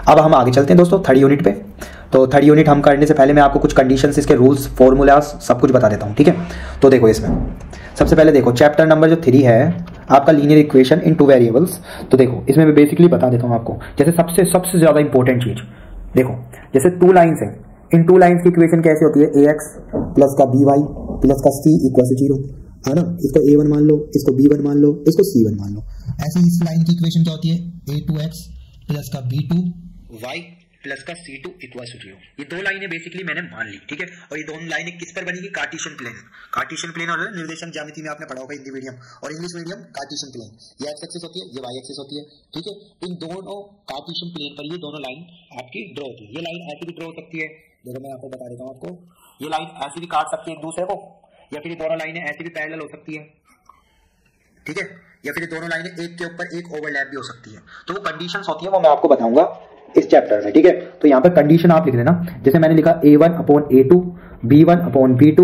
अब हम आगे चलते हैं दोस्तों थर्ड यूनिट पे। तो थर्ड यूनिट हम करने से पहले मैं आपको कुछ कंडीशंस, इसके रूल्स, फॉर्मूलाज सब कुछ बता देता हूँ, ठीक है। तो देखो इसमें सबसे पहले देखो चैप्टर नंबर जो 3 है आपका लीनियर इक्वेशन इन 2 वेरिएबल्स। तो देखो इसमें मैं बेसिकली बता देता हूँ आपको, जैसे सबसे ज़्यादा इंपॉर्टेंट चीज़ देखो, जैसे 2 लाइन्स है, इन 2 लाइन्स की इक्वेशन कैसे होती है, ax प्लस का by प्लस का c इक्वल टू 0 है ना। इसको a1 मान लो, इसको b1 मान लो, इसको c1 मान लो। ऐसे इस लाइन की इक्वेशन क्या होती है, a2x प्लस का b2y प्लस का c2 इक्वल टू 0। ये 2 लाइनें बेसिकली मैंने मान ली, ठीक है। और ये दोनों लाइनें किस पर बनेगी, कार्टेशियन प्लेन। कार्टेशियन प्लेन और निर्देशांक ज्यामिति में आपने पढ़ा होगा हिंदी मीडियम और इंग्लिश मीडियम। कार्टेशियन प्लेन ये एक्स एक्सिस होती है, ये वाई एक्सिस होती है, ठीक है। इन दोनों कार्टेशियन प्लेन पर ये दोनों लाइन आपकी ड्रॉ होती है। ये लाइन ऐसी भी ड्रॉ हो सकती है, देखो मैं आपको बता देता हूँ आपको, ये लाइन ऐसी भी काट सकती है एक दूसरे को, या फिर ये दोनों लाइनें ऐसी भी पैरेलल हो सकती है, ठीक है। या फिर ये दोनों लाइनें एक के ऊपर एक ओवरलैप भी हो सकती है। तो वो कंडीशंस होती है, वो मैं आपको बताऊंगा इस चैप्टर में, ठीक है। तो यहाँ पर कंडीशन आप लिख लेना, जैसे मैंने लिखा a1/a2, b1/b2,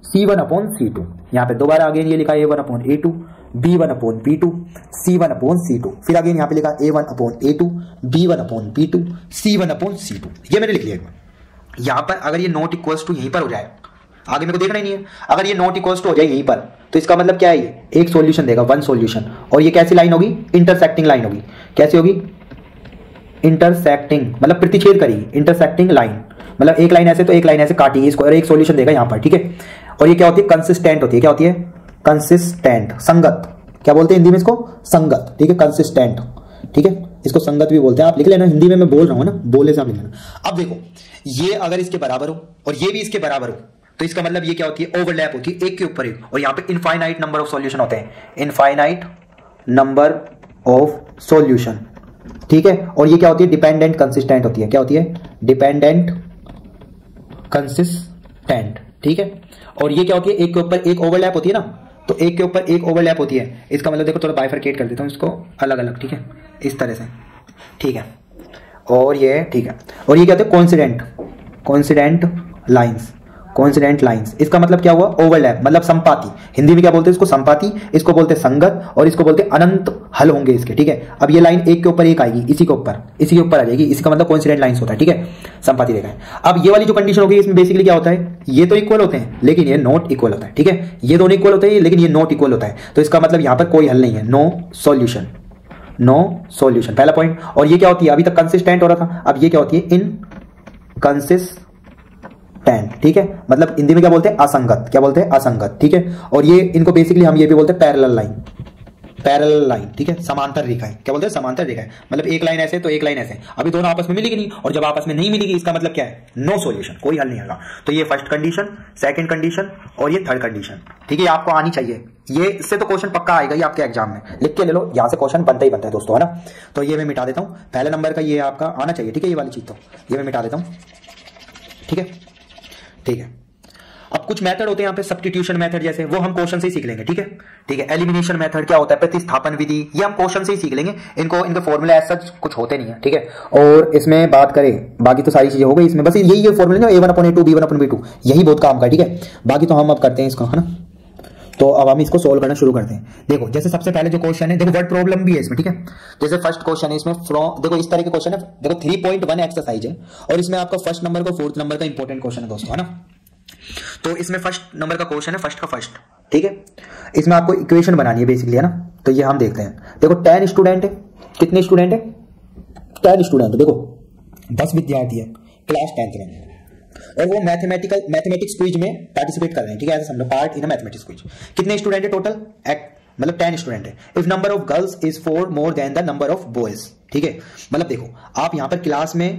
c1/c2। यहाँ पे दोबारा अगेन ये लिखा a1/a2, b1/b2, c1/c2। फिर अगेन यहाँ पे लिखा a1/a2, b1/b2, c1/c2। ये मैंने लिख लिया। यहाँ पर अगर ये नॉट इक्वल्स टू यहीं पर हो जाए, आगे मेरे को देखना ही नहीं है, अगर ये नॉट इक्वल्स टू हो जाए यहीं पर, तो इसका मतलब क्या है, ये एक सॉल्यूशन देगा, वन सॉल्यूशन। और ये कैसी लाइन होगी, इंटरसेक्टिंग लाइन होगी। कैसी होगी, इंटरसेक्टिंग, मतलब प्रतिच्छेद करेगी, इंटरसेक्टिंग लाइन, मतलब एक लाइन ऐसे तो एक लाइन ऐसे काटेगी इसको, और एक सॉल्यूशन देगा यहाँ पर, ठीक है। और ये क्या होती है, कंसिस्टेंट होती है। क्या होती है, कंसिस्टेंट, संगत, क्या बोलते हैं हिंदी में इसको, संगत, ठीक है, कंसिस्टेंट, ठीक है। इसको संगत भी बोलते हैं, आप लिख लेना, हिंदी में मैं बोल रहा हूँ ना, बोले से आप लिख लेना। अब देखो ये अगर इसके बराबर हो और ये भी इसके बराबर हो, तो इसका मतलब ये क्या होती है, ओवरलैप होती है एक के ऊपर एक। और यहाँ पे इनफाइनाइट नंबर ऑफ सॉल्यूशन होते हैं, इनफाइनाइट नंबर ऑफ सॉल्यूशन, ठीक है। और ये क्या होती है, डिपेंडेंट कंसिस्टेंट होती है। क्या होती है, डिपेंडेंट कंसिस्टेंट, ठीक है। और ये क्या होती है, एक के ऊपर एक ओवरलैप होती है ना, तो एक के ऊपर एक ओवरलैप होती है। इसका मतलब देखो थोड़ा बाइफरकेट कर देता हूँ इसको अलग अलग, ठीक है, इस तरह से, ठीक है। और ये ठीक है, और ये क्या होता है, coincident, coincident lines, coincident lines. इसका मतलब क्या हुआ, ओवरलैप, मतलब संपाती। हिंदी में क्या बोलते हैं इसको, संपाती, इसको बोलते हैं संगत, और इसको बोलते हैं अनंत हल होंगे इसके, ठीक है। अब ये लाइन एक के ऊपर एक आएगी, इसी के ऊपर आ जाएगी, इसका मतलब कोइंसिडेंट लाइंस होता है, ठीक है, संपाती देखा है। अब ये वाली जो कंडीशन होगी, इसमें बेसिकली क्या होता है, ये तो इक्वल होते हैं लेकिन ये नॉट इक्वल होता है, ठीक है। ये दोनों इक्वल होते हैं लेकिन ये नॉट इक्वल होता है, तो इसका मतलब यहां पर कोई हल नहीं है, नो सॉल्यूशन, नो सॉल्यूशन, पहला पॉइंट। और ये क्या होती है, अभी तक कंसिस्टेंट हो रहा था, अब ये क्या होती है, इनकंसिस्टेंट, ठीक है। मतलब हिंदी में क्या बोलते हैं, असंगत, क्या बोलते हैं, असंगत, ठीक है। और ये इनको बेसिकली हम ये भी बोलते हैं पैरेलल लाइन, पैरेलल लाइन, ठीक है, समांतर रेखाएं, क्या बोलते हैं, समांतर रेखाएं। मतलब एक लाइन ऐसे तो एक लाइन ऐसे, अभी दोनों आपस में मिलेगी नहीं, और जब आपस में नहीं मिलेगी इसका मतलब क्या है, नो सॉल्यूशन, कोई हल नहीं होगा। तो ये फर्स्ट कंडीशन, सेकंड कंडीशन और ये थर्ड कंडीशन, ठीक है। ये आपको आनी चाहिए, ये इससे तो क्वेश्चन पक्का आएगा ही आपके एग्जाम में, लिख के ले लो, यहां से क्वेश्चन बनता ही बनता है दोस्तों, है ना। तो ये मैं मिटा देता हूं, पहले नंबर का ये आपका आना चाहिए, ठीक है, ये वाली चीज तो ये मैं मिटा देता हूं, ठीक है, ठीक है। अब कुछ मेथड होते हैं यहाँ पे, सब्स्टिट्यूशन मेथड जैसे, वो हम क्वेश्चन से ही सीख लेंगे, ठीक है, ठीक है। एलिमिनेशन मेथड क्या होता है, प्रतिस्थापन विधि, ये हम क्वेश्चन से ही सीख लेंगे, इनके फॉर्मूला ऐसा कुछ होते नहीं है, ठीक है। और इसमें बात करें, बाकी तो सारी चीजें हो गई इसमें, बस यही फॉर्मूला a1/a2, b1/b2, यही बहुत काम का, ठीक है। बाकी तो हम अब करते हैं इसको, है ना। तो अब हम इसको सोल्व करना शुरू करते हैं। देखो जैसे सबसे पहले जो क्वेश्चन है, देखो वर्ड प्रॉब्लम भी है इसमें, ठीक है। जैसे फर्स्ट क्वेश्चन है इसमें, फ्रॉम, देखो इस तरह के क्वेश्चन है, देखो 3.1 एक्सरसाइज है, और इसमें आपका फर्स्ट नंबर को फोर्थ नंबर का इंपॉर्टेंट क्वेश्चन है दोस्तों, है ना। तो इसमें फर्स्ट नंबर का क्वेश्चन है, फर्स्ट का फर्स्ट, ठीक है। इसमें आपको इक्वेशन बनानी है बेसिकली, है ना। तो ये हम देखते हैं, देखो 10 स्टूडेंट है, कितने स्टूडेंट है, 10 स्टूडेंट, देखो 10 विद्यार्थी है क्लास 10th में, और वो मैथमेटिक्स क्विज में पार्टिसिपेट कर रहे हैं, ठीक है, ऐसा समझो, पार्ट इन मैथमेटिक्स क्विज। कितने स्टूडेंट है टोटल, मतलब 10 स्टूडेंट है। If number of girls is 4 more than the number of boys, ठीक है। मतलब देखो आप यहां पर क्लास में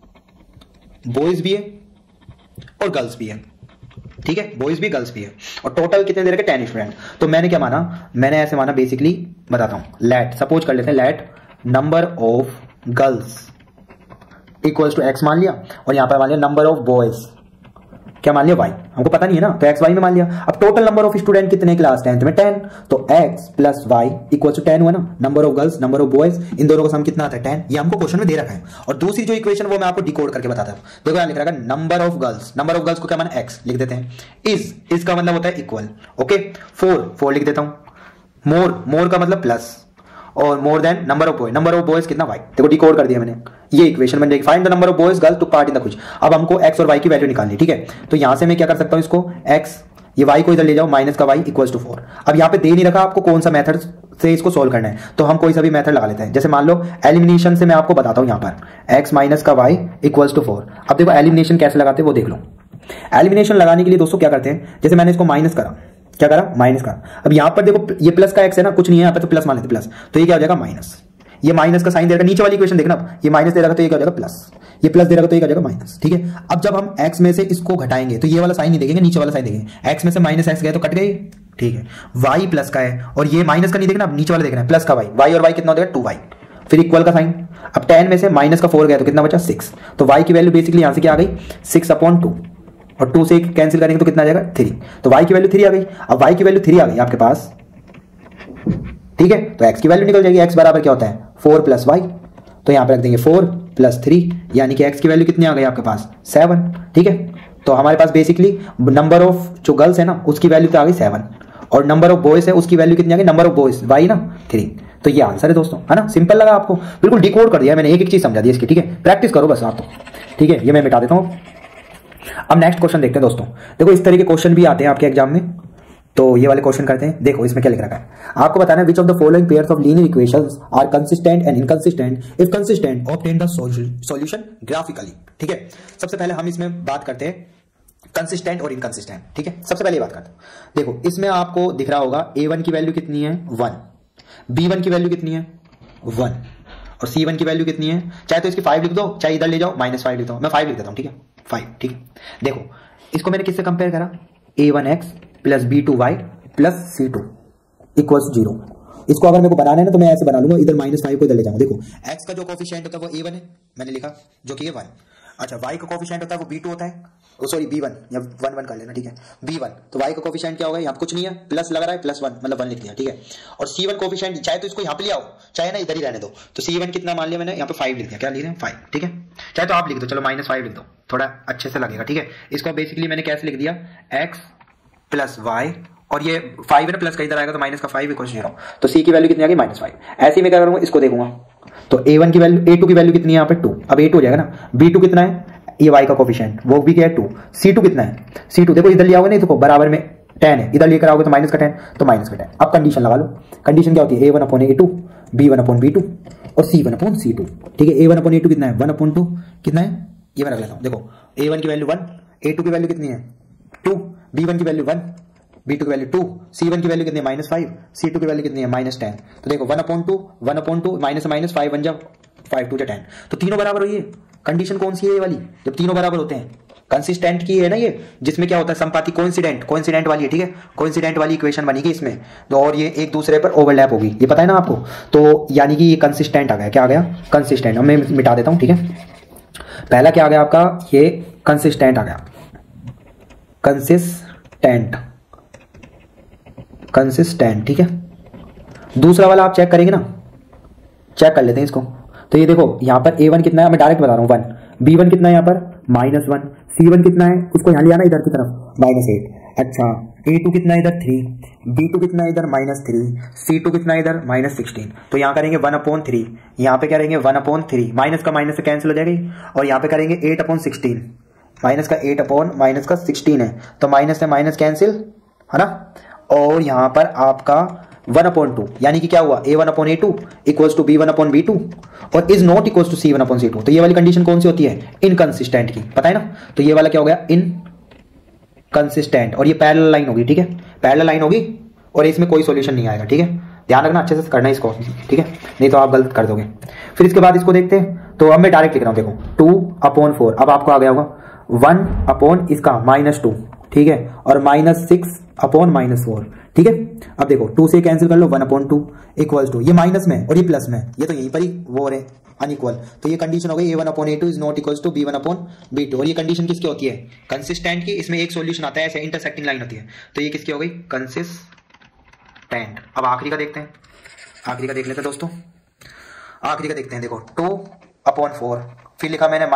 बॉयज भी है और गर्ल्स भी है, ठीक है, बॉयज भी गर्ल्स भी है, और टोटल कितने दे रखे, 10 स्टूडेंट। तो मैंने क्या माना, मैंने ऐसे माना, बेसिकली बताता हूं, लेट, सपोज कर लेते हैं, let number of girls equals to x मान लिया, और यहां पर मान लिया नंबर ऑफ बॉयज, क्या मान लिया, y, हमको पता नहीं है ना, तो x y में मान लिया। अब टोटल नंबर ऑफ स्टूडेंट कितने क्लास 10th में, 10, तो x plus y equals to 10 हुआ ना। Number of girls, number of boys, इन दोनों का सम कितना आता है, 10। ये हमको क्वेश्चन में दे रखा है। और दूसरी जो इक्वेशन वो मैं आपको डिकोड करके बताता हूं। देखो यहां लिख रखा है number of girls, number of girls को क्या माना, x लिख देते हैं, इज का मतलब होता है इक्वल, ओके, 4 लिख देता हूं, मोर का मतलब प्लस, और more than number of boys कितना, y, देखो डिकोड कर दिया मैंने। ये इक्वेशन बन जाएगी। Find the number of boys girls to part in the quiz. अब हमको एक्स और वाई की वैल्यू निकालनी, ठीक है। तो यहां से मैं क्या कर सकता हूं, इसको एक्स, ये वाई को इधर ले जाओ, माइनस का वाई इक्वल्स टू 4। अब यहाँ पे दे नहीं रखा आपको कौन सा मेथड से इसको सोल्व करना है, तो हम कोई सा भी मेथड लगा लेते हैं। जैसे मान लो एलिमिनेशन से मैं आपको बताता हूं, यहाँ पर x माइनस का वाई इक्वल्स टू 4। अब देखो एलिमिनेशन कैसे लगाते हैं वो देख लो। एलिमिनेशन लगाने के लिए दोस्तों क्या करते हैं, जैसे मैंने इसको माइनस करा, क्या करा, माइनस करा। अब यहाँ पर देखो ये प्लस का x है ना, कुछ नहीं है यहाँ पे, तो प्लस मान लेते प्लस, तो ये क्या हो जाएगा माइनस। ये माइनस का साइन दे रखा, नीचे वाली इक्वेशन देखना, ये माइनस दे रखा तो ये क्या हो जाएगा प्लस, ये प्लस दे रखा तो ये क्या हो जाएगा माइनस, ठीक है। अब जब हम x में से इसको घटाएंगे तो ये वाला साइन नहीं देखेंगे, नीचे वाला साइन देखेंगे। x में से माइनस x गए तो कट गए, ठीक है। y प्लस का है और ये माइनस का नहीं देखना, नीचे वाला देखना है, प्लस का y और y कितना हो जाएगा 2y, फिर इक्वल का साइन। अब 10 में से माइनस का 4 गया तो कितना बचा 6, तो y की वैल्यू बेसिकली यहां से क्या आ गई 6/2, और 2 से कैंसिल करेंगे तो कितना आ जाएगा 3, तो y की वैल्यू 3 आ गई। अब y की वैल्यू 3 आ गई आपके पास, ठीक है, तो x की वैल्यू निकल जाएगी। x बराबर क्या होता है 4 + y, तो यहां पर रख देंगे 4 + 3, यानी कि x की वैल्यू कितनी आ गई आपके पास 7, ठीक है। तो हमारे पास बेसिकली नंबर ऑफ जो गर्ल्स है ना उसकी वैल्यू तो आ गई 7, और नंबर ऑफ बॉयज है उसकी वैल्यू कितनी आ गई, नंबर ऑफ बॉयज y ना 3। तो ये आंसर है दोस्तों, है ना, सिंपल लगा आपको, बिल्कुल डिकोड कर दिया मैंने, एक एक चीज समझा दी इसकी, ठीक है। प्रैक्टिस करो बस आप तो, ठीक है। ये मैं मिटा देता हूँ। अब नेक्स्ट क्वेश्चन देखते हैं दोस्तों। देखो इस तरह के क्वेश्चन भी आते हैं आपके एग्जाम में, तो ये वाले क्वेश्चन करते हैं। देखो इसमें क्या लिख रखा है, आपको बताना है which of the following pairs of linear equations are consistent and inconsistent, if consistent obtain the solution graphically, ठीक है। सबसे पहले हम इसमें बात करते हैं कंसिस्टेंट और इनकंसिस्टेंट, ठीक है। सबसे पहले ये बात करते हैं, देखो इसमें आपको दिख रहा होगा a1 की वैल्यू कितनी है 1, b1 की वैल्यू कितनी है 1, और c1 की वैल्यू कितनी है, चाहे तो इसकी 5 लिख दो, चाहे इधर ले जाओ -5 लिख दो, मैं 5 लिख देता हूं, ठीक है 5, ठीक है। देखो इसको मैंने किससे कंपेयर करा, a1x + b2y + c2 = 0। इसको अगर मेरे को बनाना है ना तो मैं ऐसे बना लूंगा, इधर -5 को इधर ले जाऊंगा। देखो x का जो कोफिशिएंट होता है वो a1 है, मैंने लिखा जो कि ये 1। अच्छा y का कोफिशिएंट होता है वो b2 होता है, सॉरी b1, या 1 कर लेना, ठीक है b1। तो y का कोफिशिएंट क्या होगा, यहाँ कुछ नहीं है, प्लस लगा रहा है +1 मतलब 1 लिख दिया, ठीक है। और c1 कोफिशिएंट चाहे तो इसको यहाँ पे ले आओ, चाहे ना इधर ही रहने दो, तो c1 कितना मान लिया मैंने, यहाँ पे 5 लिख दिया, क्या लिख रहे हैं 5, ठीक है। चाहे तो आप लिख दो, चलो -5 लिख दो, थोड़ा अच्छे से लगेगा, ठीक है। इसको बेसिकली मैंने कैसे लिख दिया, x + y, और ये 5 है ना, प्लस का इधर आएगा तो माइनस का 5 = 0, तो c की वैल्यू कितनी आ गई -5। ऐसे ही मैं क्या करूंगा, इसको देखूंगा, तो a1 की वैल्यू, a2 की वैल्यू कितनी है यहाँ पे 2, अब a2 हो जाएगा ना, b2 कितना है, ये y का कोफिशिएंट वो भी क्या है 2, c2 कितना है, c2 देखो इधर लिया होगा नहीं, देखो बराबर में 10 है, इधर लेकर आओगे तो -10, तो -10। अब कंडीशन लगा लो, कंडीशन क्या होती है a1/a2, b1/b2 और c1/c2, ठीक है। a1/a2 कितना है 1/2, कितना है ये मैं रख लेता हूं। देखो a1 की वैल्यू 1, a2 की वैल्यू कितनी है 2, b1 की वैल्यू 1, b2 की वैल्यू 2, c1 की वैल्यू कितनी है -5, c2 की वैल्यू कितनी है -10। तो देखो 1/2 1/2 -5 बन जाओ, 5 2 10, तो तीनों बराबर हुई है। कंडीशन कौन सी है ये वाली, जब तीनों बराबर होते हैं, कंसिस्टेंट की है ना ये, जिसमें क्या होता है संपाती कोइंसिडेंट वाली है, ठीक है। कोइंसिडेंट वाली इक्वेशन बनेगी इसमें, तो और ये एक दूसरे पर ओवरलैप होगी, ये पता है ना आपको, तो यानी कि ये कंसिस्टेंट आ गया, क्या आ गया कंसिस्टेंट। अब मैं मिटा देता हूं, ठीक है। पहला क्या आ गया आपका, ये कंसिस्टेंट आ गया, कंसिस्टेंट, ठीक है। दूसरा वाला आप चेक करेंगे ना, चेक कर लेते हैं इसको। तो ये देखो यहाँ पर a1 कितना है, मैं डायरेक्ट बता रहा हूँ 1, b1 कितना है यहाँ पर -1, c1 कितना है, उसको यहाँ ले आना इधर की तरफ -8। अच्छा a2 कितना है इधर 3, b2 कितना है इधर -3, c2 कितना है इधर -16। तो यहाँ करेंगे 1/3, यहाँ पे करेंगे 1/3, माइनस का माइनस से कैंसिल हो जाएगी, और यहाँ पे करेंगे 8/16, माइनस का 8/16 है, तो माइनस से माइनस कैंसिल, है ना। और यहाँ पर आपका 1/2, यानी कि क्या हुआ a1/a2 = b1/b2 और is not equal to c1/c2। तो ये वाली कंडीशन कौन सी होती है, इनकंसिस्टेंट की, पता है ना। तो ये वाला क्या हो गया इनकंसिस्टेंट, और ये पैरेलल लाइन होगी, ठीक है, पैरेलल लाइन होगी, और इसमें कोई सॉल्यूशन नहीं आएगा, ठीक है। ध्यान रखना, अच्छे से करना इसको, ठीक है, नहीं तो आप गलत कर दोगे। फिर इसके बाद इसको देखते हैं, तो अब मैं डायरेक्ट लिख रहा हूं, देखो 2/4, अब आपको आ गया होगा 1 इसका -2, ठीक है, और -6/-4, ठीक है। अब देखो 2 से कैंसिल कर लो, 1/2 = ये माइनस में और ये प्लस में, ये तो यहीं पर ही वो हो रहे अनइक्वल, तो ये कंडीशन हो गई a1/a2 is not equal to b1/b2। और ये कंडीशन किसकी होती है, कंसिस्टेंट की। इसमें एक सॉल्यूशन आता है, ऐसे इंटरसेक्टिंग लाइन होती है, तो ये किसकी हो गई कंसिस्टेंट। अब आखिरी का देखते हैं, आखिरी का देख लेते हैं दोस्तों, आखिरी का देखते हैं। देखो 2/4, फिर लिखा मैंने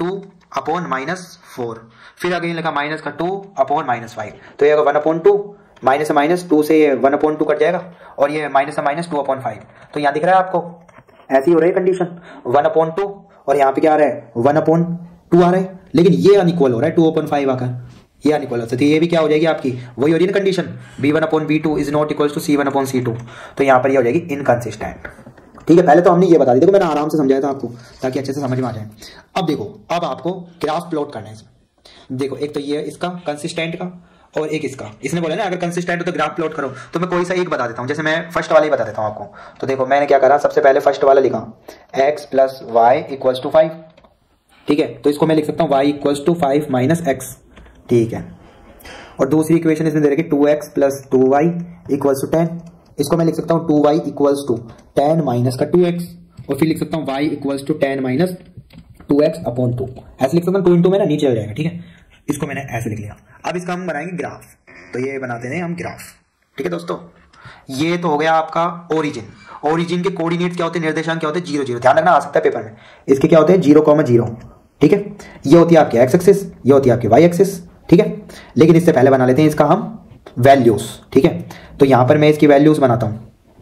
-2/-4, फिर अगेन लिखा -2/-5, तो ये 1/2, माइनस से माइनस 2 से 1/2 कट जाएगा, और ये माइनस से माइनस 2/5। तो यहाँ दिख रहा है आपको, ऐसी हो रही है कंडीशन, 1/2 और यहाँ पे क्या आ रहा है 1/2 आ रहा है, लेकिन ये अनइक्वल हो रहा है 2/5 आकर, ये अनइक्वल होता है। तो ये भी क्या हो जाएगी आपकी, वही हो रही है ना condition, b1/b2 is not equal to c1/c2। तो यहाँ पर ये हो जाएगी इनकंसिस्टेंट। ठीक है, पहले तो हमने ये बता दी, देखो मैंने आराम से समझाया था आपको ताकि अच्छे से समझ में आ जाए। अब देखो, अब आपको ग्राफ प्लॉट करना है इसमें। देखो एक तो ये इसका कंसिस्टेंट का और एक इसका, इसने बोला ना अगर कंसिस्टेंट हो तो ग्राफ प्लॉट करो, तो मैं कोई सा एक बता देता हूँ। जैसे मैं फर्स्ट वाला ही बता देता हूँ आपको। तो देखो मैंने क्या करा, सबसे पहले फर्स्ट वाला लिखा x + y = 5। ठीक है, तो इसको मैं लिख सकता हूँ y = 5 - x। ठीक है, और दूसरी इक्वेशन इसमें दे रखी 2x + 2y = 10। इसको मैं लिख सकता हूँ 2y = 10 - 2x, और फिर लिख सकता हूँ y = 10 - 2x/2। ऐसे लिख सकता हूँ, 2 इंटू में ना नीचे हो जाएगा। ठीक है, इसको मैंने ऐसे लिख लिया। अब इसका हम बनाएंगे ग्राफ, तो ये बनाते हैं हम ग्राफ। ठीक है दोस्तों, ये तो हो गया आपका ओरिजिन। ओरिजिन के कोऑर्डिनेट क्या होते हैं, निर्देशांक क्या होते हैं, 0 0। ध्यान रखना, आ सकता है पेपर में। इसके क्या होते हैं 0,0। ठीक है, ये होती है आपकी x एक्सिस, ये होती है आपकी y एक्सिस। ठीक है, लेकिन इससे पहले बना लेते हैं इसका हम वैल्यूज। ठीक है, तो यहां पर मैं इसकी वैल्यूज बनाता हूं।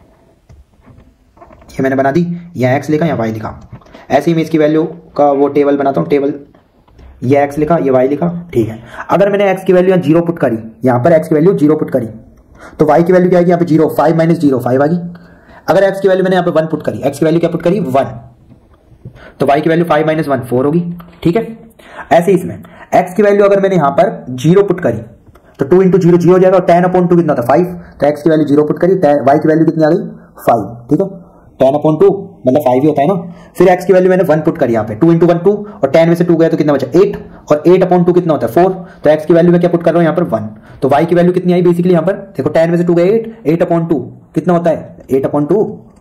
ये मैंने बना दी, यहाँ x लिखा, यहाँ y लिखा। ऐसे ही मैं इसकी वैल्यू का वो टेबल बनाता हूँ। टेबल, ये x लिखा, ये y लिखा। ठीक है, अगर मैंने x की वैल्यू यहाँ 0 पुट करी, यहाँ पर x की वैल्यू 0 पुट करी, तो y की वैल्यू क्या आएगी यहाँ पे 0, 5 - 0 5 आ गई। अगर x की वैल्यू मैंने यहाँ पे 1 पुट करी, x की वैल्यू क्या पुट करी 1, तो y की वैल्यू 5 - 1 4 होगी। ठीक है, ऐसे ही इसमें x की वैल्यू अगर मैंने यहाँ पर 0 पुट करी, तो 2 × 0 0 हो जाएगा, और 10/2 कितना था 5, तो x की वैल्यू 0 पुट करी, y की वैल्यू कितनी आ गई 5। ठीक है, 10/2 मतलब 5 ही होता है ना। फिर x की वैल्यू मैंने 1 पुट करी यहाँ पे, 2 × 1 2, और 10 में से 2 गया तो कितना बचा 8, और 8/2 कितना होता है 4, तो x की वैल्यू में क्या पुट कर रहा हूँ यहाँ पर 1। तो y की वैल्यू कितनी आई बेसिकली यहाँ पर, देखो 10 में से 2 गया 8, 8/2 कितना होता है 8/2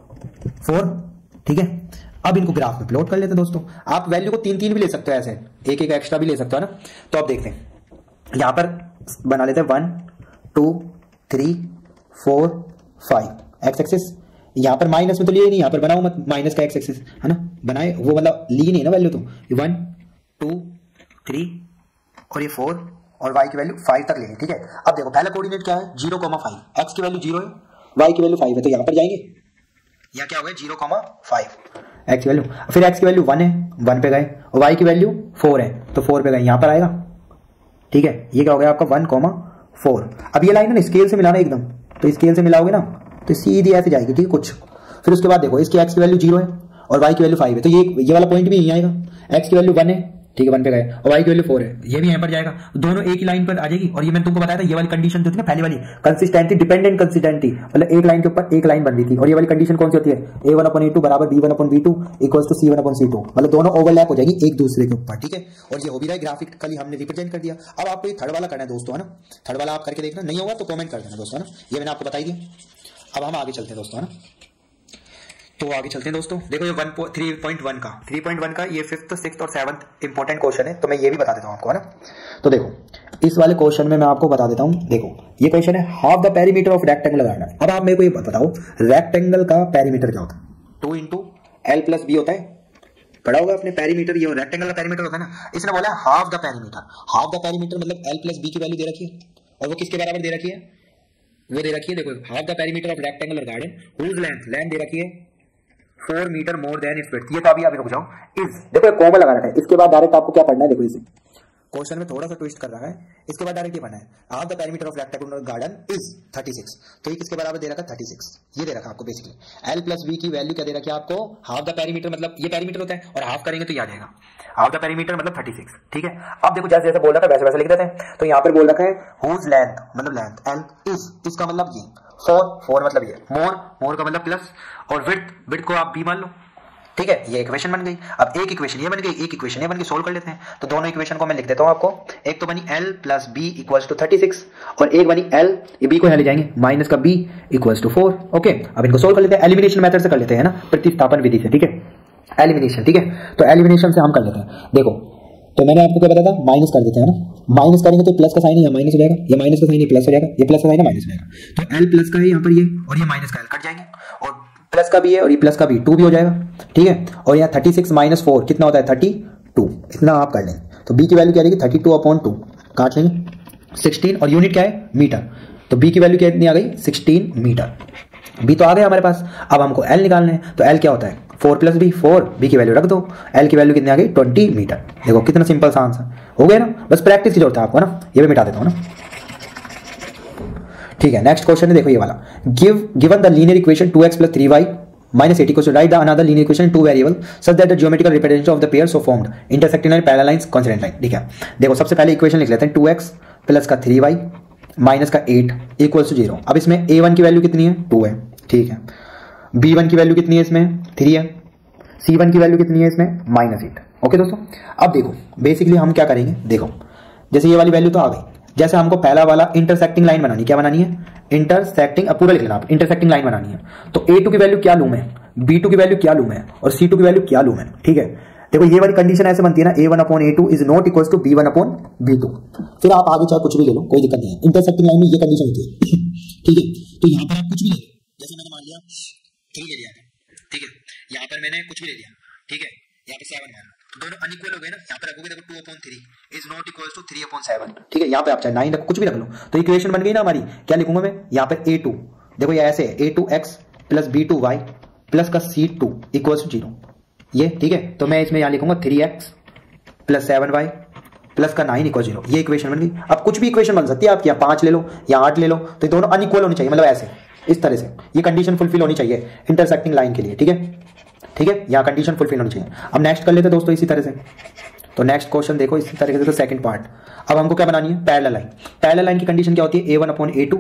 4। ठीक है, अब इनको ग्राफ में प्लॉट कर लेते हैं दोस्तों। आप वैल्यू को 3 3 भी ले सकते हो, ऐसे एक एक एक्स्ट्रा भी ले सकते हो ना। तो अब देखते हैं, यहां पर बना लेते हैं 1 2 3 4 5 एक्स एक्सिस। यहां पर माइनस में तो लिए नहीं, यहां पर बनाओ मत माइनस का एक्स एक्सिस, है ना, बनाए वो मतलब ली नहीं ना वैल्यू, तो 1 2 3 और ये 4 और y की वैल्यू 5 तक लेंगे। ठीक है, अब देखो पहला कोऑर्डिनेट क्या है 0,5, x की वैल्यू 0 है, y की वैल्यू 5 है, तो यहां पर जाएंगे, यहां क्या हो गया 0,5 x की वैल्यू। फिर x की वैल्यू 1 है, 1 पे गए, और y की वैल्यू 4 है, तो 4 पे गए, यहां पर आएगा। ठीक है, ये क्या हो गया आपका 1,4। अब ये लाइन है ना स्केल से मिलाना एकदम, तो स्केल से मिलाओगे ना तो सीधी ऐसे जाएगी। ठीक है, कुछ फिर उसके बाद देखो इसकी x की वैल्यू 0 है और y की वैल्यू 5 है, तो ये वाला पॉइंट भी यहीं आएगा। x की वैल्यू 1 है, ठीक है 1 पे गए, और y की वैल्यू 4 है, ये भी यहाँ पर जाएगा, दोनों एक ही लाइन पर आ जाएगी। और ये मैंने तुमको बताया था, ये वाली कंडीशन जो थी ना पहली वाली कंसिस्टेंसी, डिपेंडेंट कंसिस्टेंसी, मतलब एक लाइन के ऊपर एक लाइन बन रही थी। और ये वाली कंडीशन कौन सी होती है, a1/a2 = b1/b2 = c1/c2, मतलब दोनों ओवरलैप हो जाएगी एक दूसरे के ऊपर। ठीक है, और ये हो भी रहा है, ग्राफिकली हमने रिप्रेजेंट कर दिया। अब आपको ये थर्ड वाला करना है दोस्तों, है ना, थर्ड वाला आप करके देखना, नहीं होगा तो कमेंट कर देना दोस्तों, है ना, ये मैंने आपको बताई दिया। अब हम आगे चलते हैं दोस्तों, है ना, तो आगे चलते हैं दोस्तों। देखो ये 3.1 का ये 5th 6th और 7th इंपॉर्टेंट क्वेश्चन है, तो मैं ये भी बता देता हूं आपको, है ना। तो देखो इस वाले क्वेश्चन में मैं आपको बता देता हूं, देखो ये क्वेश्चन है half the perimeter of rectangle garden. अब आप मेरे को ये बताओ रेक्टेंगल का पेरीमीटर क्या होता है, 2 × l + b होता है, पढ़ा होगा अपने पेरीमीटर, ये रेक्टेंगल का पेरीमीटर होता है ना। इसने बोला half the perimeter, half the perimeter मतलब l + b की वैल्यू दे रखी है, और वो किसके बराबर दे रखी है, वो दे रखी है, देखो half the perimeter of rectangular garden whose length दे रखी है 4 metre more than its width. ये तो अभी रुक जाओ, इज देखो एक कॉमा लगाना है, इसके बाद डायरेक्ट आपको क्या पढ़ना है, देखो इसे क्वेश्चन में थोड़ा सा ट्विस्ट कर रहा है, इसके बाद डायरेक्ट ये पढ़ना है half the perimeter of rectangular garden is 36। तो ये किसके बराबर दे रखा है 36, ये दे रखा आपको बेसिकली। l + b की वैल्यू क्या दे रखी है आपको, हाफ द पेरीमीटर मतलब ये पेरीमीटर होता है, और हाफ करेंगे तो ये आ जाएगा हाफ द पेरीमीटर मतलब 36। ठीक है, अब देखो जैसे जैसे बोल रखा है वैसे वैसे लिख देते हैं। तो यहाँ पर बोल रखा है हुज लेंथ मतलब लेंथ l इज, इसका मतलब ये 4 मतलब ये मोर का मतलब प्लस, और विड्थ को आप b मान लो। ठीक है, ये इक्वेशन बन गई। अब एक इक्वेशन ये बन गई, एक इक्वेशन ये बन गई, सोल्व कर लेते हैं। तो दोनों इक्वेशन को मैं लिख देता हूं आपको, एक तो बनी l + b = 36, और एक बनी l, ये b को यहां ले जाएंगे, माइनस का b = 4। ओके, अब इनको सोल्व कर लेते हैं, एलिमिनेशन मेथड से कर लेते हैं ना, प्रतिस्थापन विधि से। ठीक है, एलिमिनेशन। ठीक है, तो एलिमिनेशन से हम कर लेते हैं। देखो तो मैंने आपको क्या बताया था, माइनस कर देते हैं ना, माइनस करेंगे तो प्लस का साइन है माइनस हो जाएगा, ये माइनस का साइन है प्लस हो जाएगा, ये प्लस का साइन है माइनस हो जाएगा। तो l प्लस का है यहाँ पर ये, और ये माइनस का l कट जाएंगे, और प्लस का भी है और ये प्लस का भी 2 भी हो जाएगा। ठीक है, और यहाँ 36 - 4 कितना होता है 32, इतना आप कर लेंगे। तो b की वैल्यू क्या रहेगी 32/2, काट लेंगे 16, और यूनिट क्या है मीटर, तो b की वैल्यू कितनी आ गई 16 मीटर। b तो आ गया हमारे पास। अब हमको l निकालना है, तो l क्या होता है 4 प्लस बी 4, बी की वैल्यू रख दो, एल की वैल्यू कितनी आ गई 20 मीटर। देखो कितना सिंपल सा आंसर हो गया ना, बस प्रैक्टिस की जरूरत है आपको ना, ये भी मिटा देता हूँ ना। ठीक है, नेक्स्ट क्वेश्चन है देखो ये वाला, given the linear equation 2x + 3y - 80 = write the another linear equation 2 variable such that the geometrical representation of the pair so formed intersecting line, parallel lines, constant line. ठीक है, देखो सबसे पहले इक्वेशन लिख लेते हैं, 2x + 3y - 8 = 0। अब इसमें a1 की वैल्यू कितनी है 2 है, ठीक है, b1 की वैल्यू कितनी है इसमें 3 है, c1 की वैल्यू कितनी है इसमें -8। ओके दोस्तों, अब देखो बेसिकली हम क्या करेंगे, देखो जैसे ये वाली वैल्यू तो आ गई, जैसे हमको पहला वाला इंटरसेक्टिंग लाइन बनानी, क्या बनानी है इंटरसेक्टिंग, अब पूरा लिख लेना आप, इंटरसेक्टिंग लाइन बनानी है। तो a2 की वैल्यू क्या लूं मैं, b2 की वैल्यू क्या लूं मैं, और c2 की वैल्यू क्या लूं मैं। ठीक है, देखो ये वाली कंडीशन ऐसे बनती है ना, a1/a2 is not equal to b1/b2। फिर आप आगे चाहे कुछ भी ले लो, कोई दिक्कत नहीं है, इंटरसेक्टिंग लाइन में ये कंडीशन होती है। ठीक है, तो यहाँ पर आप कुछ भी ले लो, जैसे मैंने मान लिया 3 ले लिया, ठीक है, यहाँ पर मैंने कुछ भी ले लिया, ठीक है, यहाँ पे 7 माना, दोनों अनइक्वल हो गए ना, यहाँ पर रखोगे देखो 2/3 इज नॉट इक्वल टू 3/7। ठीक है, यहाँ पे आप चाहे 9 रखो, कुछ भी रख लो, तो इक्वेशन बन गई ना हमारी। क्या लिखूंगा मैं यहाँ पे a2, देखो ये ऐसे है a2x + b2y प्लस का c2 = 0, ये ठीक है। तो मैं इसमें यहाँ लिखूंगा 3x + 7y प्लस का 9 = 0, ये इक्वेशन बन गई। अब कुछ भी इक्वेशन बन सकती है आपकी, 5 ले लो या 8 ले लो, तो दोनों अनइक्वल होनी चाहिए, मतलब ऐसे इस तरह से ये कंडीशन फुलफिल होनी चाहिए इंटरसेक्टिंग लाइन के लिए। ठीक है, ठीक है, यहाँ कंडीशन फुलफिल होनी चाहिए। अब नेक्स्ट कर लेते हैं दोस्तों इसी तरह से, तो नेक्स्ट क्वेश्चन देखो इसी तरीके से, तो सेकंड पार्ट। अब हमको क्या बनानी है पैरेलल लाइन। पैरेलल लाइन की कंडीशन क्या होती है, a1/a2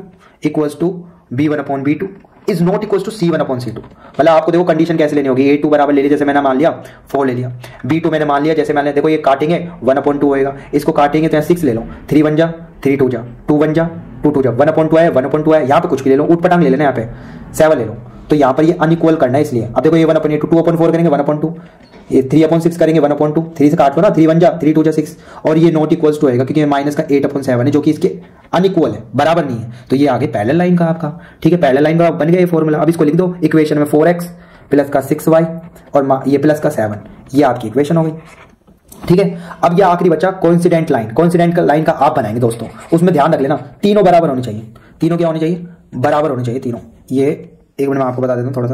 = b1/b2 is not equal to c1/c2। मतलब आपको देखो कंडीशन कैसे लेनी होगी, a2 बराबर ले लिया, जैसे मैंने मान लिया 4 ले लिया, b2 मैंने मान लिया, जैसे मैंने देखो ये काटेंगे 1/2 होएगा, इसको काटेंगे तो यहाँ 6 ले लो, 3 1 जा 3 2 जा 2 1 जा 2 2 जा 1/2 है 1/2 है, यहाँ पे कुछ भी ले लो, ऊट पटांग ले लेना, यहाँ पे 7 ले लो, तो यहाँ पर ये अनइक्वल करना है इसलिए। अब देखो ये 1/2 2/4 करेंगे 1/2, ये 3/6 करेंगे 1/2, 3 से काट लो ना, 3 1 जा 3 2 जा 6, और ये नॉट इक्वल्स टू होएगा क्योंकि माइनस का 8/7 है जो कि इसके अनइक्वल है, बराबर नहीं है, तो ये आगे पैरेलल लाइन का आपका। ठीक है, पैरेलल लाइन का बन गया ये फॉर्मूला। अब इसको लिख दो इक्वेशन में 4x प्लस का 6y और ये प्लस का 7, ये आपकी इक्वेशन हो गई। ठीक है, अब ये आखिरी बच्चा कोइंसिडेंट लाइन। कोइंसिडेंट लाइन का आप बनाएंगे दोस्तों, उसमें ध्यान रख लेना तीनों बराबर होनी चाहिए, तीनों क्या होनी चाहिए बराबर होनी चाहिए तीनों। ये एक मिनट में आपको बता देता हूँ थोड़ा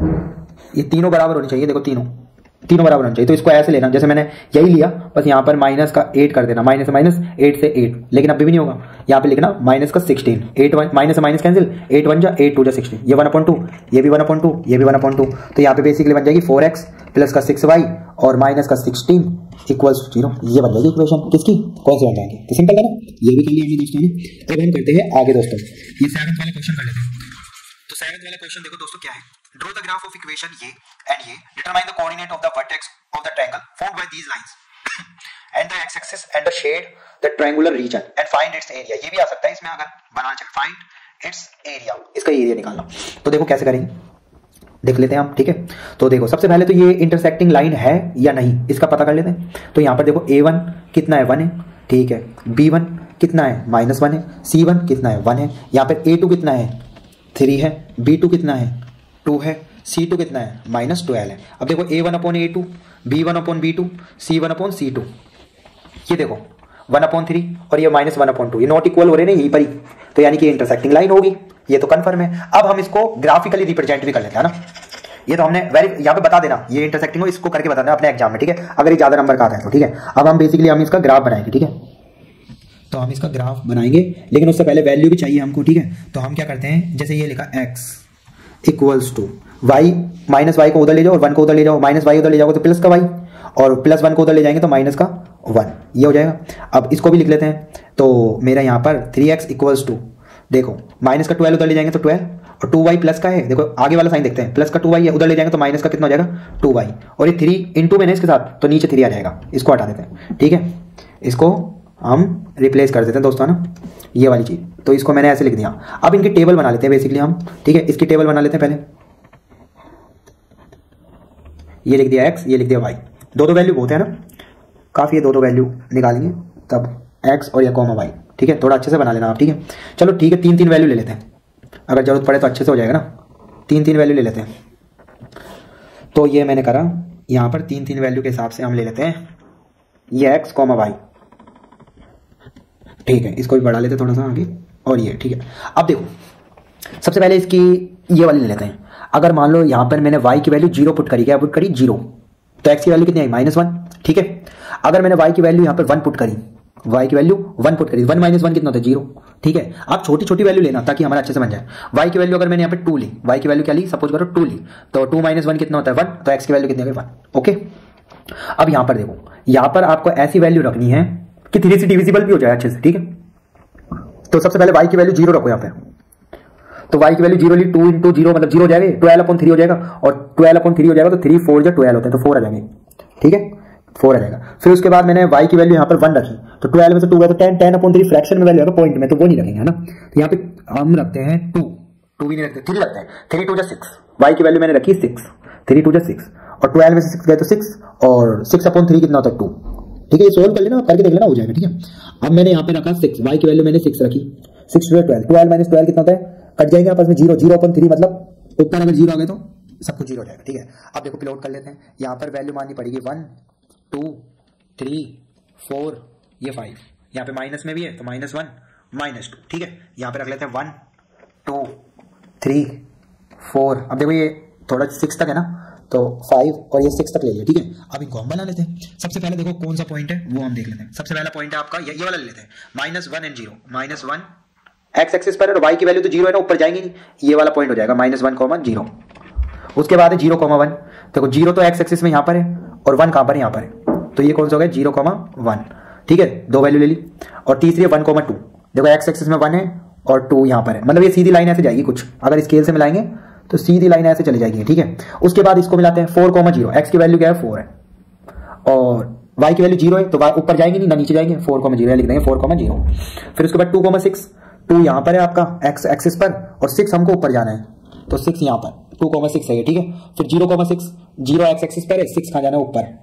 सा, ये तीनों बराबर होनी चाहिए, देखो तीनों बराबर होना चाहिए। तो इसको ऐसे लेना, जैसे मैंने यही लिया, बस यहाँ पर माइनस का 8 कर देना, माइनस से माइनस 8 से 8, लेकिन अभी भी नहीं होगा, यहाँ पे लिखना माइनस का 16, 8 माइनस से माइनस कैंसिल, 8 1 जा 8 2 जा 16, ये 1/2, ये भी 1/2, ये भी 1/2, तो यहाँ पे बेसिकली बन जाएगी 4x प्लस का 6y और माइनस का 16 = 0, ये बन जाएगी इक्वेशन किसकी, कौन सी बन जाएगी। तो सिंपल है ना, ये भी कर लिया हमने दोस्तों ने। अब हम करते हैं आगे दोस्तों, ये 7th वाला क्वेश्चन कर लेते हैं। तो 7th वाला क्वेश्चन देखो दोस्तों क्या है, draw the graph of equation ये एंड ये, determine the coordinate of the vertex of the triangle formed by these lines and the x axis and the shade the triangular region and find its area. ये भी आ सकता है इसमें, अगर बनाना चाहिए फाइंड इट्स एरिया, इसका एरिया निकालना। तो देखो कैसे करेंगे, देख लेते हैं हम। ठीक है, तो देखो सबसे पहले तो ये इंटरसेक्टिंग लाइन है या नहीं इसका पता कर लेते हैं। तो यहाँ पर देखो a1 कितना है 1 है, ठीक है, b1 कितना है -1 है, c1 कितना है 1 है, यहाँ पर a2 कितना है 3 है, b2 कितना है 2 है, c2 कितना है -12 है। अब देखो a1/a2 b1/b2 c1/c2, ये देखो 1/3 और ये -1/2, ये नॉट इक्वल हो रहे हैं यहीं पर ही, तो यानी कि इंटरसेक्टिंग लाइन होगी, ये तो कंफर्म है। अब हम इसको ग्राफिकली रिप्रेजेंट भी कर लेते हैं ना, ये तो हमने यहाँ पे बता देना ये इंटरसेक्टिंग हो, इसको करके बता देना अपने एग्जाम में। ठीक है, अगर ये ज्यादा नंबर का आता है तो। ठीक है, अब हम बेसिकली हम इसका ग्राफ बनाएंगे। ठीक है, तो हम इसका ग्राफ बनाएंगे, लेकिन उससे पहले वैल्यू भी चाहिए हमको। ठीक है, तो हम क्या करते हैं, जैसे ये लिखा x = y, माइनस वाई को उधर ले जाओ और 1 को उधर ले जाओ, माइनस वाई उधर ले जाओगे तो प्लस का y, और प्लस 1 को उधर ले जाएंगे तो माइनस का 1, ये हो जाएगा। अब इसको भी लिख लेते हैं, तो मेरा यहाँ पर 3x = देखो माइनस का 12 उधर ले जाएंगे तो 12, और 2y प्लस का है, देखो आगे वाला साइन देखते हैं, प्लस का 2y है, उधर ले जाएंगे तो माइनस का कितना हो जाएगा 2y, और ये 3 इंटू मैंने इसके साथ, तो नीचे 3 आ जाएगा, इसको हटा देते हैं। ठीक है, इसको हम रिप्लेस कर देते हैं दोस्तों ना, ये वाली चीज़, तो इसको मैंने ऐसे लिख दिया। अब इनकी टेबल बना लेते हैं बेसिकली हम। ठीक है, इसकी टेबल बना लेते हैं पहले, ये लिख दिया x, ये लिख दिया y, दो वैल्यू बहुत है ना, काफ़ी है, दो वैल्यू निकालेंगे तब x और या कॉमा y। ठीक है, थोड़ा अच्छे से बना लेना आप। ठीक है, चलो ठीक है, 3 वैल्यू ले लेते हैं, अगर जरूरत पड़े तो अच्छे से हो जाएगा ना, 3 वैल्यू ले लेते हैं। तो ये मैंने करा, यहाँ पर 3 वैल्यू के हिसाब से हम ले लेते हैं ये x, y। ठीक है, इसको भी बढ़ा लेते हैं थोड़ा सा आगे, और ये ठीक है। अब देखो सबसे पहले इसकी ये वाली ले लेते हैं। अगर मान लो यहाँ पर मैंने y की वैल्यू 0 पुट करी, क्या पुट करी 0, तो x की वैल्यू कितनी आई -1, ठीक है। अगर मैंने y की वैल्यू यहाँ पर 1 पुट करी, y की वैल्यू 1 पुट करी, 1 - 1 कितना होता है 0, ठीक है। आप छोटी छोटी वैल्यू लेना ताकि हमारा अच्छे से बन जाए। y की वैल्यू अगर मैंने यहाँ पे 2 ली, y की वैल्यू क्या ली, सपोज करो 2 ली, तो 2 - 1 कितना होता है 1, तो x की वैल्यू कितनी है 1, ओके। अब यहाँ पर देखो, यहाँ पर आपको ऐसी वैल्यू रखनी है कि 3 से डिविजिबल भी हो जाए अच्छे से, ठीक है। तो सबसे पहले y की वैल्यू 0 रखो यहाँ पे, तो y की वैल्यू 0 ली, 2 × 0 मतलब 0 हो जाएगा, 12/3 हो जाएगा, और 12/3 हो जाएगा तो 3 4 जो 12 होता है, तो 4 आ जाएंगे, ठीक है, 4 आ जाएगा। फिर उसके बाद मैंने y की वैल्यू यहाँ पर 1 रखी, तो 12 में से 2 गया तो 10/3 फ्रैक्शन में वैल्यू आएगा, पॉइंट में, तो वो नहीं रखेंगे, है ना। तो यहाँ पे हम रखते हैं 2 भी नहीं रखते, 3 रखते हैं, 3 2 6, y की वैल्यू मैंने रखी 6, 3 2 6, और 12 में से 6 गए तो 6, और 6/3 कितना होता है 2, ठीक है। ये सोल्व कर लेना, करके देख लेना, हो जाएगा, ठीक है। अब मैंने यहाँ पे रखा 6, y की वैल्यू मैंने 6 रखी, 6 12, 12 - 12 कितना होता है, कट जाएंगे आपस में 0, 0/3 मतलब ऊपर अगर 0 आ गए तो सब कुछ 0 हो जाएगा, ठीक है। अब देखो प्लॉट कर लेते हैं, यहाँ पर वैल्यू माननी पड़ेगी 1 2 3 4, ये 5, यहाँ पे माइनस में भी है तो -1 -2, ठीक है। यहाँ पे रख लेते हैं 1 2 3 4, अब देखो ये थोड़ा 6 तक है ना, तो 5 और ये 6 तक ले लिया, ठीक है। अब इनको हम बना लेते हैं। सबसे पहले देखो कौन सा पॉइंट है वो हम देख लेते हैं। सबसे पहला पॉइंट है आपका ये वाला ले लेते हैं, -1 और 0, -1 एक्स एक्सिस पर है, और y की वैल्यू तो 0 है ना, ऊपर जाएंगे नहीं, ये वाला पॉइंट हो जाएगा -1, 0। उसके बाद है 0, 1, देखो 0 तो एक्स एक्सिस में यहाँ पर है, और 1 कहाँ पर है, यहाँ पर है, तो ये कौन सा हो गया 0, 1, ठीक है, 2 वैल्यू ले ली। और तीसरी है 1, 2, देखो एक्स एक्सिस में 1 है और 2 यहाँ पर है, मतलब ये सीधी लाइन ऐसे जाएगी, कुछ अगर स्केल से मिलाएंगे तो सीधी लाइन ऐसे चली जाएगी, ठीक है। उसके बाद इसको मिलाते हैं 4, 0, एक्स की वैल्यू क्या है 4 है, और y की वैल्यू 0 है, तो ऊपर जाएंगे नहीं ना नीचे जाएंगे, 4, 0 लिख देंगे, 4, 0। फिर उसके बाद 2, 6, 2 यहाँ पर है आपका एक्स एक्सिस पर, और 6 हमको ऊपर जाना है, तो 6 यहाँ पर 2, 6 है, ठीक है। फिर 0, 6, 0 एक्स एक्सिस पर है, 6 कहाँ जाना है ऊपर,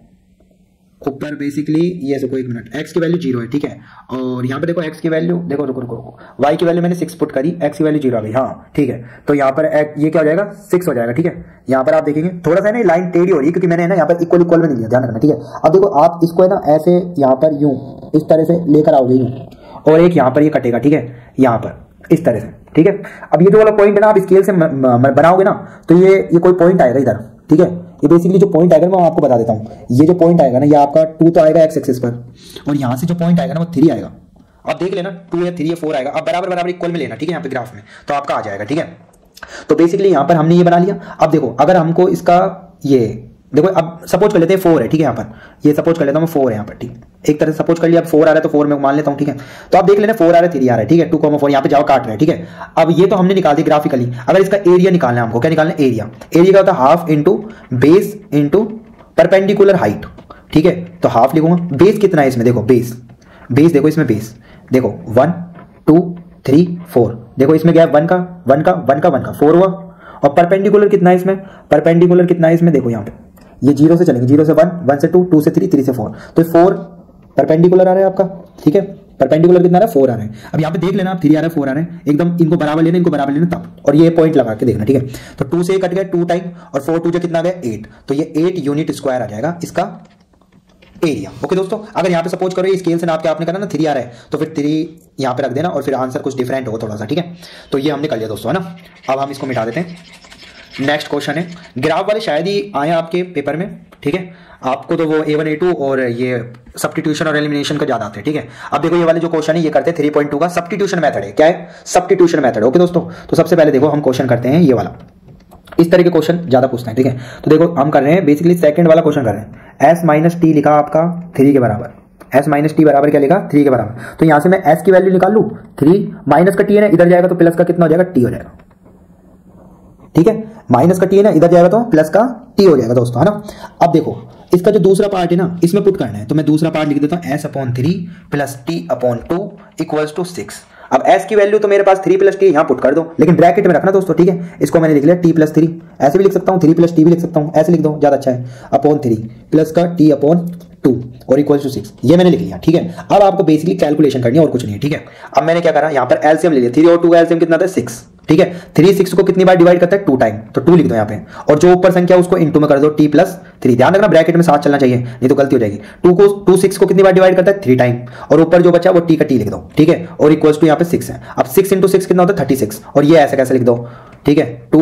ऊपर बेसिकली ये देखो, 1 मिनट, x की वैल्यू 0 है, ठीक है। और यहाँ पे देखो x की वैल्यू देखो, रुको, y की वैल्यू मैंने 6 पुट करी, x की वैल्यू 0 आ गई, हाँ ठीक है। तो यहाँ पर ये क्या हो जाएगा 6 हो जाएगा, ठीक है। यहाँ पर आप देखेंगे थोड़ा सा ना लाइन टेढ़ी हो रही है, क्योंकि मैंने ना यहाँ पर इक्वल में नहीं लिया, ध्यान रखना, ठीक है। अब देखो आप इसको है ना ऐसे यहाँ पर यूं इस तरह से लेकर आओगे यूं, और एक यहाँ पर ये कटेगा, ठीक है, यहाँ पर इस तरह से, ठीक है। अब ये जो वाला पॉइंट है ना, आप स्केल से बनाओगे ना, तो ये कोई पॉइंट आएगा इधर, ठीक है। ये बेसिकली जो पॉइंट आएगा मैं आपको बता देता हूँ, ये जो पॉइंट आएगा ना, ये आपका 2 तो आएगा एक्स एक्सिस पर, और यहाँ से जो पॉइंट आएगा ना वो 3 आएगा। अब देख लेना 2 या 3 या 4 आएगा, अब बराबर इक्वल में लेना, ठीक है, यहाँ पे ग्राफ में, तो आपका आ जाएगा, ठीक है। तो बेसिकली यहाँ पर हमने ये बना लिया। अब देखो अगर हमको इसका ये देखो, अब सपोज कर लेते हैं 4 है, ठीक है। यहाँ पर ये सपोज कर लेता हूँ मैं 4 है यहाँ पर, ठीक, एक तरह से सपोज कर लिया। अब 4 आ रहा है तो 4 में मान लेता हूँ, ठीक है। तो आप देख लेना 4 आ रहा है 3 आ रहा है, ठीक है, 2, 4 यहाँ पे जाओ काट रहा है, ठीक है। अब ये तो हमने निकाल दी ग्राफिकली। अगर इसका एरिया निकालना है हमको, क्या निकालना है एरिया क्या होता है half into base into perpendicular height, ठीक है। तो हाफ लिखूंगा, बेस कितना है इसमें, देखो बेस देखो इसमें बेस देखो 1 2 3 4, देखो इसमें क्या है 1 का 4 हुआ। और परपेंडिकुलर कितना है इसमें, परपेंडिकुलर कितना है इसमें, देखो यहाँ पे ये 0 से चलेंगे, 0 से 1, 1 से 2, 2 से 3, 3 से 4, तो 4 परपेंडिकुलर आ रहा है आपका, ठीक है। परपेंडिकुलर कितना आ रहा है 4 आ रहा है। अब यहाँ पे देख लेना आप 3 आ रहा है 4 आ रहा है, एकदम इनको बराबर लेना तब, और ये पॉइंट लगा के देखना, ठीक है। तो 2 से कट गया 2 टाइम, और 4 2 जो कितना आ गया 8, तो ये 8 यूनिट स्क्वायर आ जाएगा इसका एरिया। ओके दोस्तों, अगर यहाँ पे सपोज करो स्केल से नाप के आपने करना ना 3 आ रहा है, तो फिर 3 यहाँ पे रख देना, और फिर आंसर कुछ डिफरेंट हो थोड़ा सा, ठीक है। तो ये हमने कर लिया दोस्तों, है ना। अब हम इसको मिटा देते हैं। नेक्स्ट क्वेश्चन है, ग्राफ वाले शायद ही आए आपके पेपर में, ठीक है। आपको तो वो A1 A2 और ये सब्स्टिट्यूशन और एलिमिनेशन का ज्यादा आते हैं, ठीक है। अब देखो ये वाले जो क्वेश्चन है ये करते हैं 3.2 का सब्स्टिट्यूशन मेथड है, क्या है सब्स्टिट्यूशन मेथड। ओके दोस्तों, तो सबसे पहले देखो हम क्वेश्चन करते हैं ये वाला, इस तरह के क्वेश्चन ज्यादा पूछते हैं, ठीक है। तो देखो हम कर रहे हैं बेसिकली सेकंड वाला क्वेश्चन कर रहे हैं। s - t लिखा आपका 3 के बराबर, s - t बराबर क्या लिखा 3 के बराबर। तो यहां से मैं s की वैल्यू निकाल लूं 3, माइनस का t है ना इधर जाएगा तो प्लस का कितना हो जाएगा t हो जाएगा, ठीक है। माइनस का t है ना इधर जाएगा तो प्लस का t हो जाएगा दोस्तों, है ना। अब देखो इसका जो दूसरा पार्ट है ना इसमें पुट करना है, तो मैं दूसरा पार्ट लिख देता हूं s/3 + t/2 = 6। अब s की वैल्यू तो मेरे पास 3 + t यहां पुट कर दो, लेकिन ब्रैकेट में रखना दोस्तों, ठीक है। इसको मैंने लिख लिया t + 3, ऐसे भी लिख सकता हूं 3 + t भी लिख सकता हूं, ऐसे लिख दो ज्यादा अच्छा है, /3 प्लस का t/2 और = 6, ये मैंने लिख लिया, ठीक है। अब आपको बेसिकली कैलकुलेशन करनी है और कुछ नहीं है, ठीक है। अब मैंने क्या करा यहाँ पर एलसीएम ले लिया, 3 और 2 का एलसीएम कितना था 6, ठीक है। 3 6 को कितनी बार डिवाइड करता है 2 टाइम, तो 2 लिख दो यहाँ पे, और जो ऊपर संख्या उसको इनटू में कर दो t + 3, ध्यान रखना ब्रैकेट में साथ चलना चाहिए नहीं तो गलती हो जाएगी। 2 6 को कितनी बार डिवाइड करता है 3 टाइम, और ऊपर जो बचा वो t का t लिख दो, ठीक है, और = यहाँ पे 6 है। अब 6 × 6 कितना होता है 36, और ये ऐसे कैसे लिख दो, ठीक है 2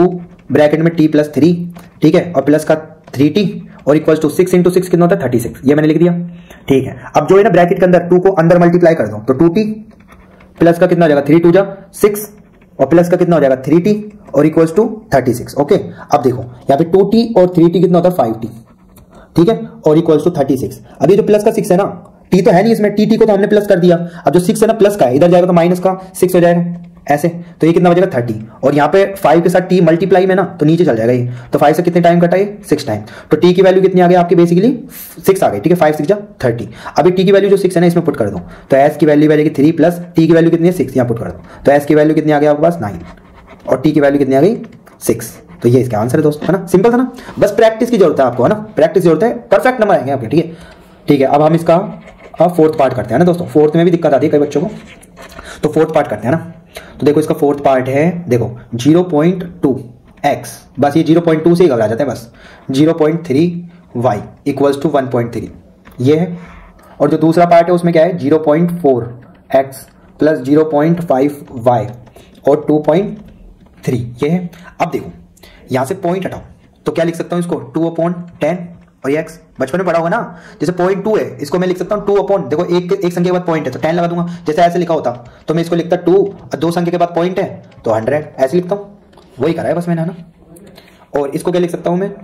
ब्रैकेट में टी प्लस 3, ठीक है, और प्लस का 3t और इक्वल टू 6 इंटू 6 कितना होता है 36, ये मैंने लिख दिया, ठीक है। अब जो है ना ब्रैकेट के अंदर 2 को अंदर मल्टीप्लाई कर दो तो 2t प्लस का कितना हो जाएगा 3 2 जा 6 और प्लस का कितना हो जाएगा 3t और इक्वल टू 36, ओके। अब देखो यहाँ पे 2t और 3t कितना होता है 5t, ठीक है, और इक्वल टू 36। अब ये जो प्लस का 6 है ना, t तो है नहीं इसमें, टी को तो हमने प्लस कर दिया, अब जो 6 है ना प्लस का है, इधर जाएगा तो माइनस का 6 हो जाएगा ऐसे, तो ये कितना बचेगा 30 और यहाँ पे 5 के साथ t मल्टीप्लाई में ना तो नीचे चल जाएगा ये, तो 5 से कितने टाइम कटा ये 6 टाइम, तो t की वैल्यू कितनी आ गई आपकी बेसिकली 6 आ गई, ठीक है, 5 6 जा 30। अभी t की वैल्यू जो 6 है ना इसमें पुट कर दो तो s की वैल्यू बचेगी 3 प्लस t की वैल्यू कितनी है 6, यहाँ पुट कर दो तो s की वैल्यू कितनी आ गई आपके पास 9 और t की वैल्यू कितनी आ गई 6, तो ये इसका आंसर है दोस्तों, है ना, सिंपल था ना, बस प्रैक्टिस की जरूरत है आपको, है ना, प्रैक्टिस की जरूरत है, परफेक्ट नंबर आएंगे आपके, ठीक है, ठीक है। अब हम इसका फोर्थ पार्ट करते हैं ना दोस्तों, फोर्थ में भी दिक्कत आती है कई बच्चों को, तो फोर्थ पार्ट करते हैं ना। तो देखो इसका फोर्थ पार्ट है, देखो 0.2x, बस ये 0.2 से ही घबरा जाते हैं बस, 0.3y इक्वल्स टू 1.3 ये है, और जो दूसरा पार्ट है उसमें क्या है 0.4x प्लस 0.5y और 2.3 ये है। अब देखो यहां से पॉइंट हटाओ तो क्या लिख सकता हूं इसको 2/10 और ये x बचपन में पढ़ा होगा ना, जैसे 0.2 है इसको मैं लिख सकता हूँ 2/, देखो एक संख्या के बाद पॉइंट है तो 10 लगा दूंगा, जैसे ऐसे लिखा होता तो मैं इसको लिखता 2 और 2 संख्या के बाद पॉइंट है तो 100 ऐसे लिखता हूँ, वही करा है बस मैंने, है ना। और इसको क्या लिख सकता हूँ मैं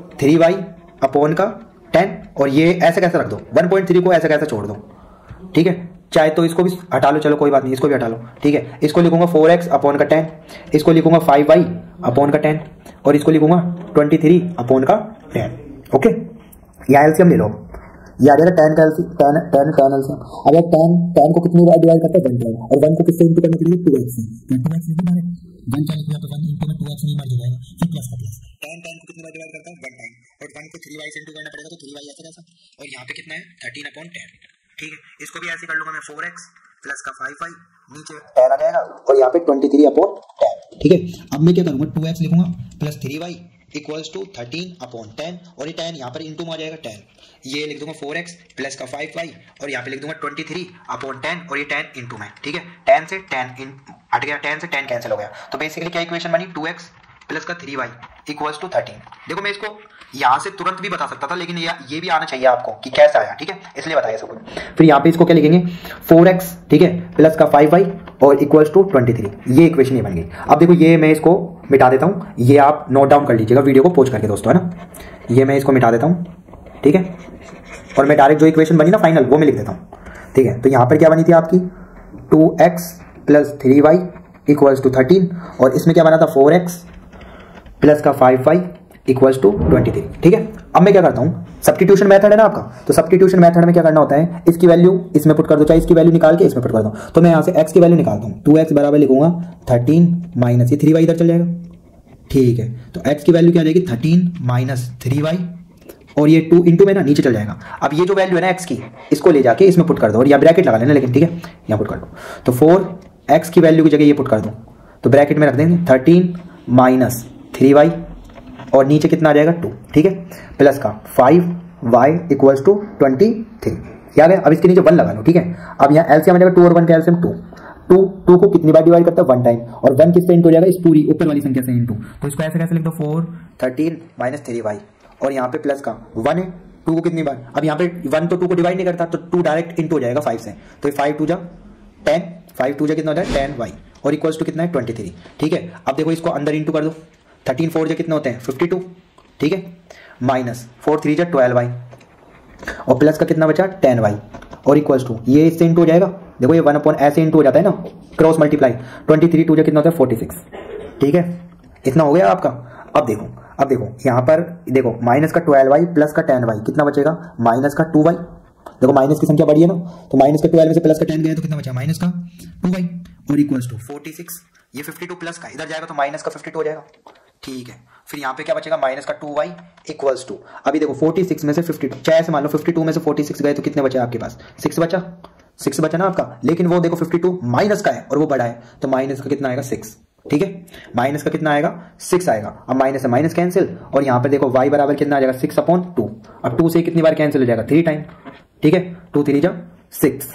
3y/10 और ये ऐसे कैसे रख दो 1.3 को ऐसे कैसे छोड़ दो, ठीक है, चाहे तो इसको भी हटा लो, चलो कोई बात नहीं, इसको भी हटा लो, ठीक है, इसको लिखूंगा 4x/10, इसको लिखूंगा 5y/10 और इसको लिखूंगा 23/10, ओके। या एलसीएम ले लो, ये आ जाएगा 10 एलसीएम। अब 10 को कितनी बार डिवाइड करता है 1 टाइम, और 1 को किससे इंटू करने के लिए 2x से, तो 2x नहीं मारे 1 क्या लिखना तो 1 इंटू में 2x नहीं मार जाएगा, फिर प्लस का प्लस 10 को कितनी बार डिवाइड करता है 1 टाइम, और 1 को 3y से इंटू करना पड़ेगा तो 3y ऐसा कैसा, और यहाँ पे कितना है 13/10, ठीक है। इसको भी ऐसे कर लूंगा मैं 4x प्लस का 5y नीचे 10 आ जाएगा और यहाँ पे 23/10, ठीक है। अब मैं क्या करूंगा 2x लिखूंगा प्लस 3y इक्वल्स टू 13/10 और ये 10 यहाँ पर इंटू में आ जाएगा 10, ये लिख दूंगा 4x प्लस का 5y और यहाँ पे लिख दूंगा 23/10 और ये 10 इंटू में, ठीक है, 10 से 10 हट गया, 10 से 10 कैंसिल हो गया, तो बेसिकली क्या इक्वेशन बनी 2x प्लस का 3y इक्वल्स टू 13। देखो मैं इसको यहाँ से तुरंत भी बता सकता था लेकिन ये भी आना चाहिए आपको कि कैसा आया, ठीक है, इसलिए बताया सब कुछ। फिर यहाँ पे इसको क्या लिखेंगे 4x, ठीक है, प्लस का 5y और इक्वल्स टू 23, ये इक्वेशन ये बन गई। अब देखो ये मैं इसको मिटा देता हूँ, ये आप नोट डाउन कर लीजिएगा वीडियो को पॉज करके दोस्तों, है ना, ये मैं इसको मिटा देता हूँ, ठीक है, और मैं डायरेक्ट जो इक्वेशन बनी ना फाइनल वो मैं लिख देता हूँ, ठीक है। तो यहाँ पर क्या बनी थी आपकी 2x plus 3y equals to 13 और इसमें क्या बना था 4x प्लस का 5y इक्वल्स टू 23, ठीक है। अब मैं क्या करता हूँ, सब्स्टिट्यूशन मेथड है ना आपका, तो सब्स्टिट्यूशन मेथड में क्या करना होता है, इसकी वैल्यू इसमें पुट कर दो, चाहे इसकी वैल्यू निकाल के इसमें पुट कर दो, तो मैं यहाँ से x की वैल्यू निकालता हूँ, 2x बराबर लिखूंगा 13 माइनस ये 3y इधर चल जाएगा, ठीक है, तो x की वैल्यू क्या आ जाएगी 13 माइनस 3y और ये 2 इंटू में ना नीचे चल जाएगा। अब ये जो वैल्यू है ना x की इसको ले जाके इसमें पुट कर दो और या ब्रैकेट लगा लेना, लेकिन ठीक है यहाँ पुट कर दो, तो 4x की वैल्यू की जगह ये पुट कर दो तो ब्रैकेट में रख देंगे 13 माइनस 3y और नीचे कितना आ जाएगा 2, ठीक है, प्लस का 5y इक्वल्स टू 23, क्या गया। अब इसके नीचे 1 लगा लो, ठीक है। अब यहाँ एलसीएम आ जाएगा 2 और 1 का एलसीएम 2 को कितनी बार डिवाइड करता है 1 टाइम और 1 किससे इंटू हो जाएगा इस पूरी ऊपर वाली संख्या से इंटू, तो इसको ऐसे कैसे लिख दो 4 13 माइनस 3y और यहाँ पे प्लस का 1 है, 2 को कितनी बार, अब यहाँ पे 1 तो 2 को डिवाइड नहीं करता तो 2 डायरेक्ट इंटू हो जाएगा 5 से, तो 5 2 जा 10, 5 2 जा कितना हो जाए 10y और इक्वल्स टू कितना है 23, ठीक है। अब देखो इसको अंदर इंटू कर दो, 13 4 जा कितने होते हैं 52, ठीक है, माइनस 4 3 जा 12y और प्लस का कितना बचा 10y और इक्वल्स टू ये इससे इंटू हो जाएगा, देखो ये 1 ऐसे इंटू हो जाता है ना क्रॉस मल्टीप्लाई, 23 2 जा कितना होता है 46, ठीक है, इतना हो गया आपका। अब देखो यहाँ पर देखो माइनस का 12y प्लस का 10y कितना बचेगा माइनस का 2y, देखो माइनस की संख्या बड़ी है ना तो माइनस का 12 में से प्लस का 10 गया तो कितना बचा माइनस का 2y और इक्वल्स टू 46, ये 52 प्लस का इधर जाएगा तो माइनस का 52 हो जाएगा, ठीक है। फिर यहाँ पे क्या बचेगा माइनस का 2y इक्वल्स टू, अभी देखो 46 में से 52, चाहे ऐसे मान लो 52 में से 46 गए तो कितने बचे आपके पास 6 बचा ना आपका, लेकिन वो देखो 52 माइनस का है और वो बड़ा है तो माइनस का कितना आएगा 6, ठीक है, माइनस का कितना आएगा 6 आएगा। अब माइनस से माइनस कैंसिल और यहाँ पे देखो y बराबर कितना आ जाएगा 6/2, अब 2 से कितनी बार कैंसिल हो जाएगा 3 टाइम, ठीक है, 2 3 जा 6।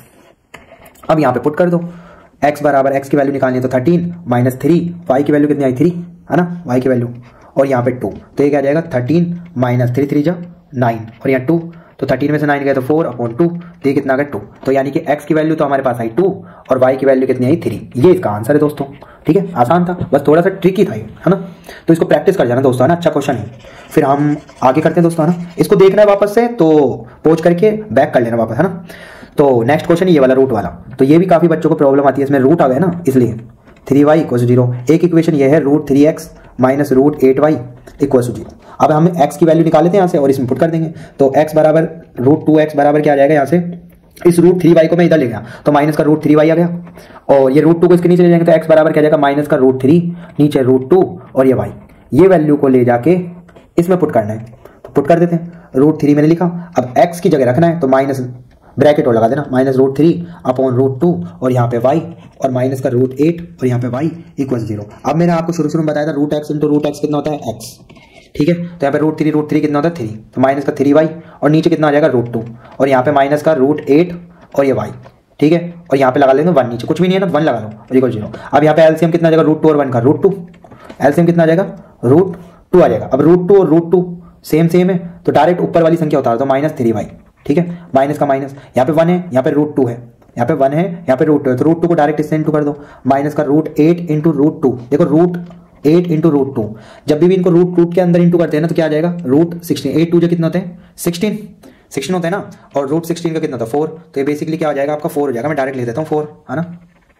अब यहाँ पे पुट कर दो x बराबर x की वैल्यू निकालनी है तो 13 माइनस 3, y की वैल्यू कितनी आई 3 है ना, y की वैल्यू और यहाँ पे 2, तो ये क्या आ जाएगा 13 माइनस 3 3 जा 9 और यहाँ 2, तो 13 में से 9 गया तो 4/2, तो ये कितना आ गया 2। तो यानी कि x की वैल्यू तो हमारे पास आई 2 और y की वैल्यू कितनी आई 3। ये इसका आंसर है दोस्तों। ठीक है, आसान था, बस थोड़ा सा ट्रिकी था ये, है ना। तो इसको प्रैक्टिस कर जाना दोस्तों, है ना, अच्छा क्वेश्चन है। फिर हम आगे करते हैं दोस्तों, है ना। इसको देखना है वापस से तो पॉज करके बैक कर लेना वापस, है ना। तो नेक्स्ट क्वेश्चन ये वाला रूट वाला, तो ये भी काफी बच्चों को प्रॉब्लम आती है, इसमें रूट आ गया ना, इसलिए 3y = 0। एक इक्वेशन ये है √3x माइनस √8y = 0। अब हम x की वैल्यू निकाल लेते हैं यहाँ से और इसमें पुट कर देंगे। तो x बराबर √2x बराबर क्या आ जाएगा, यहाँ से इस √3y को मैं इधर ले गया तो माइनस का √3y आ गया, और ये √2 को इसके नीचे ले जाएंगे तो x बराबर क्या आ जाएगा माइनस का √3 नीचे √2 और ये y, ये वैल्यू को ले जाके इसमें पुट करना है। तो पुट कर देते हैं, √3 मैंने लिखा, अब x की जगह रखना है तो माइनस ब्रैकेट और लगा देना, -√3/√2 और यहाँ पे y और माइनस का √8 और यहाँ पे y = 0। अब मैंने आपको शुरू में बताया था √x × √x कितना होता है x। ठीक है, तो यहाँ पे √3 कितना होता है 3, तो माइनस का 3y और नीचे कितना आ जाएगा √2 और यहाँ पे माइनस का √8 और ये y। ठीक है, और यहाँ पे लगा लेंगे 1, नीचे कुछ भी नहीं है ना, 1 लगा लो और = 0। अब यहाँ पे एलसीएम कितना आ जाएगा √2 और 1 का √2, एलसीएम कितना आ जाएगा √2 आ जाएगा। अब √2 और √2 सेम है तो डायरेक्ट ऊपर वाली संख्या उतार दो -3y। ठीक है, माइनस का माइनस, यहाँ पे 1 है, यहाँ पे √2 है, यहाँ पे 1 है, यहाँ पे √2 है, तो √2 को डायरेक्ट इससे इंटू कर दो, माइनस का √8 × √2। देखो √8 × √2, जब भी इनको √2 के अंदर इंटू करते हैं ना तो क्या आ जाएगा √16। 8 2 जो कितना होते हैं 16 होता है ना, और √16 का कितना था 4, तो ये बेसिकली क्या हो जाएगा आपका 4 हो जाएगा। मैं डायरेक्ट लिख देता हूँ 4, है ना,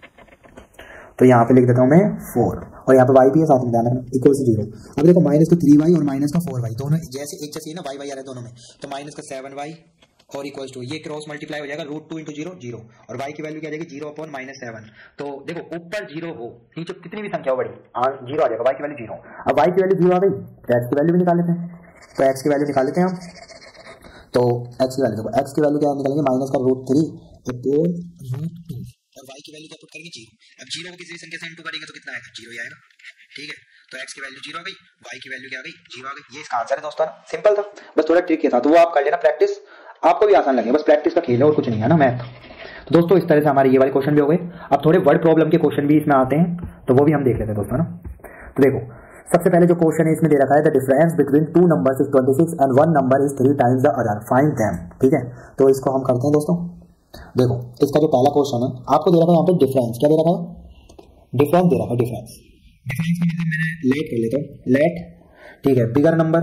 तो यहाँ पे लिख देता हूँ मैं 4 और यहाँ पे y भी है साथ में, ध्यान रखना = 0। अब देखो माइनस का 3y और माइनस का 4y दोनों जैसे एक जैसे ना, y आ रहा है दोनों में, तो माइनस का 7y और = ये क्रॉस मल्टीप्लाई हो जाएगा √2 × 0 0 और y की वैल्यू क्या आ जाएगी 0/-7। तो देखो ऊपर 0 हो नीचे कितनी भी संख्या हो बड़ी 0 आ जाएगा, y की वैल्यू 0। अब y की वैल्यू 0 आ गई तो x की वैल्यू भी निकाल लेते हैं, तो x की वैल्यू निकाल लेते हैं हम। तो x की वैल्यू देखो, x की वैल्यू क्या निकालेंगे माइनस का √3/√2 और y की वैल्यू क्या पुट करेंगे 0। अब 0 को किसी संख्या से इंटू करेंगे तो कितना आएगा 0 ही आएगा। ठीक है, तो x की वैल्यू 0 आ गई, y की वैल्यू क्या आ गई 0 आ गई। ये इसका आंसर है दोस्तों, सिंपल था, बस थोड़ा ट्रिक किया था, तो वो आप कर लेना प्रैक्टिस, आपको भी आसान लगेगा, बस प्रैक्टिस का खेल है और कुछ नहीं है ना मैथ। तो दोस्तों इस तरह से हमारे ये वाले क्वेश्चन भी हो गए। अब थोड़े वर्ड प्रॉब्लम के क्वेश्चन भी इसमें आते हैं, तो वो भी हम देख लेते हैं दोस्तों ना। तो देखो सबसे पहले जो क्वेश्चन है इसमें दे रखा है the difference between 2 numbers is 26 and 1 number is 3 times the other, find them. ठीक है, तो इसको हम करते हैं दोस्तों। देखो इसका जो पहला क्वेश्चन है आपको दे रखा है यहाँ पे डिफरेंस, क्या दे रखा है डिफरेंस दे रखा है, डिफरेंस का मतलब मैंने लेट कर लेता हूँ, लेट। ठीक है,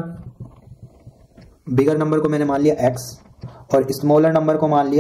बिगर नंबर को मैंने मान लिया x और स्मॉलर नंबर को मान लिया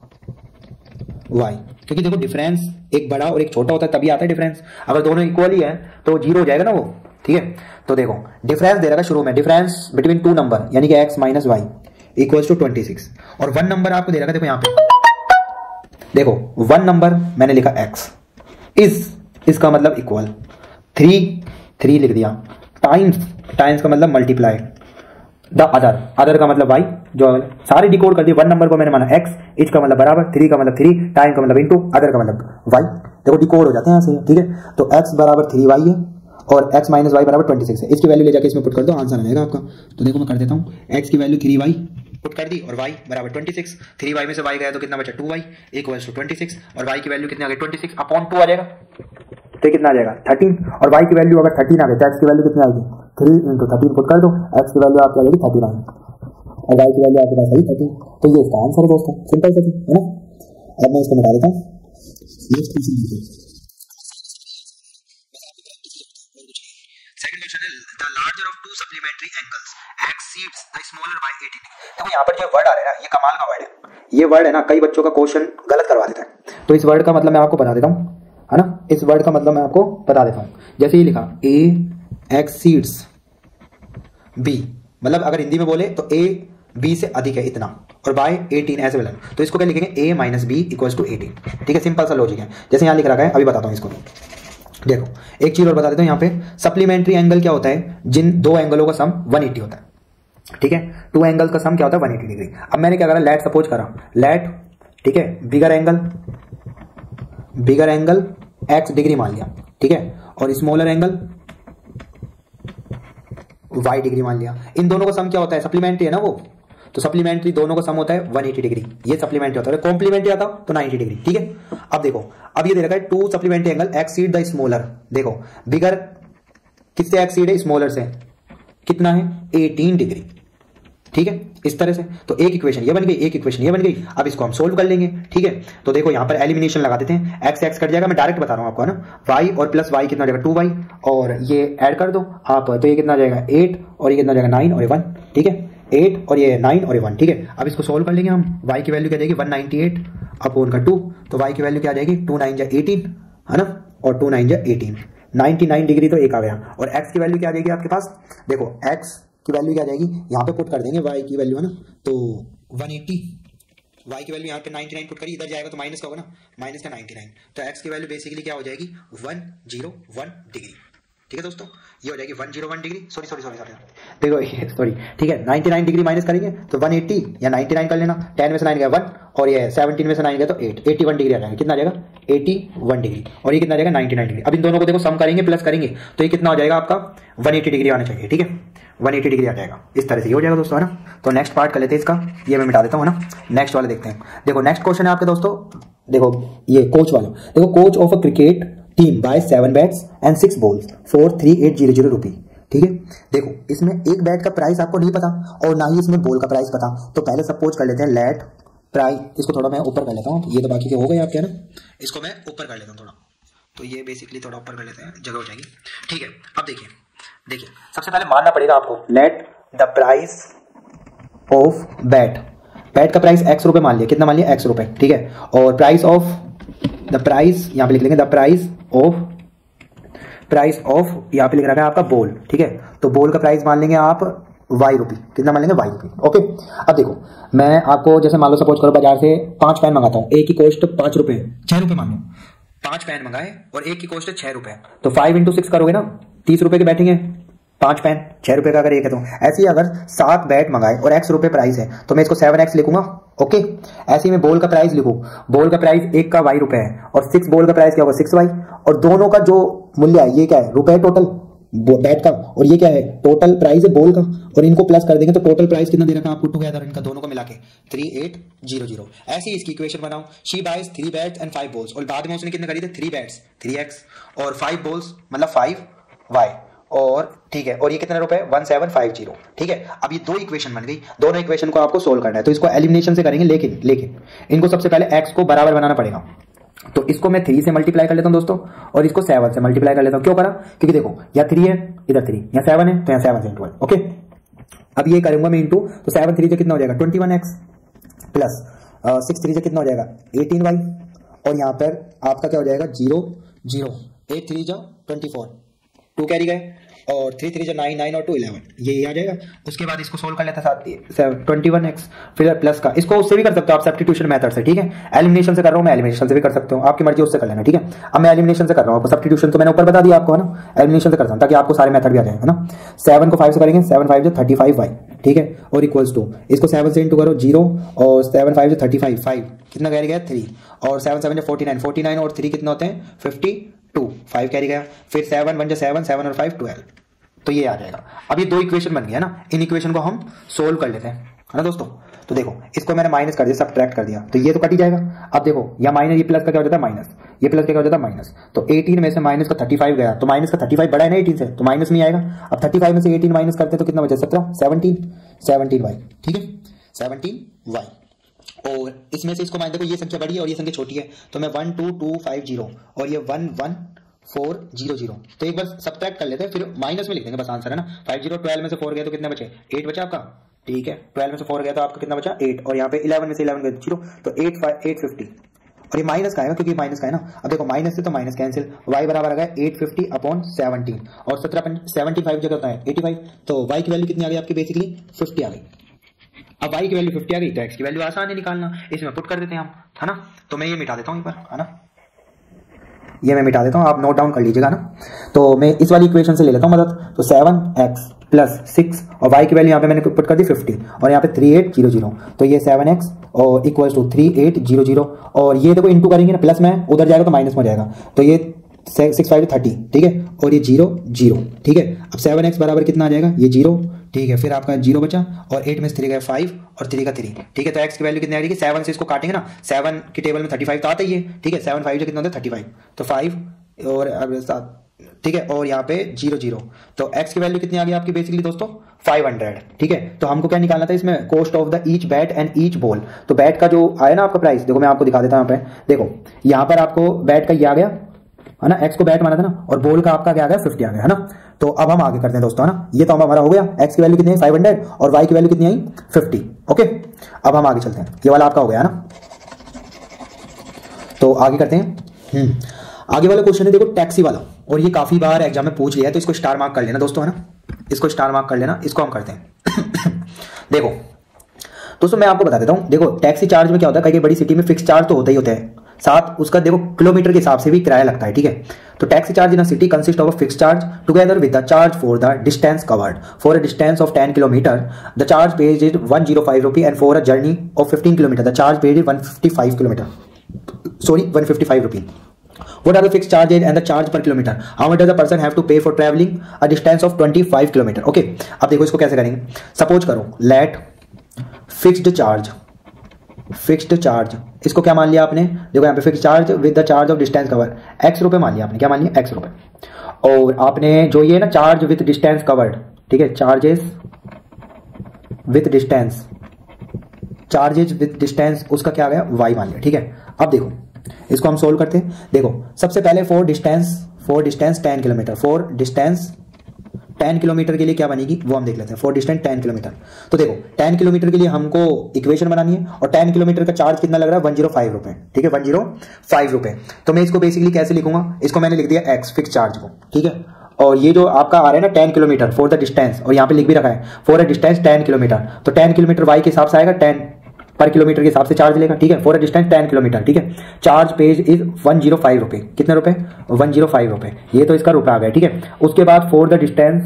y, क्योंकि देखो डिफरेंस एक बड़ा और एक छोटा होता है तभी आता है डिफरेंस। अगर दोनों इक्वल ही है तो 0 हो जाएगा ना वो। ठीक है, तो देखो डिफरेंस दे रखा है शुरू में, डिफरेंस बिटवीन 2 नंबर यानी कि x - y = 26 और 1 नंबर आपको दे रखा है। देखो यहाँ पे देखो 1 नंबर मैंने लिखा x, इसका मतलब इक्वल, 3 लिख दिया, टाइम्स का मतलब मल्टीप्लाई, द अदर का मतलब y, जो सारे डिकोड कर दिए। 1 नंबर को मैंने माना x, इसका मतलब बराबर, 3 का मतलब 3, टाइम का मतलब इंटू, अदर का मतलब y। देखो डिकोड हो जाते हैं यहाँ से। ठीक है, तो x बराबर 3y है और x - y बराबर 26 है। इसकी वैल्यू ले जाके इसमें पुट कर दो, आंसर आ जाएगा आपका। तो देखो मैं कर देता हूँ, x की वैल्यू 3y पुट कर दी और y बराबर 26, 3y में से y गया तो कितना बचा 2y = 26 और y की वैल्यू कितनी आ गई 26/2 आ जाएगा, तो कितना आ जाएगा 13 और y की वैल्यू अगर 13 आ गई तो x की वैल्यू कितनी आएगी 3 × 13 पुट कर दो, x की वैल्यू आपकी आ जाएगी 39 और y की वैल्यू आपके पास आई 13। तो ये इसका आंसर है दोस्तों, सिंपल सा है ना। अब मैं इसको निकाल देता हूँ, नेक्स्ट क्वेश्चन सेकंड क्वेश्चन है the larger of 2 supplementary angles exceeds the smaller by 80 degree. देखो यहाँ पर जो वर्ड आ रहा है ना, ये कमाल का वर्ड है, ये वर्ड है ना कई बच्चों का क्वेश्चन गलत करवा देता है। तो इस वर्ड का मतलब मैं आपको बता देता हूँ, है ना, इस वर्ड का मतलब मैं आपको बता देता हूँ। जैसे ये लिखा a एक्सीड्स b, मतलब अगर हिंदी में बोले तो a b से अधिक है इतना और बाय 18 ऐसे बोला, तो इसको क्या लिखेंगे a - b = 18। ठीक है, सिंपल सा लॉजिक है। जैसे यहाँ लिख रखा है, अभी बताता हूँ इसको। देखो एक चीज और बता देता हूँ, यहाँ पे सप्लीमेंट्री एंगल क्या होता है, जिन 2 एंगलों का सम 180 होता है। ठीक है, 2 एंगल का सम क्या होता है 180 डिग्री। अब मैंने क्या करा, लेट सपोज करा, लेट, ठीक है, बिगर एंगल x डिग्री मान लिया, ठीक है, और स्मॉलर एंगल y डिग्री मान लिया। इन दोनों का सम क्या होता है, सप्लीमेंट्री है ना वो, तो सप्लीमेंट्री दोनों का सम होता है 180 डिग्री, ये सप्लीमेंट्री होता है। कॉम्प्लीमेंट्री आता तो 90 डिग्री। ठीक है, अब देखो, अब ये दे रखा है 2 supplementary angle exceed the smaller. देखो बिगर किससे एक्सीड है, स्मॉलर से, कितना है 18 डिग्री। ठीक है, इस तरह से। तो एक इक्वेशन ये बन गई, एक इक्वेशन ये बन गई। अब इसको हम सोल्व कर लेंगे। ठीक है, तो देखो यहाँ पर एलिमिनेशन लगा देते हैं। एक्स एक्स कट जाएगा, मैं डायरेक्ट बता रहा हूँ आपको, है ना। वाई और प्लस वाई कितना हो जाएगा 2y, और ये ऐड कर दो आप, तो ये कितना हो जाएगा 8, और ये कितना हो जाएगा 9 और ये 1। ठीक है, 8 और ये 9 और ये 1। ठीक है, अब इसको सोल्व कर लेंगे हम। y की वैल्यू क्या जाएगी 198 अपॉन का 2, तो y की वैल्यू क्या आ जाएगी 2 9 जा 18, है ना, और 2 9 जा 18, 99 डिग्री तो एक आ गया। और x की वैल्यू क्या आ जाएगी आपके पास, देखो x की वैल्यू क्या आ जाएगी, यहाँ पे पुट कर देंगे y की वैल्यू, है ना, तो 180, y की वैल्यू यहाँ पे 99 पुट करी, इधर जाएगा तो माइनस का होगा ना, माइनस का 99, तो x की वैल्यू बेसिकली क्या हो जाएगी 101 डिग्री। ठीक है दोस्तों, ये हो जाएगी 101 डिग्री, सॉरी देखो सॉरी, ठीक है, 99 डिग्री माइनस करेंगे तो 180 या 99 कर लेना, 10 में से 9 गया 1, और ये 17 में से 9 गया तो 8, 81 डिग्री आ जाएगा। कितना आ जाएगा 81 डिग्री, और ये कितना आ जाएगा 99 डिग्री। अब इन दोनों को देखो सम करेंगे, प्लस करेंगे, तो ये कितना हो जाएगा आपका 180 डिग्री आना चाहिए। ठीक है, 180 डिग्री आ जाएगा, इस तरह से ये हो जाएगा दोस्तों, है ना। तो नेक्स्ट पार्ट कर लेते हैं इसका, ये मैं मिटा देता हूँ, है ना। नेक्स्ट वाला देखते हैं। देखो नेक्स्ट क्वेश्चन है आपके दोस्तों, देखो ये कोच वाला, देखो coach of a cricket team by 7 bats and 6 balls for 3800 rupee. ठीक है, देखो इसमें एक बैट का प्राइस आपको नहीं पता और ना ही इसमें बॉल का प्राइस पता, तो पहले सपोज कर लेते हैं लेट प्राइस, इसको थोड़ा मैं ऊपर कर लेता हूँ, ये तो बाकी के हो गए आपके, है ना, इसको मैं ऊपर कर लेता हूँ थोड़ा, तो ये बेसिकली थोड़ा ऊपर कर लेते हैं, जगह हो जाएगी। ठीक है, अब देखिए सबसे पहले मानना पड़ेगा आपको, let the price of bat का प्राइस x रुपए मान लिया, कितना मान लिया x रुपए। ठीक है, और प्राइस ऑफ द प्राइस यहाँ पे लिख लेंगे, द प्राइस ऑफ यहाँ पे लिख रखा है आपका बॉल। ठीक है, तो बॉल का प्राइस मान लेंगे आप y रुपी, कितना मान लेंगे y रुपी। ओके, अब देखो मैं आपको जैसे मान लो सपोज करो बाजार से 5 पेन मंगाता हूँ, एक की कॉस्ट 5 रुपए 6 रुपए मान लो, 5 पेन मंगाए और एक की कॉस्ट है 6 रुपए, तो 5 × 6 करोगे ना 30 रुपए के बैठेंगे 5 पेन, 6 रुपए का अगर एक है तो। ऐसे ही अगर 7 बैट मंगाए और x रुपए प्राइस है तो मैं इसको 7x लिखूंगा। ओके, ऐसे ही मैं बॉल का प्राइस लिखूं, बॉल का प्राइस एक का y रुपए है और 6 बॉल का प्राइस क्या होगा 6y, और दोनों का जो मूल्य है ये क्या है रुपए टोटल बैट का, और ये क्या है टोटल प्राइस है बॉल का, और इनको प्लस कर देंगे तो टोटल प्राइस कितना दे रखा है आपको टुगेदर इनका दोनों को मिला के 3800। ऐसे ही इसकी इक्वेशन बनाओ, she buys 3 bats and 5 balls, और बाद में उसने कितने खरीदे 3 बैट्स 3x और 5 बॉल्स मतलब 5y, और ठीक है, और ये कितने रुपए 1750। ठीक है, अब ये दो इक्वेशन बन गई, दोनों इक्वेशन को आपको सोल्व करना है, तो इसको एलिमिनेशन से करेंगे, लेकिन इनको सबसे पहले x को बराबर बनाना पड़ेगा, तो इसको मैं 3 से मल्टीप्लाई कर लेता हूं दोस्तों, और इसको 7 से मल्टीप्लाई कर लेता हूं। क्यों करा, क्योंकि देखो या 3 है इधर 3, या 7 है तो यहाँ 7 से 12। ओके, अब ये करूंगा मैं इंटू, तो 7 3 से कितना हो जाएगा 21x प्लस 6 3 से कितना हो जाएगा 18y, और यहाँ पर आपका क्या हो जाएगा 0 0, 8 3 जा 24, 2 कैरी गए, और 3 3 जा 9 9 और 2 11, ये आ जाएगा। उसके बाद इसको सोल्व कर लेते हैं 21x, फिर प्लस का, इसको उससे भी कर सकते हो आप सब्स्टिट्यूशन मेथड से। ठीक है, एलिमिनेशन से कर रहा हूँ मैं, एलिमिनेशन से भी कर सकते हो, आपकी मर्जी उससे कर लेना। ठीक है, अब मैं एलिमिनेशन से कर रहा हूँ, सब्स्टिट्यूशन तो मैंने ऊपर बता दिया आपको, है ना, एलिमिनेशन से करता हूँ ताकि आपको सारे मेथड भी आ जाए, है ना। 7 को 5 से करेंगे, 7 5 35y। ठीक है, और इक्वल्स टू इसको 7 से इंटू करो 0, और 7 5 35 5 कितना कैरी गया 3, और 7 7 49 और 3 कितना होते हैं 52, 5 कैरी गया, फिर 7 1 7 7 और 5 12, तो ये आ जाएगा। अब ये दो इक्वेशन बन गया ना, इन इक्वेशन को हम सोल्व कर लेते हैं, है ना दोस्तों। तो देखो इसको मैंने माइनस कर दिया, सब्ट्रैक्ट कर दिया, तो ये तो कट ही जाएगा। अब देखो या माइनस, ये प्लस का क्या हो जाता है माइनस, ये प्लस का क्या हो जाता है माइनस, तो 18 में से माइनस का 35 गया, तो माइनस का 35 बड़ा है ना 18 से, तो माइनस में आएगा। अब 35 में से 18 माइनस करते तो कितना बचा 17 17y। ठीक है, 17y, और इसमें से इसको मान देखो ये संख्या बड़ी है और ये संख्या छोटी है, तो मैं 12250 और ये 11400, तो एक बार सब्ट्रैक्ट कर लेते हैं फिर माइनस में लिख देंगे, बस आंसर है ना। 50 12 में से 4 गया तो कितने बचे 8 बचा आपका। ठीक है, 12 में से 4 गया तो आपका कितना बचा 8, और यहाँ पे 11 में से 11 गया 0, तो 850, और ये माइनस का है क्योंकि माइनस का है ना। अब देखो माइनस से तो माइनस कैंसिल, y बराबर आ गया 850 अपॉन 17, और 75 जगह होता है 85, तो y की वैल्यू कितनी आ गई आपकी बेसिकली 50 आ गई। अब y की वैल्यू 50 आ गई तो x की वैल्यू आसान है निकालना, इसमें पुट कर देते हैं हम, है ना। तो मैं ये मिटा देता हूँ एक बार, है ना, ये मैं मिटा देता हूँ, आप नोट डाउन कर लीजिएगा ना। तो मैं इस वाली इक्वेशन से ले लेता हूँ मदद, तो 7x प्लस 6 और y की वैल्यू यहाँ पे मैंने पुट कर दी 50, और यहाँ पे 3800, तो ये 7x और इक्वल्स टू 3800, और ये देखो इंटू करेंगे ना, प्लस में उधर जाएगा तो माइनस में हो जाएगा, तो ये 6 5 30। ठीक है, और ये 0 0। ठीक है, अब 7x बराबर कितना आ जाएगा ये 0। ठीक है, फिर आपका 0 बचा, और 8 में से 3 गया 5 और 3 का 3। ठीक है, तो x की वैल्यू कितनी आ जाएगी 7 से इसको काटेंगे ना, 7 की टेबल में 35 तो आता ही है। ठीक है, 7 5 जो कितना होता है 35, तो 5 और अब ठीक है, और यहाँ पे 0 0, तो x की वैल्यू कितनी आ गई आपकी बेसिकली दोस्तों 500। ठीक है, तो हमको क्या निकालना था इसमें, cost of the each bat and each ball. तो बैट का जो आया ना आपका प्राइस, देखो मैं आपको दिखा देता हूँ यहाँ पे, देखो यहाँ पर आपको बैट का ये आ गया है ना, x को बैट माना था ना, और बॉल का आपका क्या आ गया 50 आ गया है ना। तो अब हम आगे करते हैं दोस्तों, है ना, ये तो हमारा हो गया, x की वैल्यू कितनी है 500 और y की वैल्यू कितनी आई 50। ओके, अब हम आगे चलते हैं, ये वाला आपका हो गया है ना। तो आगे करते हैं, आगे वाला क्वेश्चन है देखो टैक्सी वाला, और ये काफी बार एग्जाम में पूछ लिया है, तो इसको स्टार मार्क कर लेना दोस्तों, है ना, इसको स्टार मार्क कर लेना। इसको हम करते हैं देखो दोस्तों मैं आपको बता देता हूं, देखो टैक्सी चार्ज में क्या होता है, कई बड़ी सिटी में फिक्स चार्ज तो होता ही होता है, साथ उसका देखो किलोमीटर के हिसाब से भी किराया लगता है। ठीक है, तो taxi charge in a city consist of a fix charge together with the charge for the distance covered. For a distance of 10 kilometre the charge paid is 105 rupee, and for a journey of 15 kilometre the charge paid is 155 rupee. What are the fixed charges and the charge per kilometer? How much does a person have to pay for traveling a distance of 25 kilometer? Okay, अब देखो इसको कैसे करेंगे। Suppose करो late fixed charge, इसको क्या मान लिया आपने, देखो यहाँ पे fix charge with the charge of distance cover x रुपए मान लिया आपने, क्या मान लिया x रुपए, और आपने जो ये ना चार्ज विद डिस्टेंस कवर्ड, ठीक है, चार्जेस विद डिस्टेंस उसका क्या आ गया y मान लिया। ठीक है, अब देखो इसको हम सोल्व करते हैं। देखो सबसे पहले for distance 10 kilometre, for distance 10 kilometre के लिए क्या बनेगी वो हम देख लेते हैं। फॉर डिस्टेंस 10 किलोमीटर, तो देखो 10 किलोमीटर के लिए हमको इक्वेशन बनानी है, और 10 किलोमीटर का चार्ज कितना लग रहा है 105 रुपए। ठीक है, 105 रुपए, तो मैं इसको बेसिकली कैसे लिखूंगा, इसको मैंने लिख दिया x फिक्स चार्ज को। ठीक है, और ये जो आपका आ रहा है ना 10 किलोमीटर फॉर द डिस्टेंस, और यहाँ पे लिख भी रखा है फॉर अ डिस्टेंस 10 किलोमीटर, तो 10 किलोमीटर y के हिसाब से आएगा, 10 पर किलोमीटर के हिसाब से चार्ज लेगा। ठीक है, फॉर अ डिस्टेंस 10 किलोमीटर, ठीक है, चार्ज पेज इज 105 रुपए, कितने रुपए 105 रुपए, ये तो इसका रुपया आ गया। ठीक है, उसके बाद फॉर डिस्टेंस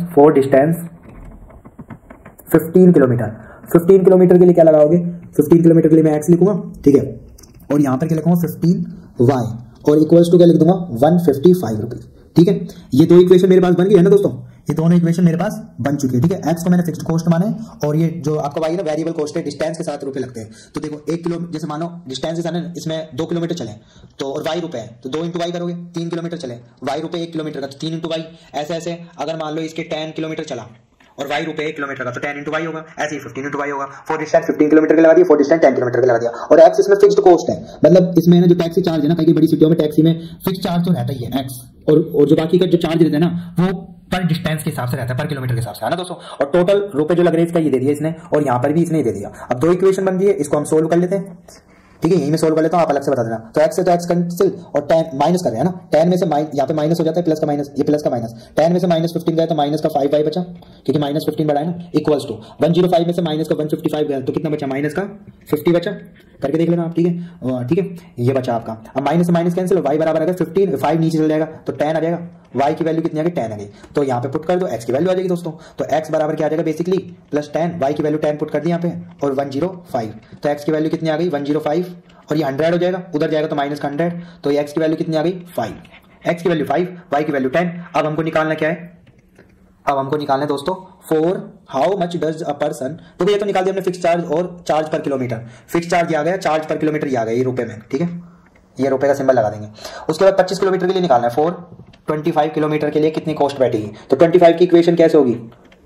15 किलोमीटर के लिए क्या लगाओगे, 15 किलोमीटर के लिए मैं x लिखूंगा। ठीक है, और यहां पर क्या लिखूंगा 15y, और इक्वल्स टू क्या लिख दूंगा 155 रुपए। ठीक है, ये दो इक्वेशन मेरे पास बन गई है ना दोस्तों, ये दोनों इक्वेशन मेरे पास बन चुकी है। ठीक है, x को मैंने फिक्स्ड कॉस्ट माना है, और ये जो आपका y है ना वेरिएबल कॉस्ट है, डिस्टेंस के साथ रुपए लगते हैं। तो देखो 1 किलो, जैसे मानो डिस्टेंस है ना, इसमें 2 किलोमीटर चले तो और y रुपए है, तो 2 इंटू वाई करोगे, 3 किलोमीटर चले y रुपए 1 किलोमीटर का, तो 3 इंटू वाई, ऐसे अगर मान लो इसके 10 किलोमीटर चला और y रुपए 1 किलोमीटर का, तो 10 इंटू वाई होगा, ऐसे ही 15 इंटू वाई होगा। फॉर डिस्टेंस 15 किलोमीटर के लगा दिया, फॉर डिस्टेंस 10 किलोमीटर के लगा दिया, और x इसमें फिक्स्ड कॉस्ट है, मतलब इसमें ना जो टैक्सी चार्ज है ना, कई बड़ी सिटियों में टैक्सी में फिक्स चार्ज तो रहता ही है x, और जो बाकी का जो चार्ज रहता है ना वो पर डिस्टेंस के हिसाब से रहता है, पर किलोमीटर के हिसाब से, है ना दोस्तों। और टोटल रुपए जो लग रहे हैं इसका ये दे दिया इसने, और यहाँ पर भी इसने दे दिया। अब दो इक्वेशन बन गई है, इसको हम सोल्व कर लेते हैं। ठीक है, यही मैं सोल्व कर लेता हूँ, आप अलग से बता देना। तो x से तो x कैंसिल, और 10 माइनस कर रहे हैं ना, 10 में से यहाँ पे माइनस हो जाता है, प्लस का माइनस, ये प्लस का माइनस, 10 में से माइनस 15 गया तो माइनस का 5y बचा, क्योंकि माइनस 15 बढ़ा है ना, इक्वल्स टू 105 में से माइनस का 155 गया तो कितना बचा, माइनस का 50 बचा, करके देख लेना आप। ठीक है, ठीक है, ये बचा आपका। अब माइनस से माइनस कैंसिल, y बराबर अगर 15, 5 नीचे चल जाएगा तो 10 आ जाएगा, y की वैल्यू कितनी आ गई 10 आ गई, तो यहाँ पे पुट कर दो, x की वैल्यू आ जाएगी दोस्तों। तो x बराबर क्या आ जाएगा बेसिकली प्लस 10, y की वैल्यू 10 पुट कर दी यहाँ पे, और 105, तो x की वैल्यू कितनी आ गई 105, और ये 100 हो जाएगा, उधर जाएगा तो माइनस का 100, तो ये x की वैल्यू कितनी आ गई 5, x की वैल्यू 5, y की वैल्यू 10। अब हमको निकालना क्या है, अब हमको निकालना है दोस्तों for how much does a person, तो ये तो निकाल दिया हमने फिक्स चार्ज और charge per kilometre. Fix charge आ गया, चार्ज पर किलोमीटर आ गया ये रुपए में। ठीक है, ये रुपए का सिंबल लगा देंगे। उसके बाद 25 किलोमीटर के लिए निकालना है, फॉर 25 किलोमीटर के लिए कितनी कॉस्ट बैठेगी, तो 25 की इक्वेशन कैसे होगी,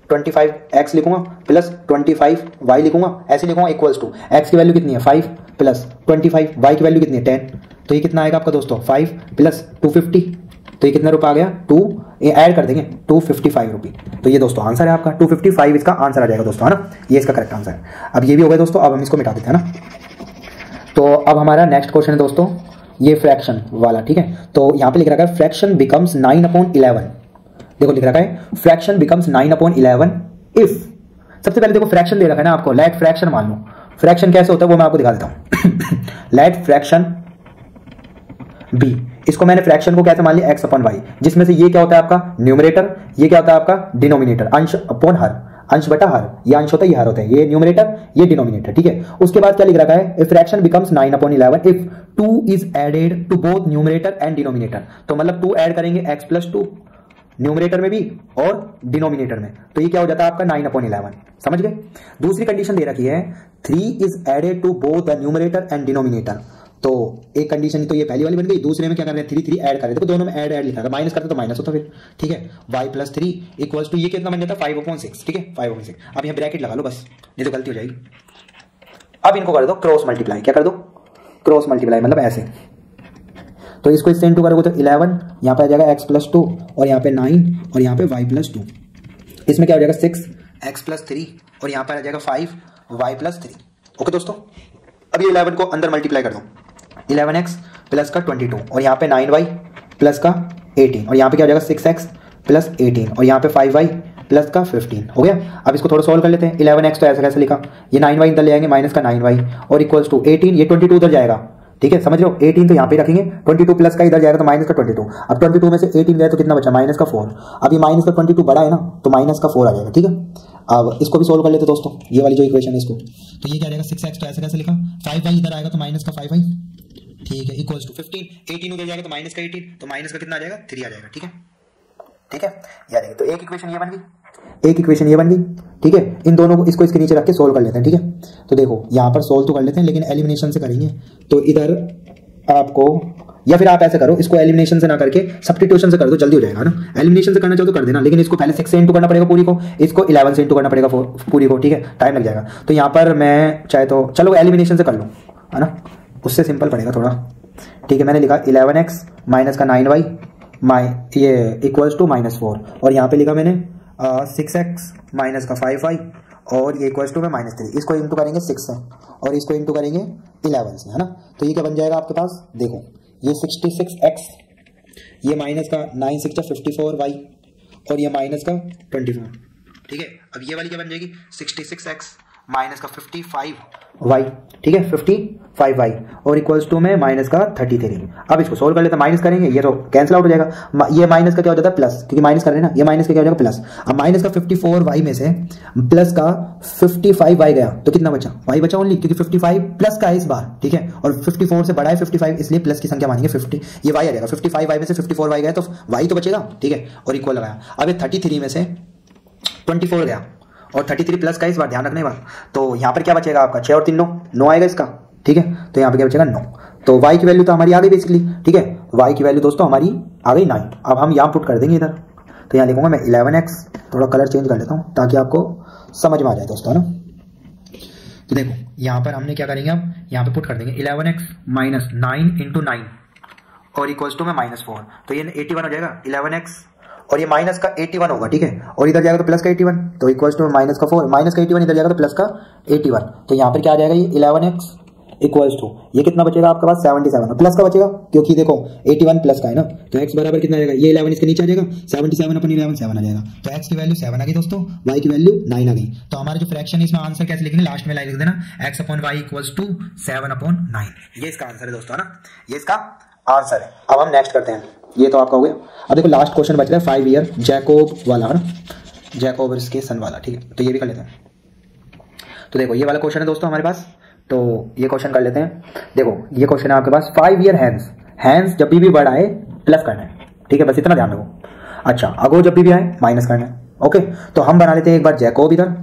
25x लिखूंगा प्लस 25y लिखूंगा, ऐसे लिखूंगा इक्वल्स टू x की वैल्यू कितनी है 5 प्लस 25, y की वैल्यू कितनी है 10, तो ये कितना आएगा आपका दोस्तों 5 प्लस 250, तो ये कितना रुपया आ गया 2, ये ऐड कर देंगे 255 रुपये। तो ये दोस्तों आंसर है आपका 255, इसका आंसर आ जाएगा दोस्तों, है ना, ये इसका करेक्ट आंसर है। अब ये भी हो गया दोस्तों, अब हम इसको मिटा देते हैं ना। तो अब हमारा नेक्स्ट क्वेश्चन है दोस्तों ये फ्रैक्शन वाला। ठीक है, तो यहाँ पे लिख रखा है फ्रैक्शन बिकम्स 9/11। देखो लिख रखा है फ्रैक्शन बिकम्स 9/11 इफ, सबसे पहले देखो फ्रैक्शन दे रखा है ना आपको, लेट फ्रैक्शन मान लो। फ्रैक्शन कैसे होता है वो मैं आपको दिखा देता हूं। लेट फ्रैक्शन बी, इसको मैंने फ्रैक्शन को कैसे मान लिया x/y, जिसमें से ये क्या होता है आपका न्यूमरेटर, ये क्या होता है आपका डिनोमिनेटर, अंश अपॉन हर, अंश बटा हर, ये अंश होता है ये हर होता है, ये न्यूमरेटर ये डिनोमिनेटर। ठीक है, उसके बाद क्या लिख रखा है fraction becomes 9/11 if 2 is added to both numerator and denominator. तो मतलब 2 ऐड करेंगे x+2 न्यूमरेटर में भी और डिनोमिनेटर में, तो ये क्या हो जाता है आपका 9/11। समझ गए। दूसरी कंडीशन दे रखी है 3 is added to both the numerator and denominator, तो एक कंडीशन तो ये पहली वाली बन गई, दूसरे में क्या कर रहे हैं 3 3 ऐड कर रहे थे, तो दोनों में ऐड लिखा था, माइनस करते तो माइनस होता फिर, ठीक है। y + 3 इक्वल्स टू ये कितना बन जाता है 5/6, ठीक है 5/6। अब यहाँ ब्रैकेट लगा लो बस, नहीं तो गलती हो जाएगी। अब इनको कर दो क्रॉस मल्टीप्लाई, क्या कर दो क्रॉस मल्टीप्लाई, मतलब ऐसे। तो इसको इससे इंटू करोगे तो 11, यहाँ पे आ जाएगा x + 2 और यहाँ पे 9 और यहाँ पे y + 2। इसमें क्या हो जाएगा 6x + 3 और यहाँ पर आ जाएगा 5y + 3। ओके दोस्तों, अब ये 11 को अंदर मल्टीप्लाई कर दो, 11x प्लस का 22 और यहाँ पे 9y प्लस का 18 और यहाँ पे क्या हो जाएगा 6x प्लस 18 और यहाँ पे 5y प्लस का 15 हो गया। अब इसको थोड़ा सॉल्व कर लेते हैं। 11x तो ऐसा कैसे लिखा, ये 9y इधर ले आएंगे माइनस का 9y और इक्वल्स टू 18, ये 22 उधर जाएगा, ठीक है समझ रहे हो। 18 तो यहाँ पे रखेंगे, 22 प्लस का इधर जाएगा तो माइनस का 22। अब 22 में से 18 गया तो कितना बचा माइनस का 4। अब ये माइनस का 22 बड़ा है ना तो माइनस का 4 आ जाएगा, ठीक है। अब इसको भी सोल्व कर लेते दोस्तों, ये वाली जो इक्वेशन है इसको, तो ये क्या जाएगा 6x तो ऐसे कैसे लिखा, 5y इधर आएगा तो माइनस का 5y, ठीक है इक्वल्स टू 15, 18 उधर जाएगा तो माइनस का 18, तो माइनस का कितना आ जाएगा 3 आ जाएगा, ठीक है ठीक है। यार तो एक इक्वेशन ये बन गई, एक इक्वेशन ये बन गई, ठीक है। इन दोनों को इसको इसके नीचे रख के सोल्व कर लेते हैं, ठीक है। तो देखो यहाँ पर सोल्व तो कर लेते हैं लेकिन एलिमिनेशन से करेंगे, तो इधर आपको या फिर आप ऐसे करो, इसको एलिमिनेशन से ना करके सब्स्टिट्यूशन से कर दो, जल्दी हो जाएगा ना। एलिमिनेशन से करना चाहो तो कर देना, लेकिन इसको पहले 6 से इंटू करना पड़ेगा पूरी को, इसको 11 से इंटू करना पड़ेगा पूरी को, ठीक है टाइम लग जाएगा। तो यहाँ पर मैं चाहे तो चलो एलिमिनेशन से कर लूँ, है ना, उससे सिंपल पड़ेगा थोड़ा, ठीक है। मैंने लिखा 11x माइनस का 9y ये इक्वल्स टू -4 और यहाँ पे लिखा मैंने 6x माइनस का 5y और ये इक्वल्स टू में -3। इसको इंटू करेंगे 6 से और इसको इंटू करेंगे 11 से, है ना। तो ये क्या बन जाएगा आपके पास, देखो ये 66x, ये माइनस का 9 6 54y और ये माइनस का 24, ठीक है। अब ये वाली क्या बन जाएगी 66x माइनस का 55y, ठीक है 55y और इक्वल्स टू में माइनस का 33। अब इसको सोल्व कर लेते हैं, माइनस करेंगे ये तो कैंसिल आउट हो जाएगा, ये माइनस का क्या हो जाता है प्लस, क्योंकि माइनस कर रहे हैं ना, ये माइनस का क्या हो जाएगा प्लस। अब माइनस का 54y में से प्लस का 55y गया तो कितना बचा, y बचा ओनली, क्योंकि 55 प्लस का है इस बार, ठीक है, और 54 से बड़ा है 55 इसलिए प्लस की संख्या मानेंगे 50, ये y आ जाएगा 55y में से 54y गया तो y तो बचेगा, ठीक है, और इक्वल लगाया। अब ये 33 में से 24 गया और 33 प्लस का इस बार ध्यान रखने वाला, तो यहाँ पर क्या बचेगा आपका 6 और 3 9 आएगा इसका, ठीक है। तो यहाँ पे क्या बचेगा 9, तो y की वैल्यू तो हमारी आ गई बेसिकली, ठीक है, y की वैल्यू दोस्तों हमारी आ गई 9। अब हम यहाँ पुट कर देंगे इधर, तो यहाँ लिखूंगा मैं 11x, थोड़ा कलर चेंज कर लेता हूँ ताकि आपको समझ में आ जाए दोस्तों, है ना। तो देखो यहाँ पर हमने क्या करेंगे, अब यहाँ पे पुट कर देंगे 11x माइनस 9 इंटू 9 और इक्वल्स टू में -4, तो ये 81 हो जाएगा 11x और ये माइनस का 81 होगा, ठीक है, और इधर जाएगा तो प्लस का 81, तो इक्वल्स टू माइनस का 4, माइनस का 81 इधर जाएगा तो प्लस का 81, तो यहाँ पर क्या आ जाएगा ये 11x इक्वल्स टू ये कितना बचेगा आपके पास 77, प्लस का बचेगा क्योंकि देखो 81 प्लस का है ना, तो x बराबर कितना आ जाएगा, ये 11 इसके नीचे आ जाएगा 77 अपन 11 7 आ जाएगा, तो x की वैल्यू 7 आ गई दोस्तों, y की वैल्यू 9 आ गई। तो हमारा जो फ्रैक्शन है इसमें आंसर कैसे लिखेंगे, लास्ट में लाइन लिख देना x/y इक्वल्स टू 7/9, ये इसका आंसर है दोस्तों, है ना, ये इसका आंसर है। अब हम नेक्स्ट करते हैं, ये तो आपका हो गया। अब देखो लास्ट क्वेश्चन बच रहा है 5 ईयर जैकोब वाला, है ना, जैकोब्स के सन वाला, ठीक है, तो ये भी कर लेते हैं। तो देखो ये वाला क्वेश्चन है दोस्तों हमारे पास, तो ये क्वेश्चन कर लेते हैं। देखो ये क्वेश्चन है आपके पास 5 ईयर हैंस जब भी बढ़ आए प्लस करना है, ठीक है, बस इतना ध्यान रखो। अच्छा अगो जब भी आए माइनस करना है, ओके। तो हम बना लेते हैं एक बार जैकोब इधर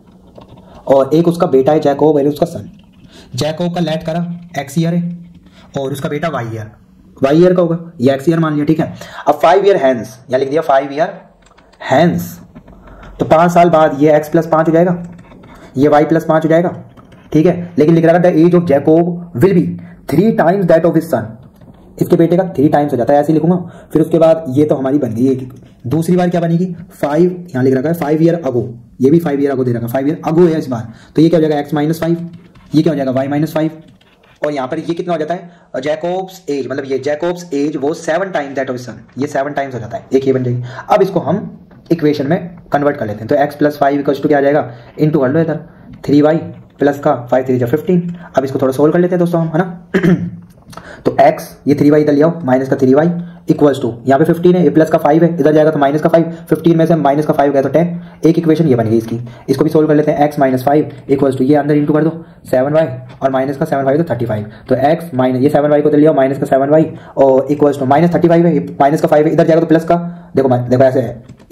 और एक उसका बेटा है जैकोब और उसका सन। जैकोब का लेट करा x ईयर है और उसका बेटा y ईयर का होगा, ये x ईयर मान लिया, ठीक है। अब 5 ईयर हैंस यहाँ लिख दिया 5 ईयर हैंस, तो 5 साल बाद ये x + 5 हो जाएगा, ये y + 5 हो जाएगा, ठीक है। लेकिन लिख रहा था the age of Jacob will be 3 times that of his son, इसके बेटे का 3 टाइम्स हो जाता है, ऐसे लिखूंगा। फिर उसके बाद ये तो हमारी बन गई, दूसरी बार क्या बनेगी 5, यहाँ लिख रखा है 5 ईयर अगो, ये भी 5 ईयर अगो दे रखा है, 5 ईयर अगो है इस बार, तो ये क्या हो जाएगा x - 5, ये क्या हो जाएगा y - 5 और यहाँ पर ये कितना हो जाता है जैकोब्स एज, मतलब ये जैकोब्स एज वो 7 times that of his son, ये 7 टाइम्स हो जाता है, एक ये बन जाएगी। अब इसको हम इक्वेशन में कन्वर्ट कर लेते हैं, तो x + 5 इक्वल्स टू क्या आ जाएगा, इंटू कर लो इधर 3y प्लस का 5 3 15। अब इसको थोड़ा सोल्व कर लेते हैं दोस्तों हम, है ना। तो x ये 3y इधर ले आओ माइनस का 3y इक्वल्स टू यहाँ पे 15 है, ये प्लस का 5 है, इधर जाएगा तो माइनस का 5, 15 में से माइनस का 5 गया तो 10, एक इक्वेशन ये बन गई इसकी। इसको भी सोल्व कर लेते हैं, x - 5 इक्वल्स टू ये अंदर इंटू कर दो 7y और माइनस का 7y तो 35, तो x माइनस ये 7y को इधर ले आओ माइनस का 7y और इक्वल्स टू -35 है, माइनस का 5 है, इधर जाएगा तो प्लस का, देखो ऐसे है,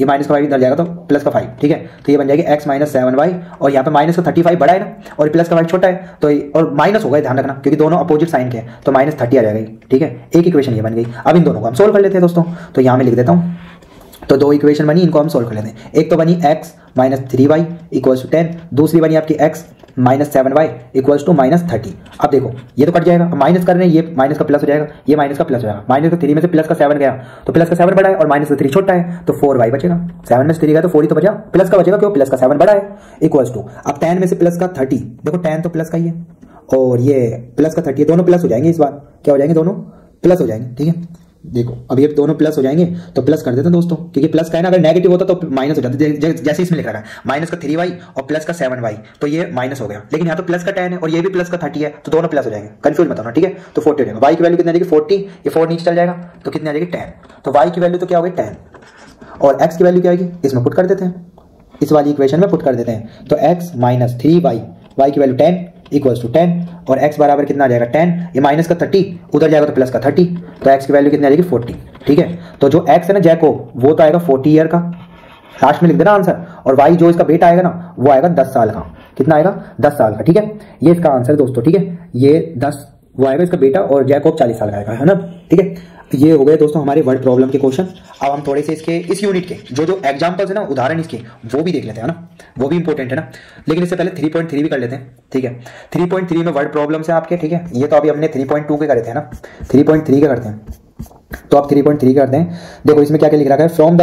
ये माइनस का वाई इधर जाएगा तो प्लस का 5, ठीक है। तो ये बन जाएगी x माइनस 7y, और यहाँ पे माइनस का 35 बड़ा है ना, और प्लस का y छोटा है, तो और माइनस होगा, ध्यान रखना, क्योंकि दोनों अपोजिट साइन के हैं, तो माइनस 30 आ जाएगा, ठीक है। एक इक्वेशन ये बन गई। अब इन दोनों को हम सोल्व कर लेते हैं दोस्तों, तो यहाँ में लिख देता हूँ। तो दो इक्वेशन बनी, इनको हम सोल्व कर लेते हैं। एक तो बनी x minus 3y equals to 10, दूसरी बनी आपकी x minus 7y equals to minus 30। अब देखो ये तो कट जाएगा, माइनस कर रहे हैं, ये माइनस का प्लस हो जाएगा, ये माइनस का प्लस हो जाएगा। माइनस का 3 में से प्लस का 7 गया तो प्लस का 7 बड़ा है, और माइनस का 3 छोटा है, तो 4y बचेगा। 7 में से 3 गया तो 4 ही तो बचा, प्लस का बचेगा क्यों, प्लस का 7 बड़ा है, इक्वल्स टू अब 10 में से प्लस का 30, देखो 10 तो प्लस का ही है, और ये प्लस का 30, दोनों प्लस हो जाएंगे, इस बार क्या हो जाएंगे, दोनों प्लस हो जाएंगे, ठीक है। देखो अब ये दोनों प्लस हो जाएंगे, तो प्लस कर देते हैं दोस्तों, क्योंकि प्लस का है ना, अगर नेगेटिव होता तो माइनस हो जाता, जैसे इसमें लिखा है माइनस का 3y और प्लस का 7y, तो ये माइनस हो गया। लेकिन यहाँ तो प्लस का 10 है और ये भी प्लस का 30 है, तो दोनों प्लस हो जाएंगे, कंफ्यूज मत होना, ठीक है। तो 40 हो जाएगा, y की वैल्यू कितनी आ जाएगी 40, ये 4 नीचे चल जाएगा तो कितनी आ जाएगी 10, तो y की वैल्यू तो क्या हो गई 10, और x की वैल्यू क्या आएगी, इसमें पुट कर देते हैं, इस वाली इक्वेशन में पुट कर देते हैं। तो x माइनस 3y, y की वैल्यू 10 इक्वल्स टू 10, और x बराबर कितना आ जाएगा 10, ये माइनस का 30 उधर जाएगा तो प्लस का 30, तो x की वैल्यू कितनी आ जाएगी 40, ठीक है। तो जो x है ना जैकोब, वो तो आएगा 40 ईयर का, लास्ट में लिख देना आंसर, और y जो इसका बेटा आएगा ना वो आएगा 10 साल का, कितना आएगा 10 साल का, ठीक है। ये इसका आंसर दोस्तों, ठीक है, ये 10 वो आएगा इसका बेटा, और जैकोब 40 साल का आएगा, है ना, ठीक है। ये हो गए दोस्तों हमारे वर्ड प्रॉब्लम के क्वेश्चन। अब हम थोड़े से इसके इस यूनिट के जो एग्जांपल्स है ना, उदाहरण इसके, वो भी देख लेते हैं ना, वो भी इंपॉर्टेंट है ना। लेकिन इससे पहले 3.3 भी कर लेते हैं, ठीक है। 3.3 में वर्ड प्रॉब्लम्स है आपके, ठीक है। ये तो अभी हमने 3.2 के करे थे ना, 3.3 के करते हैं, तो आप 3.3 करते हैं। देखो इसमें क्या क्या लिख रखा है, from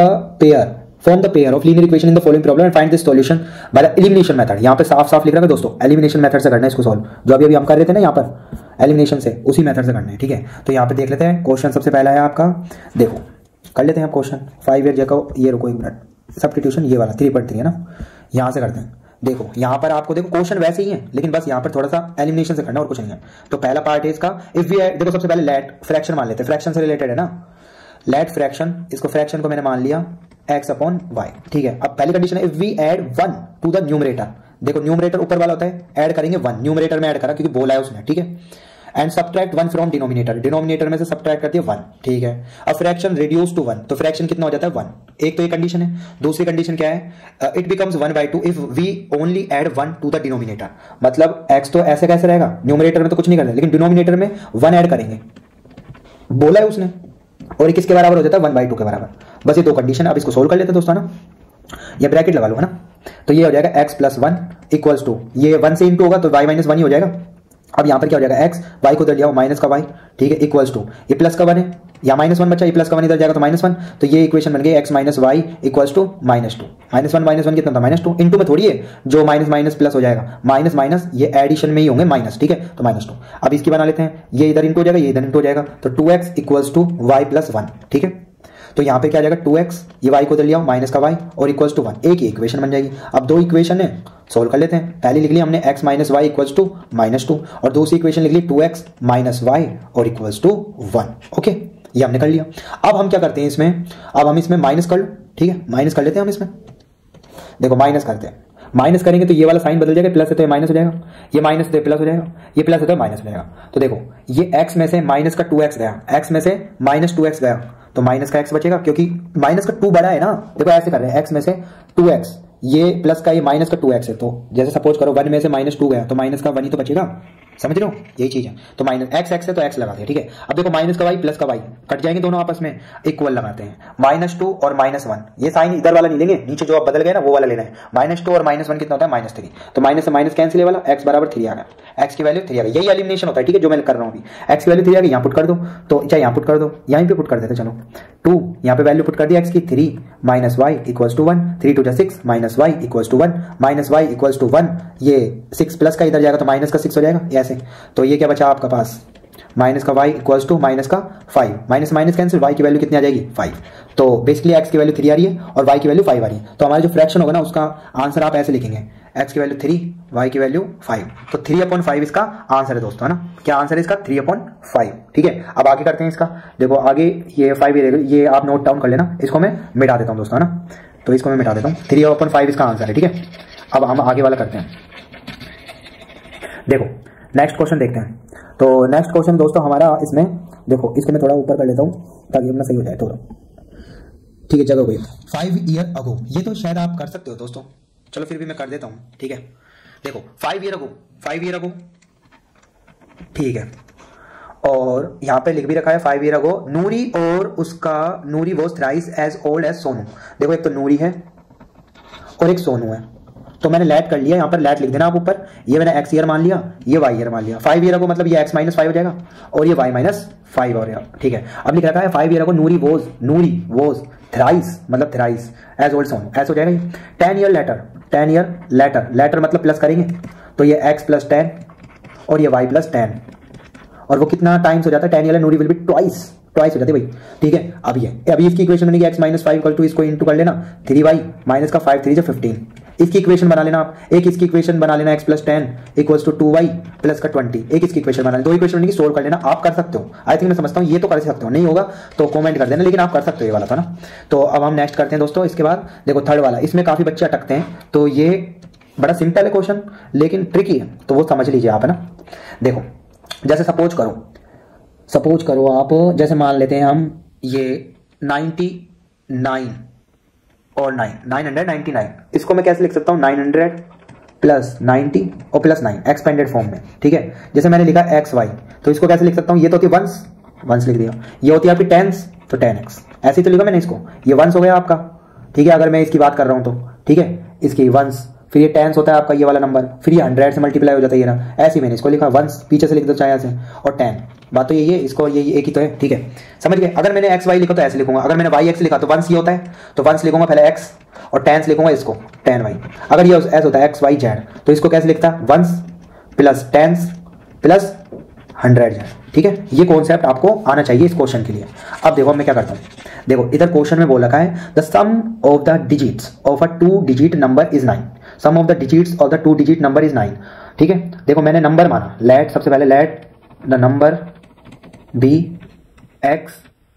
the pair of linear equation in the following problem and find this solution by the elimination method. यहाँ पे साफ साफ लिख रखा है दोस्तों, एलिमिनेशन मेथड से करना है इसको सॉल्व, जो अभी हम कर रहे थे ना यहाँ पर एलिमिनेशन से, उसी मेथड से करना है, ठीक है। तो यहाँ पे देख लेते हैं क्वेश्चन। सबसे पहला है आपका, देखो कर लेते हैं क्वेश्चन 5 ईयर जैको, ये रुको एक मिनट, सब्स्टिट्यूशन ये वाला 3.3 है ना, यहाँ से करते हैं। देखो यहाँ पर आपको देखो क्वेश्चन वैसे ही है, लेकिन बस यहाँ पर थोड़ा सा एलिमिनेशन से करना और कुछ नहीं है। तो पहला पार्ट है इसका, इफ वी देखो सबसे पहले लेट फ्रैक्शन मान लेते हैं, फ्रैक्शन से रिलेटेड है ना, लेट फ्रैक्शन, इसको फ्रैक्शन को मैंने मान लिया x अपॉन y, ठीक है। अब पहली कंडीशन है if we add 1 to the numerator, देखो न्यूमरेटर ऊपर वाला होता है, ऐड करेंगे 1, न्यूमरेटर में ऐड करा क्योंकि बोला है उसने, ठीक है। And subtract 1 from denominator, denominator में से सब्ट्रैक्ट करती है 1, ठीक है। अब फ्रैक्शन रिड्यूस टू 1, तो फ्रैक्शन कितना हो जाता है 1, एक तो ये कंडीशन है। दूसरी कंडीशन क्या है, it becomes 1/2 if we only add 1 to the denominator, मतलब x तो ऐसे कैसे रहेगा, न्यूमरेटर में तो कुछ नहीं करना, लेकिन डिनोमिनेटर में 1 ऐड करेंगे, बोला है उसने, और ये किसके बराबर हो जाता है 1/2 के बराबर। बस ये दो कंडीशन, अब इसको सोल्व कर लेते हैं दोस्तों ना, ये ब्रैकेट लगा लो है ना, तो ये हो जाएगा x प्लस 1 इक्वल्स टू, ये 1 से इंटू होगा तो y माइनस 1 ही हो जाएगा। अब यहाँ पर क्या हो जाएगा x, y को उधर लिया माइनस का y, ठीक है, इक्वल्स टू ये प्लस का 1 है, या माइनस 1 बचा, ये प्लस का 1 इधर जाएगा तो माइनस 1, तो ये इक्वेशन बन गई x minus y equals to -2, -1 कितना था -2, इंटू में थोड़ी है जो माइनस माइनस प्लस हो जाएगा, माइनस माइनस ये एडिशन में ही होंगे माइनस, ठीक है, तो -2। अब इसकी बना लेते हैं, ये इधर इंटू हो जाएगा, ये इधर इंटू हो जाएगा, तो 2x equals to y plus 1, ठीक है। तो यहाँ पे क्या आ जाएगा 2x, ये y को उधर लिया माइनस का y और इक्वल्स टू 1, एक ही इक्वेशन बन जाएगी। अब दो इक्वेशन है, सोल्व कर लेते हैं। पहली लिख ली हमने x minus y equals to -2, और दूसरी इक्वेशन लिख ली 2x माइनस वाई और इक्वल्स टू 1, ओके, ये हमने कर लिया। अब हम क्या करते हैं इसमें, अब हम इसमें माइनस कर लो, ठीक है, माइनस कर लेते हैं हम इसमें, देखो माइनस करते हैं, माइनस करेंगे तो ये वाला साइन बदल जाएगा, प्लस है तो ये माइनस हो जाएगा, ये माइनस है तो प्लस हो जाएगा, ये प्लस है तो माइनस हो जाएगा। तो देखो ये x में से माइनस का 2x गया, x में से -2x गया, तो माइनस का x बचेगा, क्योंकि माइनस का 2 बड़ा है ना, देखो ऐसे कर रहे हैं, x में से 2x, ये प्लस का ये माइनस का 2x है, तो जैसे सपोज करो 1 में से -2 गया तो माइनस का 1 ही तो बचेगा, समझ रहे हो, यही चीज है। तो माइनस x है तो x लगा दिया, ठीक है। अब देखो माइनस का y प्लस का y कट जाएंगे दोनों आपस में, इक्वल लगाते हैं, -2 और -1, ये साइन इधर वाला नहीं लेंगे, नीचे जो आप बदल गए ना वो वाला लेना है। -2 और -1 कितना होता है -3, तो माइनस से माइनस कैंसिल वाला, x बराबर 3 आ गया, x की वैल्यू 3 आ गई, यही एलिमिनेशन होता है, ठीक है, जो मैं कर रहा हूँ अभी। x की वैल्यू 3 आ गई, यहाँ पुट कर दो, तो चाहे यहाँ पुट कर दो, यहीं पे पुट कर देते, चलो 2 यहाँ पे वैल्यू पुट कर दी x की, 3 minus y equals to 1, 3 2 6 minus y equals to 1, minus y equals to 1, ये 6 प्लस का इधर जाएगा तो माइनस का 6 हो जाएगा ऐसे। तो ये क्या बचा आपका पास, माइनस का y इक्वल्स टू माइनस का 5, माइनस माइनस कैंसिल, y की वैल्यू कितनी आ जाएगी 5, तो बेसिकली x की वैल्यू 3 आ रही है और y की वैल्यू 5 आ रही है। तो हमारा जो फ्रैक्शन होगा ना उसका आंसर आप ऐसे लिखेंगे, x की वैल्यू 3, y की वैल्यू 5, तो 3/5 इसका आंसर है दोस्तों, है ना। क्या आंसर है इसका 3/5, ठीक है। अब आगे करते हैं इसका, देखो आगे ये 5 ये आप नोट डाउन कर लेना, इसको मैं मिटा देता हूँ दोस्तों, है ना, तो इसको मैं मिटा देता हूँ, 3/5 इसका आंसर है, ठीक है। अब हम आगे वाला करते हैं, देखो नेक्स्ट क्वेश्चन देखते हैं। तो नेक्स्ट क्वेश्चन दोस्तों हमारा इसमें, देखो इसको मैं थोड़ा ऊपर कर लेता हूँ ताकि अपना सही हो जाए थोड़ा, ठीक है, जगह हुई 5 ईयर अगो, ये तो शायद आप कर सकते हो दोस्तों, चलो फिर भी मैं कर देता हूँ। ठीक है, देखो 5 ईयर अगो, 5 ईयर अगो, ठीक है, और यहाँ पे लिख भी रखा है 5 ईयर अगो नूरी और उसका Noori was thrice as old as Sonu. देखो एक तो नूरी है और एक सोनू है, तो मैंने लेट कर लिया, यहाँ पर लेट लिख देना आप ऊपर, ये मैंने एक्स ईयर मान लिया, ये वाई ईयर मान लिया। 5 ईयर अगो मतलब ये एक्स माइनस 5 हो जाएगा और ये वाई माइनस 5 हो जाएगा। ठीक है, अब लिख रखा है 5 year ago Noori was thrice मतलब थ्राइस एज ओल्ड सोनू, ऐसा हो जाएगा ये। 10 year later, 10 year later, later मतलब प्लस करेंगे तो ये एक्स प्लस 10 और ये वाई प्लस 10, और वो कितना टाइम्स हो जाता है, 10 year Noori will be twice हो जाती है भाई। ठीक है, अब ये अभी इसकी इक्वेशन बनेगी एक्स माइनस 5 इक्वल टू, इसको इंटू कर लेना 3y माइनस का 5 3 जो 15, इसकी इक्वेशन बना लेना आप, एक इसकी इक्वेशन बना लेना x plus 10 equals to 2y plus का 20, एक इसकी इक्वेशन बना लेना, दो इक्वेशन बनेगी, सोल्व कर लेना, आप कर सकते हो। आई थिंक मैं समझता हूँ ये तो कर सकते हो, नहीं होगा तो कमेंट कर देना, लेकिन आप कर सकते हो, ये वाला था ना। तो अब हम नेक्स्ट करते हैं दोस्तों, इसके बाद देखो थर्ड वाला, इसमें काफी बच्चे अटकते हैं, तो ये बड़ा सिंपल है क्वेश्चन लेकिन ट्रिकी है, तो वो समझ लीजिए आप, है ना। देखो जैसे सपोज करो आप, जैसे मान लेते हैं हम ये 99 और 999, इसको मैं कैसे लिख सकता हूँ, 900 प्लस 90 और प्लस 9 एक्सपेंडेड फॉर्म में। ठीक है, जैसे मैंने लिखा एक्स वाई, तो इसको कैसे लिख सकता हूँ, ये तो होती है वंस लिख दिया, ये होती है आपकी टेंस तो 10x, ऐसे ही तो लिखा मैंने इसको, ये वंस हो गया आपका। ठीक है, अगर मैं इसकी बात कर रहा हूँ तो ठीक है, इसकी वंस, फिर ये टेंस होता है आपका ये वाला नंबर, फिर ये 100 से मल्टीप्लाई हो जाता है ये ना, ऐसे ही मैंने इसको लिखा वंस, पीछे से लिख दो चाहे ऐसे, और 10, बात तो यही है, इसको ये एक ही तो है। ठीक है, समझ गए। अगर मैंने एक्स वाई लिखा तो ऐसे लिखूंगा, अगर मैंने वाई एक्स लिखा तो वंस ये होता है, तो वंस लिखूंगा पहले एक्स और टेंस लिखूंगा इसको 10y। अगर ये ऐसे होता है एक्स वाई जेड, तो इसको कैसे लिखता है, ones plus tens plus 100 z. ठीक है, ये कॉन्सेप्ट आपको आना चाहिए इस क्वेश्चन के लिए। अब देखो मैं क्या करता हूँ, देखो इधर क्वेश्चन में बोल रखा है the sum of the digits of a 2 digit number is 9, sum of the digits of the 2 digit number is 9। ठीक है, देखो मैंने नंबर माना, लेट सबसे पहले let the number be x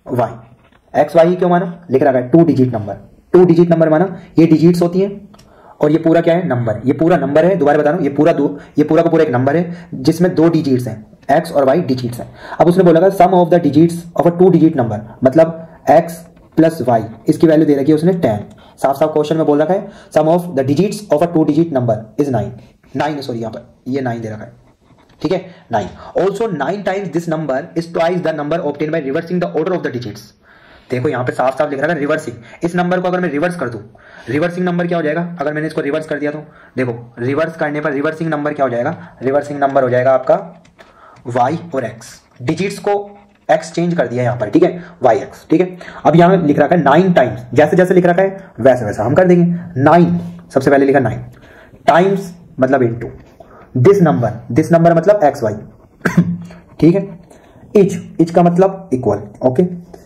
y क्यों माना, लिख रखा है 2 डिजिट नंबर माना, ये डिजिट्स होती हैं और ये पूरा क्या है, नंबर, ये पूरा नंबर है, दोबारा बता रहा हूं, ये पूरा का पूरा एक नंबर है जिसमें 2 डिजिट्स हैं, एक्स और वाई डिजिट्स हैं। अब उसने बोला था sum of the digits of a 2 digit number, मतलब एक्स प्लस वाई, इसकी वैल्यू दे रखी है उसने 10, साफ क्वेश्चन में बोल रखा है sum of the digits of a 2 digit number is 9 sorry यहाँ पर ये 9 दे रखा है। ठीक है, 9 also 9 times this number is twice the number obtain by reversing the order of the digits. देखो यहाँ पे साफ लिख रहा है रिवर्सिंग, इस नंबर को अगर मैं रिवर्स कर दूं, रिवर्सिंग नंबर क्या हो जाएगा, अगर मैंने इसको रिवर्स कर दिया तो देखो रिवर्स करने पर रिवर्सिंग नंबर क्या हो जाएगा, रिवर्सिंग नंबर हो जाएगा आपका y और x, डिजिट्स को x चेंज कर दिया यहाँ पर। ठीक है, yx। ठीक है, अब यहाँ लिख रखा है 9 टाइम्स, जैसे जैसे लिख रखा है वैसे वैसा हम कर देंगे। 9 सबसे पहले लिखा 9 टाइम्स मतलब इनटू दिस नंबर मतलब एक्स वाई। ठीक है, इच का मतलब इक्वल, ओके,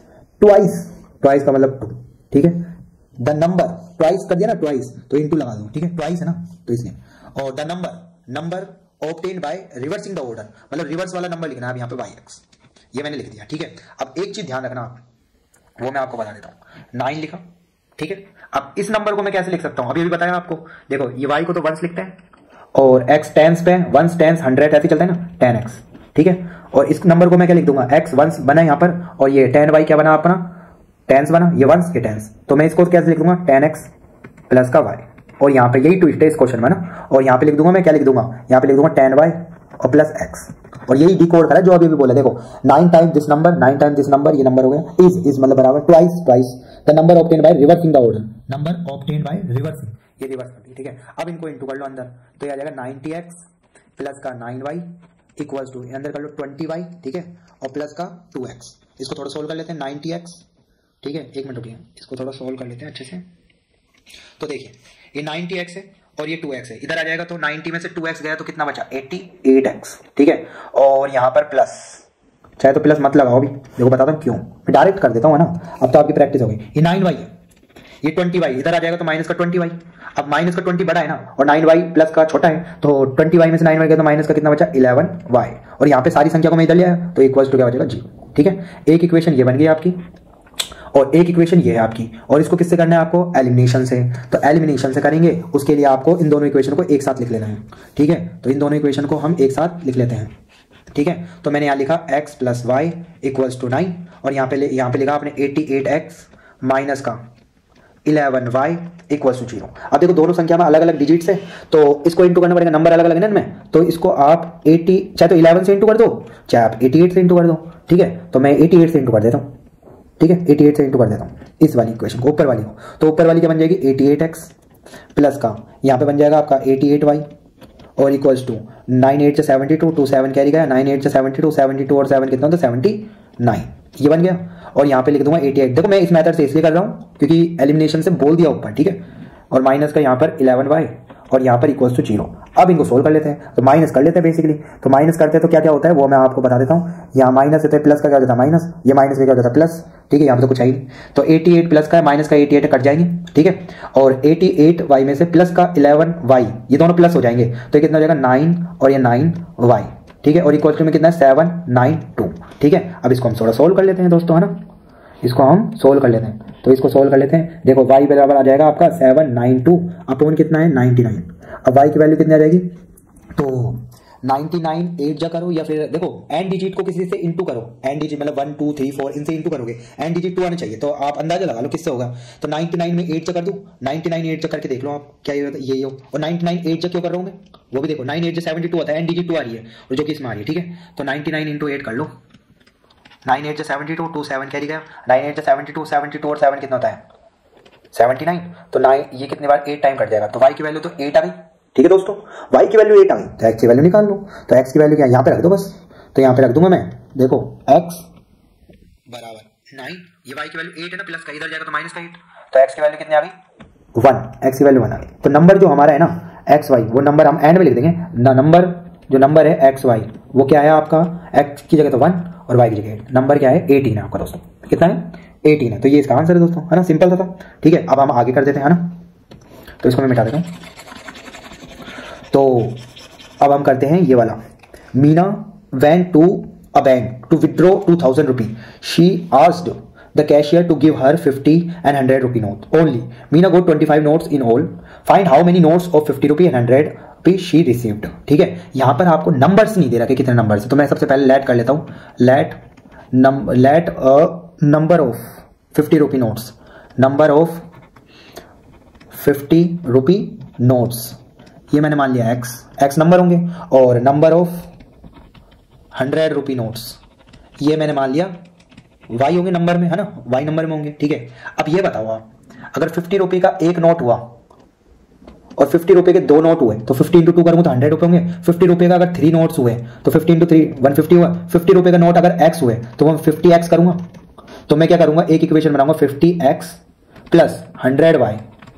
ट्वाइस का मतलब 2। ठीक है, द नंबर ट्वाइस कर दिया ना, ट्वाइस तो इनटू लगा दो। ठीक है, ट्वाइस है ना तो इसलिए, और the number obtain by reversing the order, मतलब रिवर्स वाला नंबर लिखना है यहाँ पे yx, ये मैंने लिख दिया। ठीक है, अब एक चीज ध्यान रखना आप, वो मैं आपको बता देता हूँ, 9 लिखा। ठीक है, अब इस नंबर को मैं कैसे लिख सकता हूँ, अभी बताया आपको, देखो ये y को तो वंस लिखते हैं और x टेंस पे वंस टेंस 100 ऐसे चलता है ना 10x। ठीक है, और इस नंबर को मैं क्या लिख दूंगा, x वंस बना यहाँ पर और ये 10y क्या बना अपना, टेंस बना, ये वंस ये टेंस, तो मैं इसको कैसे लिख दूंगा 10x प्लस का y, और यहाँ पे यही ट्विस्ट है इस क्वेश्चन में ना, और यहाँ पे लिख दूंगा मैं क्या लिख दूंगा, यहाँ पे लिख दूंगा 10y और प्लस x, और यही डिकोड करा जो अभी भी बोला। देखो 9 टाइम्स दिस नंबर, ये नंबर हो गया, इज मतलब बराबर twice the number obtain by reversing the order, number obtain by reversing, ये रिवर्स कर दिया। ठीक है, अब इनको इंटू कर लो अंदर, तो ये आ जाएगा 90x प्लस का 9y इक्वल्स टू अंदर कर लो 20y। ठीक है, और प्लस का 2x, इसको थोड़ा सोल्व कर लेते हैं 90x। ठीक है, एक मिनट रुकिए, इसको थोड़ा सोल्व कर लेते हैं अच्छे से। तो देखिए ये 90x है और ये 2x है, इधर आ जाएगा तो 90 में से 2x गया तो कितना बचा 88x। ठीक है, और यहाँ पर प्लस, चाहे तो प्लस मत लगाओ, अभी देखो बताता हूँ क्यों, मैं डायरेक्ट कर देता हूँ ना, अब तो आपकी प्रैक्टिस हो गई। ये 9y है, ये 20y, इधर आ जाएगा तो माइनस का 20y, अब माइनस का 20 बड़ा है ना और 9y प्लस का छोटा है, तो 20y में से 9y गया तो माइनस का कितना बचा 11y, और यहाँ पे सारी संख्या को मैं इधर लिया तो इक्वल्स टू क्या बचेगा 0। ठीक है, एक इक्वेशन ये बन गई आपकी और एक इक्वेशन ये है आपकी, और इसको किससे करना है आपको, एलिमिनेशन से। तो एलिमिनेशन से करेंगे, उसके लिए आपको इन दोनों इक्वेशन को एक साथ लिख लेना है। ठीक है, तो इन दोनों इक्वेशन को हम एक साथ लिख लेते हैं। ठीक है, तो मैंने यहाँ लिखा x plus y equals to 9, और यहाँ पे लिखा आपने 88x माइनस का 11y इक्वल्स टू 0। अब देखो दोनों संख्या में अलग अलग डिजिट्स है, तो इसको इंटू करना पड़ेगा, नंबर अलग अलग है ना इनमें, तो इसको आप 80 चाहे तो 11 से इंटू कर दो, चाहे आप 88 से इंटू कर दो, ठीक है। तो मैं 88 से इंटू कर देता हूँ, ठीक है, 88 से इंटू कर देता हूँ इस वाली इक्वेशन को, ऊपर वाली को। तो ऊपर वाली क्या बन जाएगी 88x प्लस का यहाँ पे बन जाएगा आपका 88y और इक्वल्स टू 9 8 से 72, 2 7 कैरी गया, 9 8 से 72, 72 और 7 कितना तो 79, ये बन गया। और यहाँ पे लिख दूंगा 88। देखो मैं इस मेथड से इसलिए कर रहा हूँ क्योंकि एलिमिनेशन से बोल दिया ऊपर, ठीक है। और माइनस का यहाँ पर 11y और यहाँ पर इक्वल्स टू 0। अब इनको सोल्व कर लेते हैं, तो माइनस कर लेते हैं बेसिकली। तो माइनस करते हैं तो क्या क्या होता है वो मैं आपको बता देता हूँ। यहाँ माइनस होता है, प्लस का क्या होता है माइनस, ये माइनस का क्या होता है प्लस, ठीक है। यहाँ पे तो कुछ है ही नहीं, तो 88 प्लस का माइनस का 88 कट जाएंगे, ठीक है। और 88y में से प्लस का 11y, ये दोनों प्लस हो जाएंगे, तो कितना हो जाएगा 9 और ये 9y, ठीक है। और इक्वल टू में कितना है 792, ठीक है। अब इसको हम थोड़ा सोल्व कर लेते हैं दोस्तों, है ना, इसको हम सोल्व कर लेते हैं। तो इसको सोल्व कर लेते हैं। देखो y बराबर आ जाएगा आपका 792 अपॉन कितना है 99। अब y की वैल्यू कितनी आ जाएगी, तो 99 8 जा करो, या फिर देखो एंड डिजिट को किसी से इंटू करो, एंड डिजिट मतलब 1 2 3 4 इनसे इंटू करोगे, एंड डिजिट 2 आने चाहिए, तो आप अंदाजा लगा लो किससे होगा। तो 99 में 8 जा कर दूं, 99 8 जा करके देख लो आप क्या ये हो। और 99 8 जा क्यों कर रहा हूं मैं, वो भी देखो 9 8 जा 72 होता है, एंड डिजिट 2 आ रही है और जो कि इसमें आ रही है, ठीक है। तो 99 इंटू 8 कर लो, 9 8 जा 72, 2 7 कैरी गया, 9 8 जा 72, 72 और 7 कितना होता है 79। तो 9 ये कितनी बार 8 टाइम कट जाएगा, तो y की वैल्यू तो 8 आ गई, ठीक है दोस्तों। y की वैल्यू 8 आ गई, तो x की वैल्यू निकाल लो। तो x की वैल्यू क्या यहाँ पे रख दो बस, तो यहाँ पे रख दूंगा मैं, देखो x बराबर 9, ये y की वैल्यू 8 है ना, प्लस का इधर जाएगा तो माइनस का 8, तो x की वैल्यू कितनी आ गई 1, x की वैल्यू 1 आ गई। तो नंबर जो हमारा है ना एक्स वाई, वो नंबर हम एंड में लिख देंगे ना, नंबर जो नंबर है एक्स वाई वो क्या है आपका, x की जगह तो 1 और y की जगह 8, नंबर क्या है 18 है आपका दोस्तों, कितना है 18 है। तो ये इसका आंसर है दोस्तों, है ना, सिंपल था, ठीक है। अब हम आगे कर देते हैं, है ना, तो इसको मैं मिटा देता हूँ। तो अब हम करते हैं ये वाला, Meena went to a bank to withdraw 2000 rupee. She asked the cashier to give her 50 and 100 rupee note only. Meena got 25 notes in all. Find how many notes of 50 rupee and 100 rupee she received. ठीक है, यहाँ पर आपको numbers नहीं दे रहा कि कितने numbers है, तो मैं सबसे पहले लेट कर लेता हूँ, let number of 50 rupee notes, number of 50 rupee notes, ये मैंने मान लिया x नंबर होंगे, और नंबर ऑफ 100 rupee नोट्स ये मैंने मान लिया y होंगे नंबर में, है ना, y नंबर में होंगे, ठीक है। अब ये बताओ आप, अगर 50 रुपये का एक नोट हुआ और 50 रुपये के 2 नोट हुए तो 50 इंटू 2 करूंगा तो 100 रुपये होंगे। 50 रुपये का अगर 3 नोट्स हुए तो 50 इंटू 3 150 हुआ। 50 रुपये का नोट अगर x हुए तो मैं 50x करूंगा, तो मैं क्या करूंगा एक इक्वेशन बनाऊंगा 50x प्लस 100y,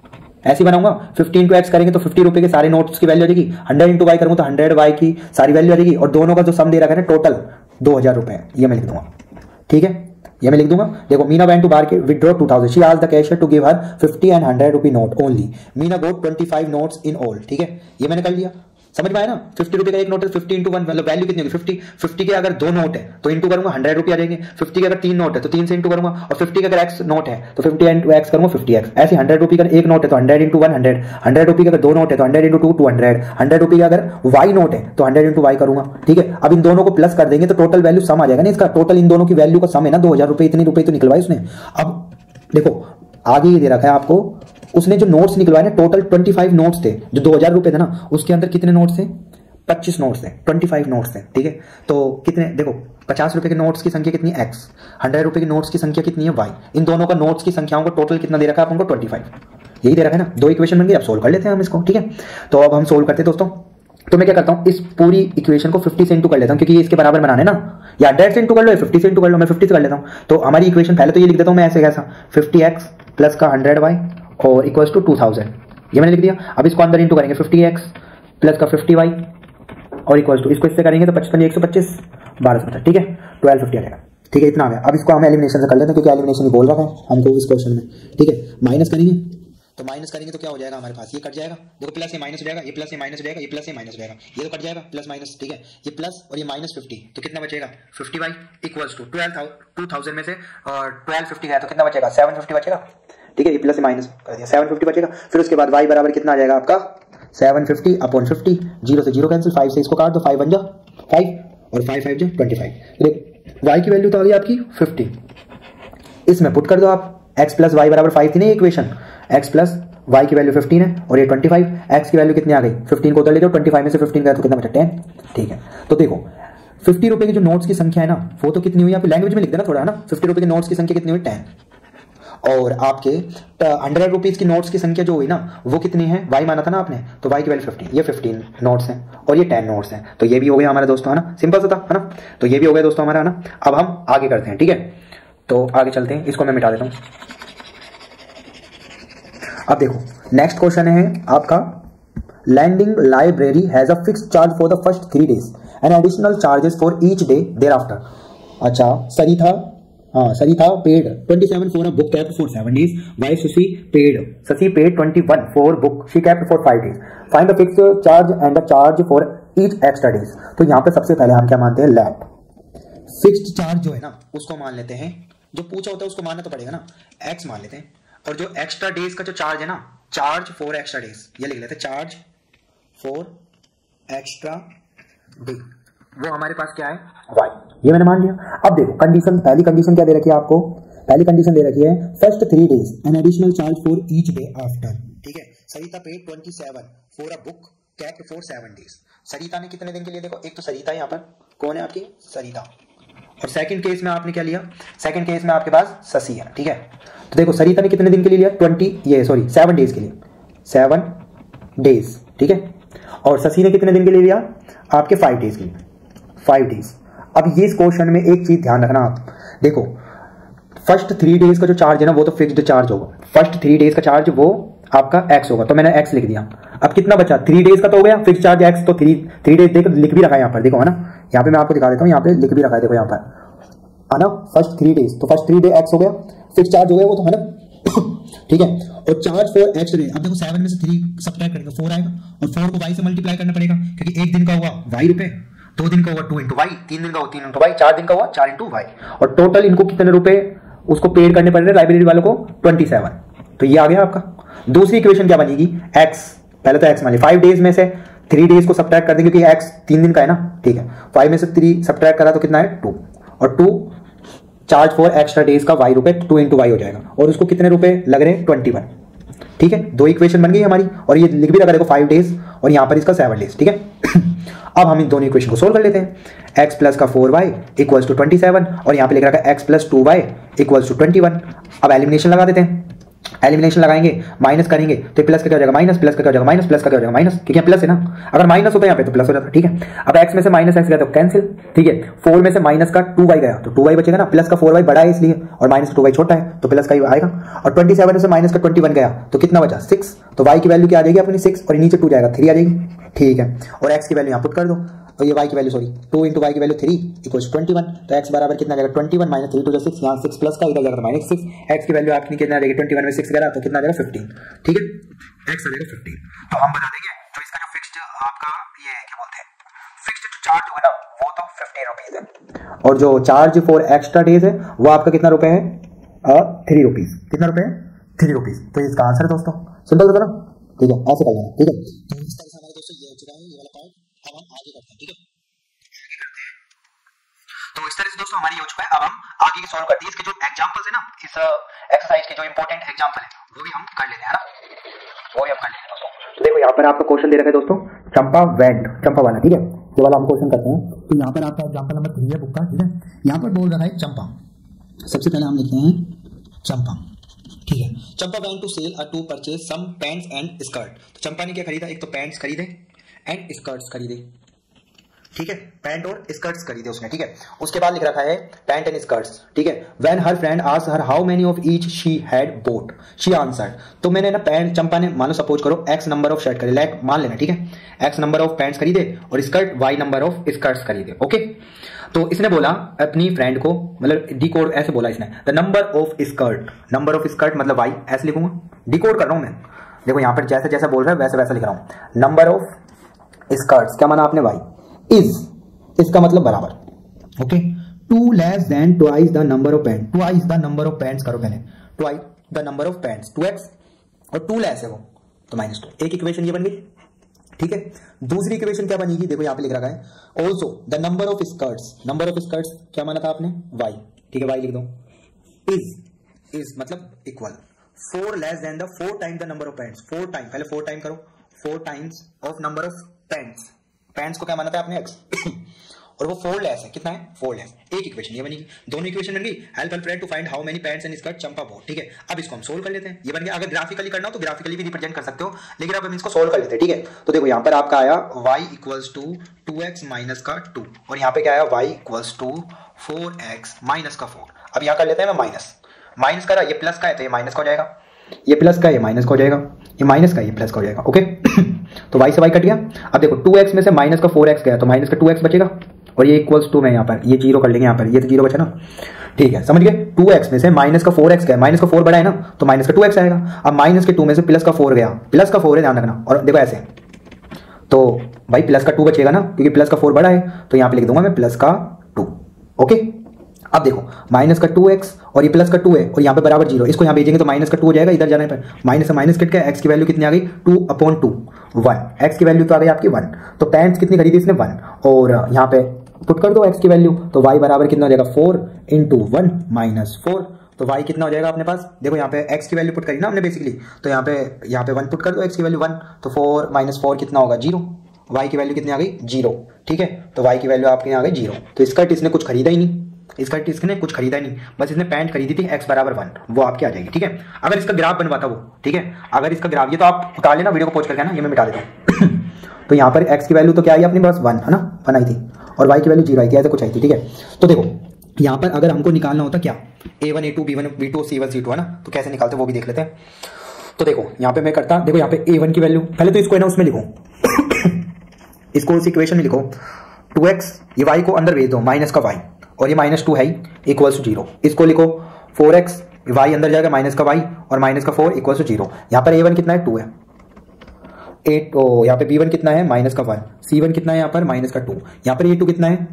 ऐसे बनाऊंगा। 50 इंटू एक्स करेंगे तो 50 रुपए के सारे नोट्स की वैल्यू आ जाएगी, 100 इंटू वाई करूंगा तो 100 y की सारी वैल्यू आ जाएगी, और दोनों का जो सम दे रखा है ना टोटल 2000 रुपए, ये मैं लिख दूंगा, ठीक है, ये मैं लिख दूंगा। देखो Meena went to bar withdraw 2000, she asked the cashier to give her 50 and 100 rupee note only, Meena got 25 notes in all, ठीक है, ये मैंने कर लिया, समझ में आया ना। 50 रुपए का एक नोट है, 50 इंटू 1 मतलब वैल्यू कितनी होगी 50 के अगर 2 नोट है तो इंटू करूंगा 100 रुपये आ जाएंगे। 50 के अगर 3 नोट है तो 3 से इंटू करूंगा, और 50 के अगर x नोट है तो 50 इंटू x करूंगा 50x। ऐसे 100 रुपये का एक नोट है तो 100 इंटू 100, 100 रुपये का अगर 2 नोट है तो 100 इंटू 2 200, 100 रुपये का अगर y नोट है तो 100 इंटू y करूंगा, ठीक है। अब इन दोनों को प्लस कर देंगे तो टोटल वैल्यू सम आ जाएगा ना, इसका टोटल इन दोनों की वैल्यू का सम है ना 2000 रुपये, इतनी रुपये तो निकलवाए उसने। अब देखो आगे ये दे रखा है आपको, उसने जो नोट्स निकलवाए ना टोटल 25 नोट्स थे, जो 2000 रुपये थे ना उसके अंदर कितने नोट्स थे 25 नोट्स थे, 25 नोट्स थे, ठीक है। तो कितने देखो 50 रुपए के नोट्स की संख्या कितनी है x, 100 रुपए के नोट्स की संख्या कितनी है y, इन दोनों का नोट्स की संख्याओं को टोटल कितना दे रखा है आपको 25, यही दे रखा है ना। 2 इक्वेशन बन गई, अब सोल्व कर लेते हैं हम इसको, ठीक है। तो अब हम सोल्व करते हैं दोस्तों, तो मैं क्या करता हूं इस पूरी इक्वेशन को 50 से इंटू कर लेता हूं, क्योंकि ये इसके बराबर बनाने ना, या 100 से इंटू कर लो या 50 से इंटू कर लो, मैं 50 से कर लेता हूं। तो हमारी इक्वेशन पहले तो ये लिख देता हूं मैं ऐसे कैसा 50x प्लस का 100y और इक्वल्स टू 2000, ये मैंने लिख दिया। अब इसको अंदर इंटू करेंगे 50x प्लस का 50y और इक्वल टू इसको इससे करेंगे तो 55 125 1250, ठीक है, 1250 आ जाएगा, ठीक है, इतना आ गया। अब इसको हम एलिमिनेशन से कर लेते हैं क्योंकि एलिमिनेशन ही बोल रहा है हमको इस क्वेश्चन में, ठीक है। माइनस करेंगे तो माइनस करेंगे तो क्या हो जाएगा हमारे पास, ये कट जाएगा, देखो प्लस ये माइनस हो जाएगा, ये प्लस ये माइनस हो जाएगा, ये प्लस ये माइनस हो जाएगा, ये तो कट जाएगा प्लस माइनस, ठीक है, ये प्लस और ये माइनस 50, तो कितना बचेगा 50y इक्वल्स टू 2000 में से 1250 गया तो कितना बचेगा 750 बचेगा, ठीक है, ये प्लस ये माइनस कर दिया 750 बचेगा। फिर उसके बाद y बराबर कितना आ जाएगा आपका 750 अपॉन 50, 0 से 0 कैंसिल, 5 से इसको काट दो, 5 बन जा 5 और 5 5 जा 25। देखो y की वैल्यू तो आ गई आपकी 50, इसमें पुट कर दो आप एक्स प्लस वाई बराबर 5 थी ना इक्वेशन, एक्स प्लस वाई की वैल्यू 15 है और ये 25, एक्स की वैल्यू कितनी आ गई 15 को उधर ले जाओ, 25 में से 15 गया तो कितना बचा 10। ठीक है, तो देखो 50 रुपए की जो नोट्स की संख्या है ना वो तो कितनी हुई, आप लैंग्वेज में लिख देना थोड़ा है ना, 50 रुपए के नोट्स की संख्या कितनी हुई 10, और आपके 100 रुपीज की नोट्स की संख्या जो हुई ना वो कितनी है, वाई माना था ना आपने, तो वाई की वैल्यू 15, ये 15 नोट्स हैं और ये 10 नोट्स हैं, तो ये भी हो गया हमारा दोस्तों है ना, सिंपल सा था है ना, तो ये भी हो गया दोस्तों हमारा है ना। अब हम आगे करते हैं, ठीक है, तो आगे चलते हैं, इसको मैं मिटा देता हूं। अब देखो नेक्स्ट क्वेश्चन है आपका, lending library has a fixed charge for the first 3 days and additional charges for each day thereafter. अच्छा Sarita paid 27 for a book kept for 7 days, while Shashi paid 21 for book she kept for 5 days, find the fixed charge and the charge for each extra days. तो यहाँ पे सबसे पहले हम क्या मानते हैं, लैट फिक्स्ड चार्ज जो है ना उसको मान लेते हैं, जो पूछा होता है उसको मानना तो पड़ेगा ना, एक्स मान लेते हैं, और जो एक्स्ट्रा डेज का जो चार्ज है ना, चार्ज फॉर एक्स्ट्रा डेज, ये लिख लेते हैं चार्ज फॉर एक्स्ट्रा डे, वो हमारे पास क्या है वाई, ये मैंने मान लिया। अब देखो कंडीशन, पहली कंडीशन क्या दे रखी है आपको, पहली कंडीशन दे रखी है first 3 days and additional charge for each day after. ठीक है, Sarita paid 27 for a book kept for 7 days। सरिता ने कितने दिन के लिए, देखो एक तो सरिता यहाँ पर कौन है आपकी सरिता, और सेकंड केस में आपने क्या लिया, सेकंड केस में आपके पास शशि है। ठीक है, तो देखो सरिता ने कितने दिन के लिए लिया 7 days के लिए, 7 days। ठीक है, और शशि ने कितने दिन के लिए लिया आपके 5 days के लिए, 5 days। अब ये इस क्वेश्चन में एक चीज ध्यान रखना आप, देखो फर्स्ट 3 days का जो चार्ज है ना वो तो फिक्स्ड चार्ज होगा, फर्स्ट 3 days का चार्ज वो आपका एक्स होगा, तो मैंने एक्स लिख दिया। अब कितना बचा 3 days का तो हो गया फिक्स चार्ज एक्स, तो 3 days देखो लिख भी रखा है यहाँ पर, देखो है ना, यहाँ पे मैं आपको दिखा देता हूँ, यहाँ पे लिख भी रखा है, देखो यहाँ पर है ना, फर्स्ट 3 days, तो फर्स्ट 3 day एक्स हो गया, फिक्स चार्ज हो गया वो तो है ना। ठीक है, और चार्ज फॉर एक्स डे, अब देखो 7 में से 3 सब्ट्रैक्ट करेंगे 4 आएगा, और 4 को y से मल्टीप्लाई करना पड़ेगा, क्योंकि एक दिन का हुआ y रुपए, 2 दिन का हुआ 2 into y, 3 दिन का हुआ 3 into y, 4 दिन का हुआ 4 into y, और टोटल इनको कितने रुपए उसको पेड करने पड़ रहे लाइब्रेरी वालों को 27। तो ये आ गया आपका। दूसरी इक्वेशन क्या बनेगी, x, पहले तो x मान लिया, 5 days में से 3 days को सब्ट्रैक्ट कर देंगे क्योंकि x 3 दिन का है ना। ठीक है, 5 में से 3 सब्ट्रैक्ट करा तो कितना है 2, और 2 चार्ज फॉर एक्स्ट्रा डेज का y रुपए 2 into y हो जाएगा, और उसको कितने रुपए लग रहे हैं 21। ठीक है, 2 इक्वेशन बन गई हमारी, और ये लिख भी रखा देखो 5 days और यहाँ पर इसका 7 days। ठीक है, अब हम इन दोनों इक्वेशन को सोल्व कर लेते हैं, x प्लस का 4y इक्वल्स टू 27, और यहाँ पे लिख रखा है x प्लस 2y इक्वल्स टू 21। अब एलिमिनेशन लगा देते हैं, एलिमिनेशन लगाएंगे माइनस करेंगे तो प्लस का क्या हो जाएगा माइनस, प्लस का क्या हो जाएगा माइनस, प्लस का क्या हो जाएगा माइनस, क्योंकि प्लस है ना, अगर माइनस होता है यहाँ पे तो प्लस हो जाता है। ठीक है, अब x में से माइनस x गया तो कैंसिल। ठीक है, 4 में से माइनस का 2y गया तो 2y बचेगा ना, प्लस का 4y बड़ा है इसलिए, और माइनस का 2y छोटा है तो प्लस का ही आएगा, और 27 में से माइनस का 21 गया तो कितना बचा 6, तो y की वैल्यू क्या आ जाएगी अपनी 6, और नीचे 2 जाएगा 3 आ जाएगी। ठीक है, और x की वैल्यू यहाँ पुट कर दो, तो ये y की वैल्यू 2 into y की वैल्यू 3 इक्वल्स 21, तो x बराबर कितना आ जाएगा 21 माइनस 3 2 6, यहाँ 6 प्लस का इधर जाएगा माइनस 6, x की वैल्यू आपकी कितना आ जाएगी 21 में 6 गया तो कितना आ जाएगा 15। ठीक है, x आ जाएगा 15। तो हम बता देंगे जो इसका जो फिक्स्ड आपका ये क्या बोलते हैं फिक्स्ड चार्ज हुआ ना वो तो 15 रुपीज है, और जो चार्ज फॉर एक्स्ट्रा डेज है वो आपका कितना रुपए है 3 रुपीज, कितना रुपए है 3 रुपीज। तो इसका आंसर है दोस्तों, सिंपल था ना। ठीक है, ऐसे कर लेना। ठीक है, तो इस तरह से हमारे दोस्तों ये हो चुका है ये वाला पार्ट, अब हम आगे करते हैं। ठीक है, तो इस तरह से दोस्तों हमारी हो चुका है, अब हम आगे की सॉल्व करते हैं, इसके जो एग्जांपल्स है ना इस एक्सरसाइज के जो इंपॉर्टेंट एग्जांपल है वो भी हम कर लेते हैं ना, वो भी हम कर लेते हैं दोस्तों। तो देखो यहाँ पर आपका क्वेश्चन दे रखा है दोस्तों चंपा वेंट, चंपा वाला। ठीक है, ये वाला हम क्वेश्चन करते हैं, तो यहाँ पर आपका एग्जांपल नंबर 3 है बुक का। ठीक है, यहाँ पर बोल रहा है चंपा, सबसे पहले हम लिखते हैं चंपा। ठीक है, Champa went to sale to purchase some pants and skirt. तो चंपा ने क्या खरीदा, एक तो पैंट्स खरीदे एंड स्कर्ट्स खरीदे। ठीक है, पैंट और स्कर्ट्स खरीदे उसने। ठीक है, उसके बाद लिख रखा है पैंट एंड स्कर्ट्स। ठीक है, when her friend asked her how many of each she had bought she answered. तो मैंने ना पैंट, चंपा ने मानो सपोज करो x नंबर ऑफ शर्ट खरीदे, लाइक मान लेना। ठीक है, x नंबर ऑफ पैंट्स खरीदे और skirt y number of skirts खरीदे। ओके, तो इसने बोला अपनी फ्रेंड को, मतलब डिकोड ऐसे बोला इसने, the number of skirt, number of skirt मतलब y, ऐसे लिखूंगा, डिकोड कर रहा हूं मैं। देखो यहाँ पर जैसे जैसा बोल रहा है वैसे वैसा लिख रहा हूं। नंबर ऑफ स्कर्ट्स क्या माना आपने y, इज, इसका मतलब बराबर। Okay, 2 less than twice the number of pant, twice the number of pants करो पहले, twice the number of pants 2x, और 2 लेस है वो तो -2। एक इक्वेशन ये बन गई। ठीक है, दूसरी इक्वेशन क्या बनेगी, देखो यहाँ पे लिख रखा है also the number of skirts, number of skirts क्या माना था आपने y। ठीक है, y लिख दो, इज इज मतलब equal 4 less than the 4 time the number of pants, 4 time, पहले 4 टाइम करो, 4 times of number of pants, pants को क्या माना था आपने x और वो 4 लेस है, कितना है 4 लेस, एक इक्वेशन ये बनेगी, दोनों इक्वेशन बन गई, help Alfred to find how many pants and skirt Champa bought, ठीक है। अब इसको हम सोल्व कर लेते हैं, ये बन गया, अगर ग्राफिकली करना हो तो ग्राफिकली भी रिप्रेजेंट कर सकते हो, लेकिन अब हम इसको सोल्व कर लेते हैं, ठीक है। तो देखो यहाँ पर आपका आया y equals to 2x minus का 2 और यहाँ पे क्या आया y equals to 4x minus का 4। अब यहाँ कर लेते हैं मैं माइनस, माइनस करा, ये प्लस का है तो ये माइनस का हो जाएगा, ये प्लस का ये माइनस का हो जाएगा, ये माइनस का ये प्लस का हो जाएगा, ओके। तो y से y कट गया। अब देखो 2x में से माइनस का 4x गया तो माइनस का 2x बचेगा और ये इक्वल्स टू में यहाँ पर ये जीरो कर लेंगे, यहाँ पर ये तो जीरो बचा ना, ठीक है, समझ गए। 2x में से माइनस का 4x गया, माइनस का 4 बड़ा है ना तो माइनस का 2x आएगा। अब माइनस के 2 में से प्लस का 4 गया, प्लस का 4 है ध्यान रखना, और देखो ऐसे तो भाई प्लस का 2 बचेगा ना क्योंकि प्लस का 4 बड़ा है, तो यहाँ पे लिख दूंगा मैं प्लस का 2, ओके। अब देखो माइनस का 2x और ये प्लस का 2 है और यहाँ पे बराबर 0, इसको यहाँ भेजेंगे तो माइनस का 2 हो जाएगा, इधर जाने पर माइनस से माइनस कट गया, x की वैल्यू कितनी आ गई 2/2 1, x की वैल्यू तो आ गई आपकी 1, तो पैंट्स कितनी खरीदी इसने 1 और यहाँ पे पुट कर दो x की वैल्यू, तो y बराबर कितना हो जाएगा 4 इंटू 1 माइनस 4, तो y कितना हो जाएगा अपने पास, देखो यहाँ पे x की वैल्यू पुट करी ना हमने बेसिकली, तो यहाँ पे 1 पुट कर दो, x की वैल्यू 1, तो 4 माइनस 4 कितना होगा 0, y की वैल्यू कितनी आ गई 0, ठीक है। तो y की वैल्यू आपके यहाँ आ गई 0, तो स्कर्ट इसने कुछ खरीदा ही नहीं, स्कर्ट इसने कुछ खरीदा नहीं, बस इसने पैंट खरीदी थी x बराबर 1, वो आपकी आ जाएगी, ठीक है। अगर इसका ग्राफ बनवाता वो, ठीक है, अगर इसका ग्राफ, ये तो आप उतार लेना वीडियो को पहुंच करके ना, ये मैं मिटा देता हूँ तो यहाँ पर x की वैल्यू तो क्या आई अपने पास 1 है ना, 1 आई थी और y की वैल्यू 0 आई थी, ऐसा कुछ आई थी, ठीक है। तो देखो यहाँ पर अगर हमको निकालना होता क्या a1 a2 b1 b2 c1 c2 है ना, तो कैसे निकालते वो भी देख लेते हैं। तो देखो यहाँ पे मैं करता, देखो यहाँ पे a1 की वैल्यू, पहले तो इसको है ना उसमें लिखो इसको उस इक्वेशन में लिखो, 2x ये y को अंदर भेज दो माइनस का y और ये -2 है इक्वल्स टू 0, इसको लिखो 4x y अंदर जाएगा माइनस का y और माइनस का 4 इक्वल्स टू 0। यहाँ पर a1 कितना है 2 है, 8 ओ यहाँ पे b1 कितना है माइनस का 1, c1 कितना है यहाँ पर माइनस का 2, यहाँ पर a2 कितना है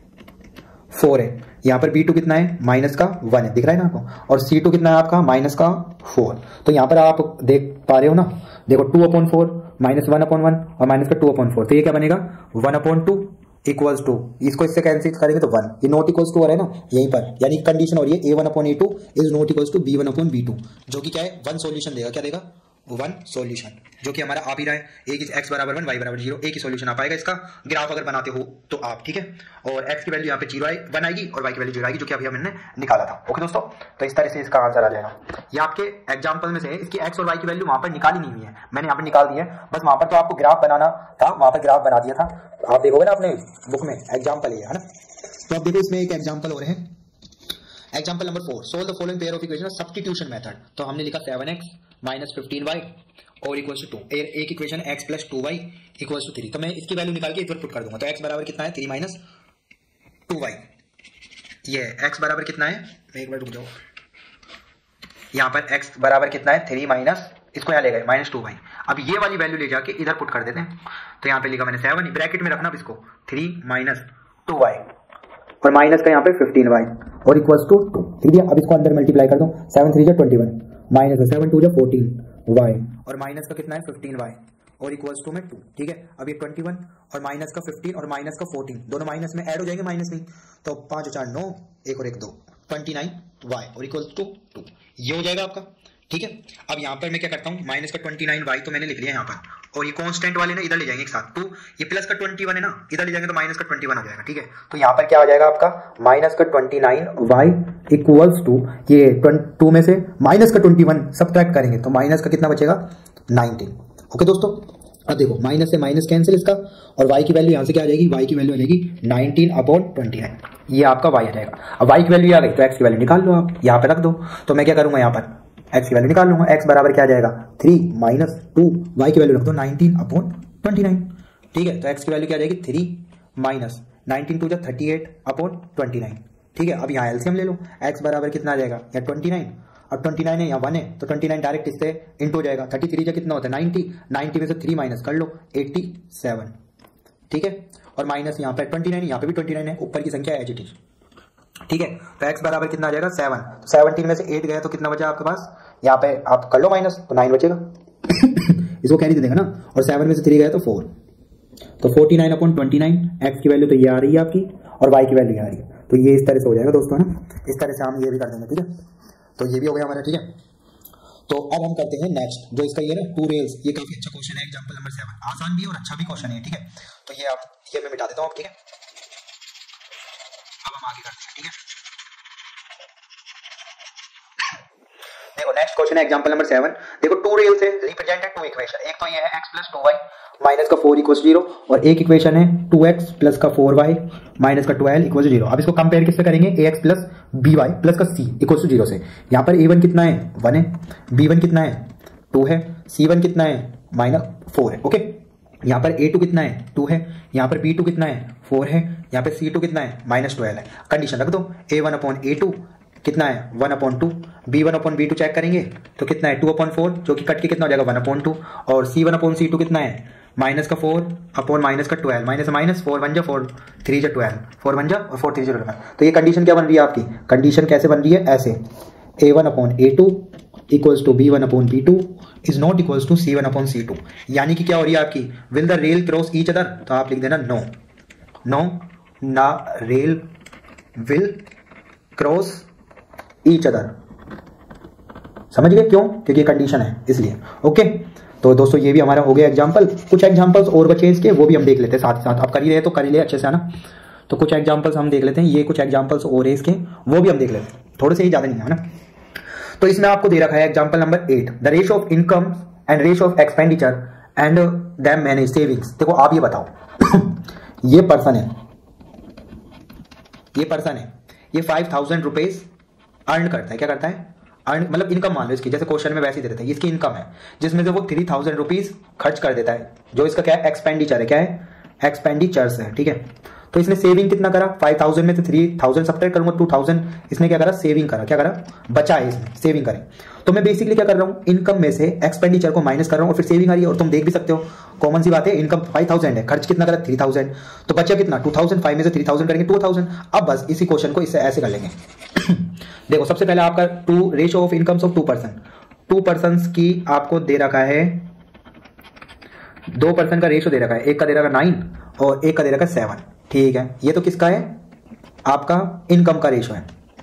4 है, यहाँ पर b2 कितना है माइनस का 1 है, दिख रहा है ना आपको, और c2 कितना है आपका माइनस का 4। तो यहाँ पर आप देख पा रहे हो ना, देखो 2/4 माइनस 1/1 और माइनस का 2/4, तो ये क्या बनेगा 1/2 इक्वल्स टू, इसको इससे कैंसिल करेंगे तो 1, ये नॉट इक्वल्स टू आ रहा है ना यहीं पर, यानी कंडीशन हो रही है a1/a2 is not equals to b1/b2, जो कि क्या है 1 सॉल्यूशन देगा, क्या देगा 1 सॉल्यूशन, जो कि हमारा आ भी रहा है, एक x बराबर 1 y बराबर 0, एक ही सॉल्यूशन आ पाएगा इसका ग्राफ अगर बनाते हो तो आप, ठीक है। और x की वैल्यू यहाँ पे 1 आएगी और y की वैल्यू 0 आएगी, जो कि अभी हमने निकाला था, ओके दोस्तों। तो इस तरह से इसका आंसर आ जाएगा। ये आपके एग्जाम्पल में से है, इसकी x और y की वैल्यू वहां पर निकाली नहीं हुई है, मैंने यहाँ पर निकाल दी है, बस वहां पर तो आपको ग्राफ बनाना था, वहां पर ग्राफ बना दिया था, आप देखोगे ना अपने बुक में एग्जाम्पल है ना। तो अब देखो इसमें एक एग्जाम्पल हो रहे हैं, example number 4, solve the following pair of equation substitution method. तो हमने लिखा 7x माइनस 15y और इक्वल्स टू 2, एक इक्वेशन x प्लस 2y इक्वल्स टू 3, तो मैं इसकी वैल्यू निकाल के इधर पुट कर दूंगा, तो x बराबर कितना है 3 माइनस 2y, ये x बराबर कितना है, एक बार रुक जाओ, यहाँ पर x बराबर कितना है 3 माइनस, इसको यहाँ ले गए माइनस 2y, अब ये वाली वैल्यू ले जाके इधर पुट कर देते हैं, तो यहाँ पे लिखा मैंने 7, ब्रैकेट में रखना इसको 3 माइनस 2y और माइनस का यहाँ पे 15y और इक्वल्स टू 2, ठीक है। अब इसको अंदर मल्टीप्लाई कर दो, 7 3 21 माइनस 7 2 14y और माइनस का कितना है 15y और इक्वल्स टू में 2, ठीक है। अब ये 21 और माइनस का 15 और माइनस का 14 दोनों माइनस में ऐड हो जाएंगे, माइनस नहीं, तो 5 4 9 1 और 1 2 29y और इक्वल्स टू 2, ये हो जाएगा आपका, ठीक है। अब यहाँ पर मैं क्या करता हूँ, माइनस का 29y तो मैंने लिख लिया यहाँ पर, और ये कांस्टेंट वाले ना इधर ले जाएंगे एक साथ, तो ये प्लस का 21 है ना, इधर ले जाएंगे तो माइनस का 21 हो जाएगा, ठीक है। तो यहाँ पर क्या आ जाएगा आपका माइनस का 29y इक्वल्स टू, ये 2 में से माइनस का 21 सब्ट्रैक्ट करेंगे तो माइनस का कितना बचेगा 19, ओके दोस्तों। अब देखो माइनस से माइनस कैंसिल इसका, और y की वैल्यू यहाँ से क्या आ जाएगी, y की वैल्यू आ जाएगी 19/29, ये आपका y आ जाएगा। अब y की वैल्यू आ गई तो x की वैल्यू निकाल लो, आप यहाँ पे रख दो, तो मैं क्या करूंगा यहाँ पर x की वैल्यू निकाल लूंगा, x बराबर क्या आ जाएगा 3 माइनस 2, y की वैल्यू रख दो 19/29, ठीक है। तो x की वैल्यू क्या आ जाएगी 3 माइनस 19 2 38/29, ठीक है। अब यहाँ एलसीएम ले लो, x बराबर कितना आ जाएगा या 29, अब 29 है यहाँ 1 है तो 29 डायरेक्ट इससे इंटू हो जाएगा, 33 कितना होता है 90 में से 3 माइनस कर लो 87, ठीक है। और माइनस यहाँ पे 29, यहाँ पे भी 29 है, ऊपर की संख्या एज इट इज, ठीक है। तो x बराबर कितना आ जाएगा 7, तो 17 में से 8 गया तो कितना बचा आपके पास, यहाँ पे आप कर लो माइनस, तो 9 बचेगा इसको कैरी दे देगा ना, और 7 में से 3 गया तो 4, तो 49/29, x की वैल्यू तो ये आ रही है आपकी और y की वैल्यू आ रही है, तो ये इस तरह से हो जाएगा दोस्तों ना, इस तरह से हम ये भी कर देंगे, ठीक है। तो ये भी हो गया हमारा, ठीक है। तो अब हम करते हैं नेक्स्ट, जो इसका ये ना 2 रेल्स, ये काफी अच्छा क्वेश्चन है, एग्जांपल नंबर 7, आसान भी है और अच्छा भी क्वेश्चन है, ठीक है। तो ये मैं मिटा देता हूँ, ठीक है। अब हम आगे करते हैं, ठीक है। देखो नेक्स्ट क्वेश्चन है एग्जांपल नंबर 7। देखो 2 रेल्स है, रिप्रेजेंटेड 2 इक्वेशन, एक तो ये है x + 2y माइनस का 4 = 0, और एक इक्वेशन है 2x + का 4y माइनस का 12 = 0। अब इसको कंपेयर किससे करेंगे, ax + by + का c = 0 से। यहाँ पर a1 कितना है, 1 है, b1 कितना है, 2 है, c1 कितना है, -4 है, ओके। यहाँ पर a2 कितना है, 2 है, यहाँ पर b2 कितना है, 4 है, यहाँ पे c2 कितना है, -12 है। कंडीशन रख दो, a1/a2 कितना है, 1/2, b1/b2 चेक करेंगे तो कितना है, 2/4, जो कि कट के कितना हो जाएगा, 1/2, और c1/c2 कितना है, -4/-12, माइनस 4 1 जा 4 3 जा 12, 4 1 जा और 4 3 जा 12। तो ये कंडीशन क्या बन रही है आपकी, कंडीशन कैसे बन रही है, ऐसे a1/a2 = b1/b2 is not equals to c1/c2। यानी कि क्या हो रही है आपकी, will the rail cross each other, तो आप लिख देना नो, ना rail will cross each other. समझ गए क्यों, क्योंकि कंडीशन है इसलिए, ओके। तो दोस्तों ये भी हमारा हो गया एग्जांपल। कुछ एग्जांपल्स और बचे इसके, वो भी हम देख लेते हैं साथ साथ। आप कर ही रहे तो कर ही ले अच्छे से, है ना। तो कुछ एग्जांपल्स हम देख लेते हैं, ये कुछ एग्जांपल्स और है इसके, वो भी हम देख लेते हैं, थोड़े से ही, ज्यादा नहीं है ना। तो इसमें आपको दे रखा है example number 8, the ratio of income and ratio of expenditure and them manage savings. देखो आप ये बताओ ये पर्सन है, ये 5000 रुपीज अर्न करता है, क्या करता है, अर्न मतलब इनकम मान लो इसकी, जैसे क्वेश्चन में वैसे ही दे देते हैं, इसकी इनकम है, जिसमें से वो 3000 रुपीज खर्च कर देता है, जो इसका क्या है, एक्सपेंडिचर है, क्या है, एक्सपेंडिचर्स है, ठीक है। तो इसने सेविंग कितना करा, 5000 में से 3000 सब्ट्रैक्ट करूंगा, 2000 इसने क्या करा, सेविंग करा, क्या करा, बचा है इसमें, सेविंग करे। तो मैं बेसिकली क्या कर रहा हूँ, इनकम में से एक्सपेंडिचर को माइनस कर रहा हूँ और फिर सेविंग आ रही है। और तुम देख भी सकते हो, कॉमन सी बात है, इनकम 5000 है, खर्च कितना करा, 3000, तो बचा कितना, 2000, 5 में से 3000 करेंगे 2000। अब बस इसी क्वेश्चन को इससे ऐसे कर लेंगे देखो सबसे पहले आपका ratio of incomes of 2 person की आपको दे रखा है, 2 पर्सन का रेशियो दे रखा है, एक का दे रखा 9 और एक का दे रखा 7, ठीक है। ये तो किसका है, आपका इनकम का रेशियो है,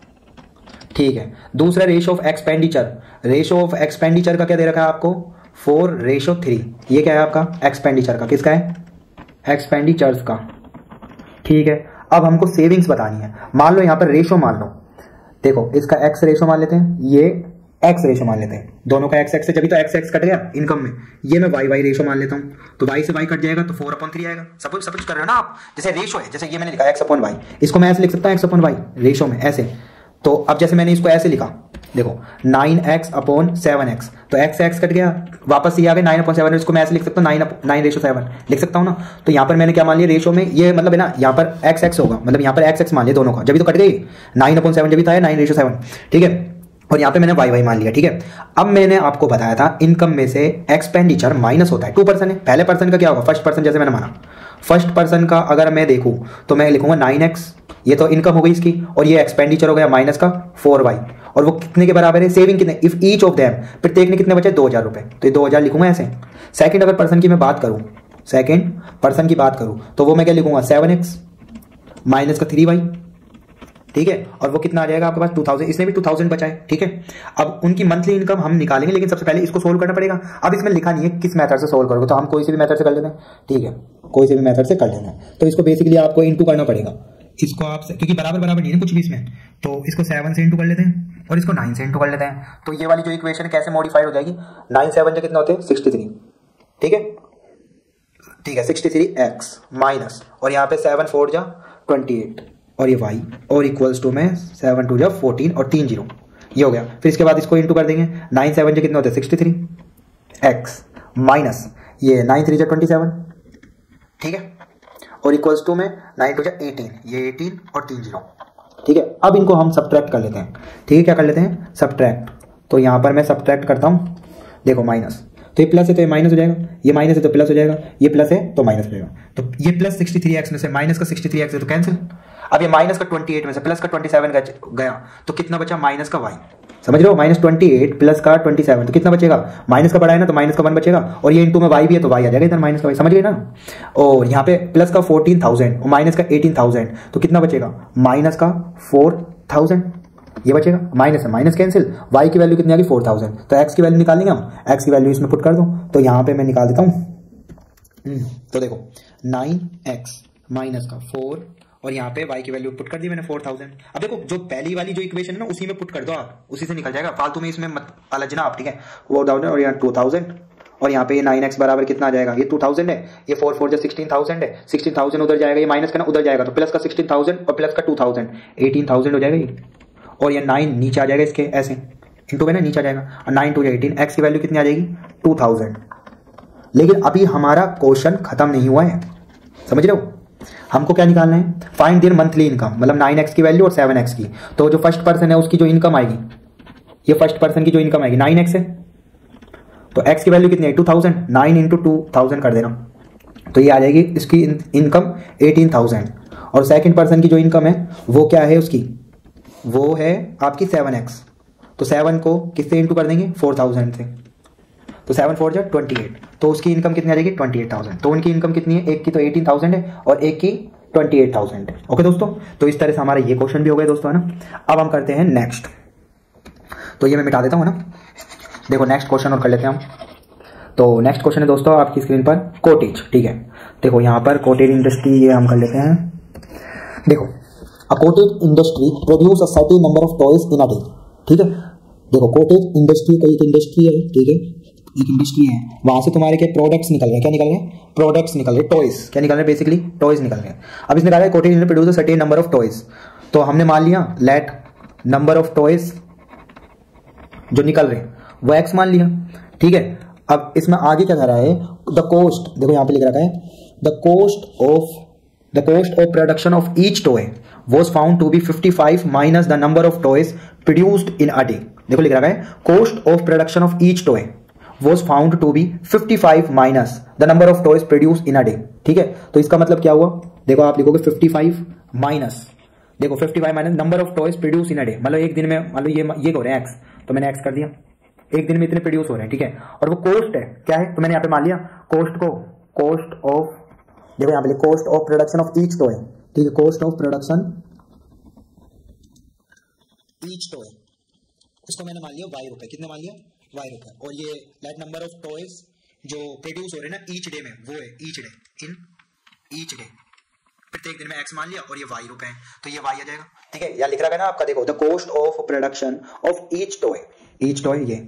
ठीक है। दूसरा रेशियो ऑफ एक्सपेंडिचर का क्या दे रखा है आपको, 4:3, ये क्या है आपका एक्सपेंडिचर का, किसका है, एक्सपेंडिचर्स का, ठीक है। अब हमको सेविंग्स बतानी है। मान लो यहां पर रेशियो मान लो, देखो इसका x रेशियो मान लेते हैं, ये x रेशियो मान लेते हैं, दोनों का x से, जब तो x कट गया इनकम में, ये मैं y रेशियो मान लेता हूं, तो y से y कट जाएगा तो 4/3 आएगा। सपोज कर रहे हो ना आप, जैसे रेशियो है, जैसे ये मैंने लिखा x/y, इसको मैं ऐसे लिख सकता हूं x/y रेशियो में ऐसे। तो अब जैसे मैंने इसको ऐसे लिखा, देखो 9x/7x, तो x कट गया, वापस ये आ गया 9/7, इसको मैं ऐसे लिख सकता हूँ 9:7 लिख सकता हूँ ना। तो यहाँ पर मैंने क्या मान लिया, रेशियो में ये मतलब है ना, यहाँ पर x होगा, मतलब यहाँ पर x मान लिया दोनों का, जब तो कट गई 9/7 जब था 9:7, ठीक है। और यहाँ पे मैंने y मान लिया, ठीक है। अब मैंने आपको बताया था इनकम में से एक्सपेंडिचर माइनस होता है, 2 पर्सन है, पहले पर्सन का क्या होगा, फर्स्ट पर्सन, जैसे मैंने माना फर्स्ट पर्सन का अगर मैं देखूं तो मैं लिखूंगा 9x, ये तो इनकम हो गई इसकी, और ये एक्सपेंडिचर हो गया माइनस का 4y, और वो कितने के बराबर है, सेविंग कितने, इफ ईच ऑफ देम, प्रत्येक ने कितने बचे, 2000 रुपए, तो ये 2000 लिखूंगा ऐसे। सेकंड अगर पर्सन की मैं बात करूं, सेकंड पर्सन की बात करूं तो वो मैं क्या लिखूंगा, 7x माइनस का 3y, ठीक है। और वो कितना आ जाएगा आपके पास, 2000, इसने भी 2000 बचा है, ठीक है। अब उनकी मंथली इनकम हम निकालेंगे, लेकिन सबसे पहले इसको सोल्व करना पड़ेगा। अब इसमें लिखा नहीं है किस मेथड से सोल्व करोगे, तो हम कोई से भी मेथड से कर लेते हैं, ठीक है, कोई से भी मेथड से कर लेना है। तो इसको बेसिकली आपको इंटू करना पड़ेगा, इसको आप, क्योंकि बराबर नहीं है कुछ भी इसमें, तो इसको 7 से इंटू कर लेते हैं और इसको 9 से इंटू कर लेते हैं। तो ये वाली जो इक्वेशन कैसे मॉडिफाइड हो जाएगी, 9 7 कितने होते हैं, 63, ठीक है 63x माइनस, और यहाँ पे 7 4 जा 28, और ये y, और इक्वल्स टू में 7 2 जा 14 और 3 0, ये हो गया। फिर इसके बाद इसको इंटू कर देंगे, 9 7 कितने होते हैं, 63x माइनस ये 9 3 जा 27, ठीक है, और इक्वल्स टू में 9 2 जा 18, ये 18 और 3 0, ठीक है। अब इनको हम सब्ट्रैक्ट कर लेते हैं, ठीक है, क्या कर लेते हैं, सब्ट्रैक्ट। तो यहाँ पर मैं सब्ट्रैक्ट करता हूँ, देखो माइनस, तो ये प्लस है तो ये माइनस हो जाएगा, ये माइनस है तो प्लस हो जाएगा, ये प्लस है तो माइनस हो जाएगा। तो ये प्लस 63x में से माइनस का 63x है तो कैंसिल। अब ये माइनस का 28 में से प्लस का 27 गया, तो कितना बचा, माइनस का y, समझ रहे हो, -28 प्लस का 27, तो कितना बचेगा, माइनस का बड़ा है ना, तो माइनस का 1 बचेगा, और ये इंटू में y भी है तो y आ जाएगा इधर माइनस का y, समझ गए ना। और यहाँ पे प्लस का 14000 और माइनस का 18000, तो कितना बचेगा, माइनस का 4000, ये बचेगा, माइनस है माइनस कैंसिल, y की वैल्यू कितनी आ गई 4000, तो x की वैल्यू निकालेंगे हम, x की वैल्यू इसमें पुट कर दूं, तो यहाँ पे मैं निकाल देता हूँ। तो देखो 9x माइनस का 4 और यहाँ पे y की वैल्यू पुट कर दी मैंने 4000। अब देखो जो पहली वाली जो इक्वेशन है ना उसी में पुट कर दो आप, उसी से निकल जाएगा, फालतू में इसमें मत अलझना आप, ठीक है। 4000 और यहाँ 2000 और यहाँ पे ये 9x बराबर कितना आ जाएगा, ये 2000 है, ये 4 4 जो 16000 है, 16000 उधर जाएगा, ये माइनस का ना उधर जाएगा, तो प्लस का 16000 और प्लस का 2000 18000 हो जाएगा ये, और ये 9 नीचे आ जाएगा इसके ऐसे इंटू में ना नीचे आ जाएगा, और 9 2 18, x की वैल्यू कितनी आ जाएगी 2000। लेकिन अभी हमारा क्वेश्चन खत्म नहीं हुआ है, समझ रहे हो। हमको क्या निकालना है, फाइंड देयर मंथली इनकम, मतलब 9x की वैल्यू और 7x की। तो जो फर्स्ट पर्सन है उसकी जो इनकम आएगी, ये फर्स्ट पर्सन की जो इनकम आएगी 9x है, तो x की वैल्यू कितनी है 2000, 9 इंटू 2000 कर देना, तो ये आ जाएगी इसकी इनकम 18000। और सेकंड पर्सन की जो इनकम है वो क्या है उसकी, वो है आपकी 7x, तो 7 को किससे इंटू कर देंगे 4000 से, तो 7 4 जा 28, तो उसकी इनकम कितनी आ जाएगी 28000। तो उनकी इनकम कितनी है, एक की तो 18000 है और एक की 28000 है। ओके दोस्तों, तो इस तरह से हमारा ये क्वेश्चन भी हो गया दोस्तों, है ना। अब हम करते हैं नेक्स्ट, तो ये मैं मिटा देता हूँ ना, देखो नेक्स्ट क्वेश्चन और कर लेते हैं हम। तो नेक्स्ट क्वेश्चन है दोस्तों आपकी स्क्रीन पर कॉटेज, ठीक है। देखो यहाँ पर कॉटेज इंडस्ट्री, ये हम कर लेते हैं। देखो a cottage industry produce a certain number of toys in a day, ठीक है। देखो कॉटेज इंडस्ट्री का एक इंडस्ट्री है, ठीक है, एक इंडस्ट्री है, वहां से तुम्हारे के प्रोडक्ट्स निकल रहे हैं, क्या निकल रहे हैं, प्रोडक्ट्स निकल रहे, टॉयज, क्या निकल रहे हैं, बेसिकली टॉयज निकल रहे हैं। अब इसने कहा है cottage industry produce a certain number of toys, तो हमने मान लिया लेट नंबर ऑफ टॉयज जो निकल रहे हैं वो x मान लिया, ठीक है। अब इसमें आगे क्या कह रहा है, द कोस्ट, देखो यहाँ पे लिख रखा है the cost of production of each toy was found to be 55 minus the number of toys produced in a day. देखो लिख रखा है cost of production of each toy was found to be 55 minus the number of toys produced in a day, ठीक है। तो इसका मतलब क्या हुआ, देखो आप लिखोगे 55 माइनस, देखो 55 minus number of toys produce in a day, मतलब एक दिन में, मतलब ये हो रहे हैं x, तो मैंने x कर दिया, एक दिन में इतने प्रोड्यूस हो रहे हैं, ठीक है। और वो कोस्ट है, क्या है, तो मैंने यहाँ पे मान लिया कोस्ट को, कोस्ट ऑफ, देखो यहाँ पे cost of production of each toy, ठीक है, cost of production each toy, इसको मैंने मान लिया y रुपए, कितने मान लिया y रुपए, और ये लेट नंबर ऑफ टॉयज जो प्रोड्यूस हो रहे हैं ना ईच डे में, वो है each day, in each day, प्रत्येक दिन में x मान लिया और ये y रुपए है, तो ये y आ जाएगा, ठीक है। यहाँ लिख रहा है ना आपका, देखो the cost of production of each toy ये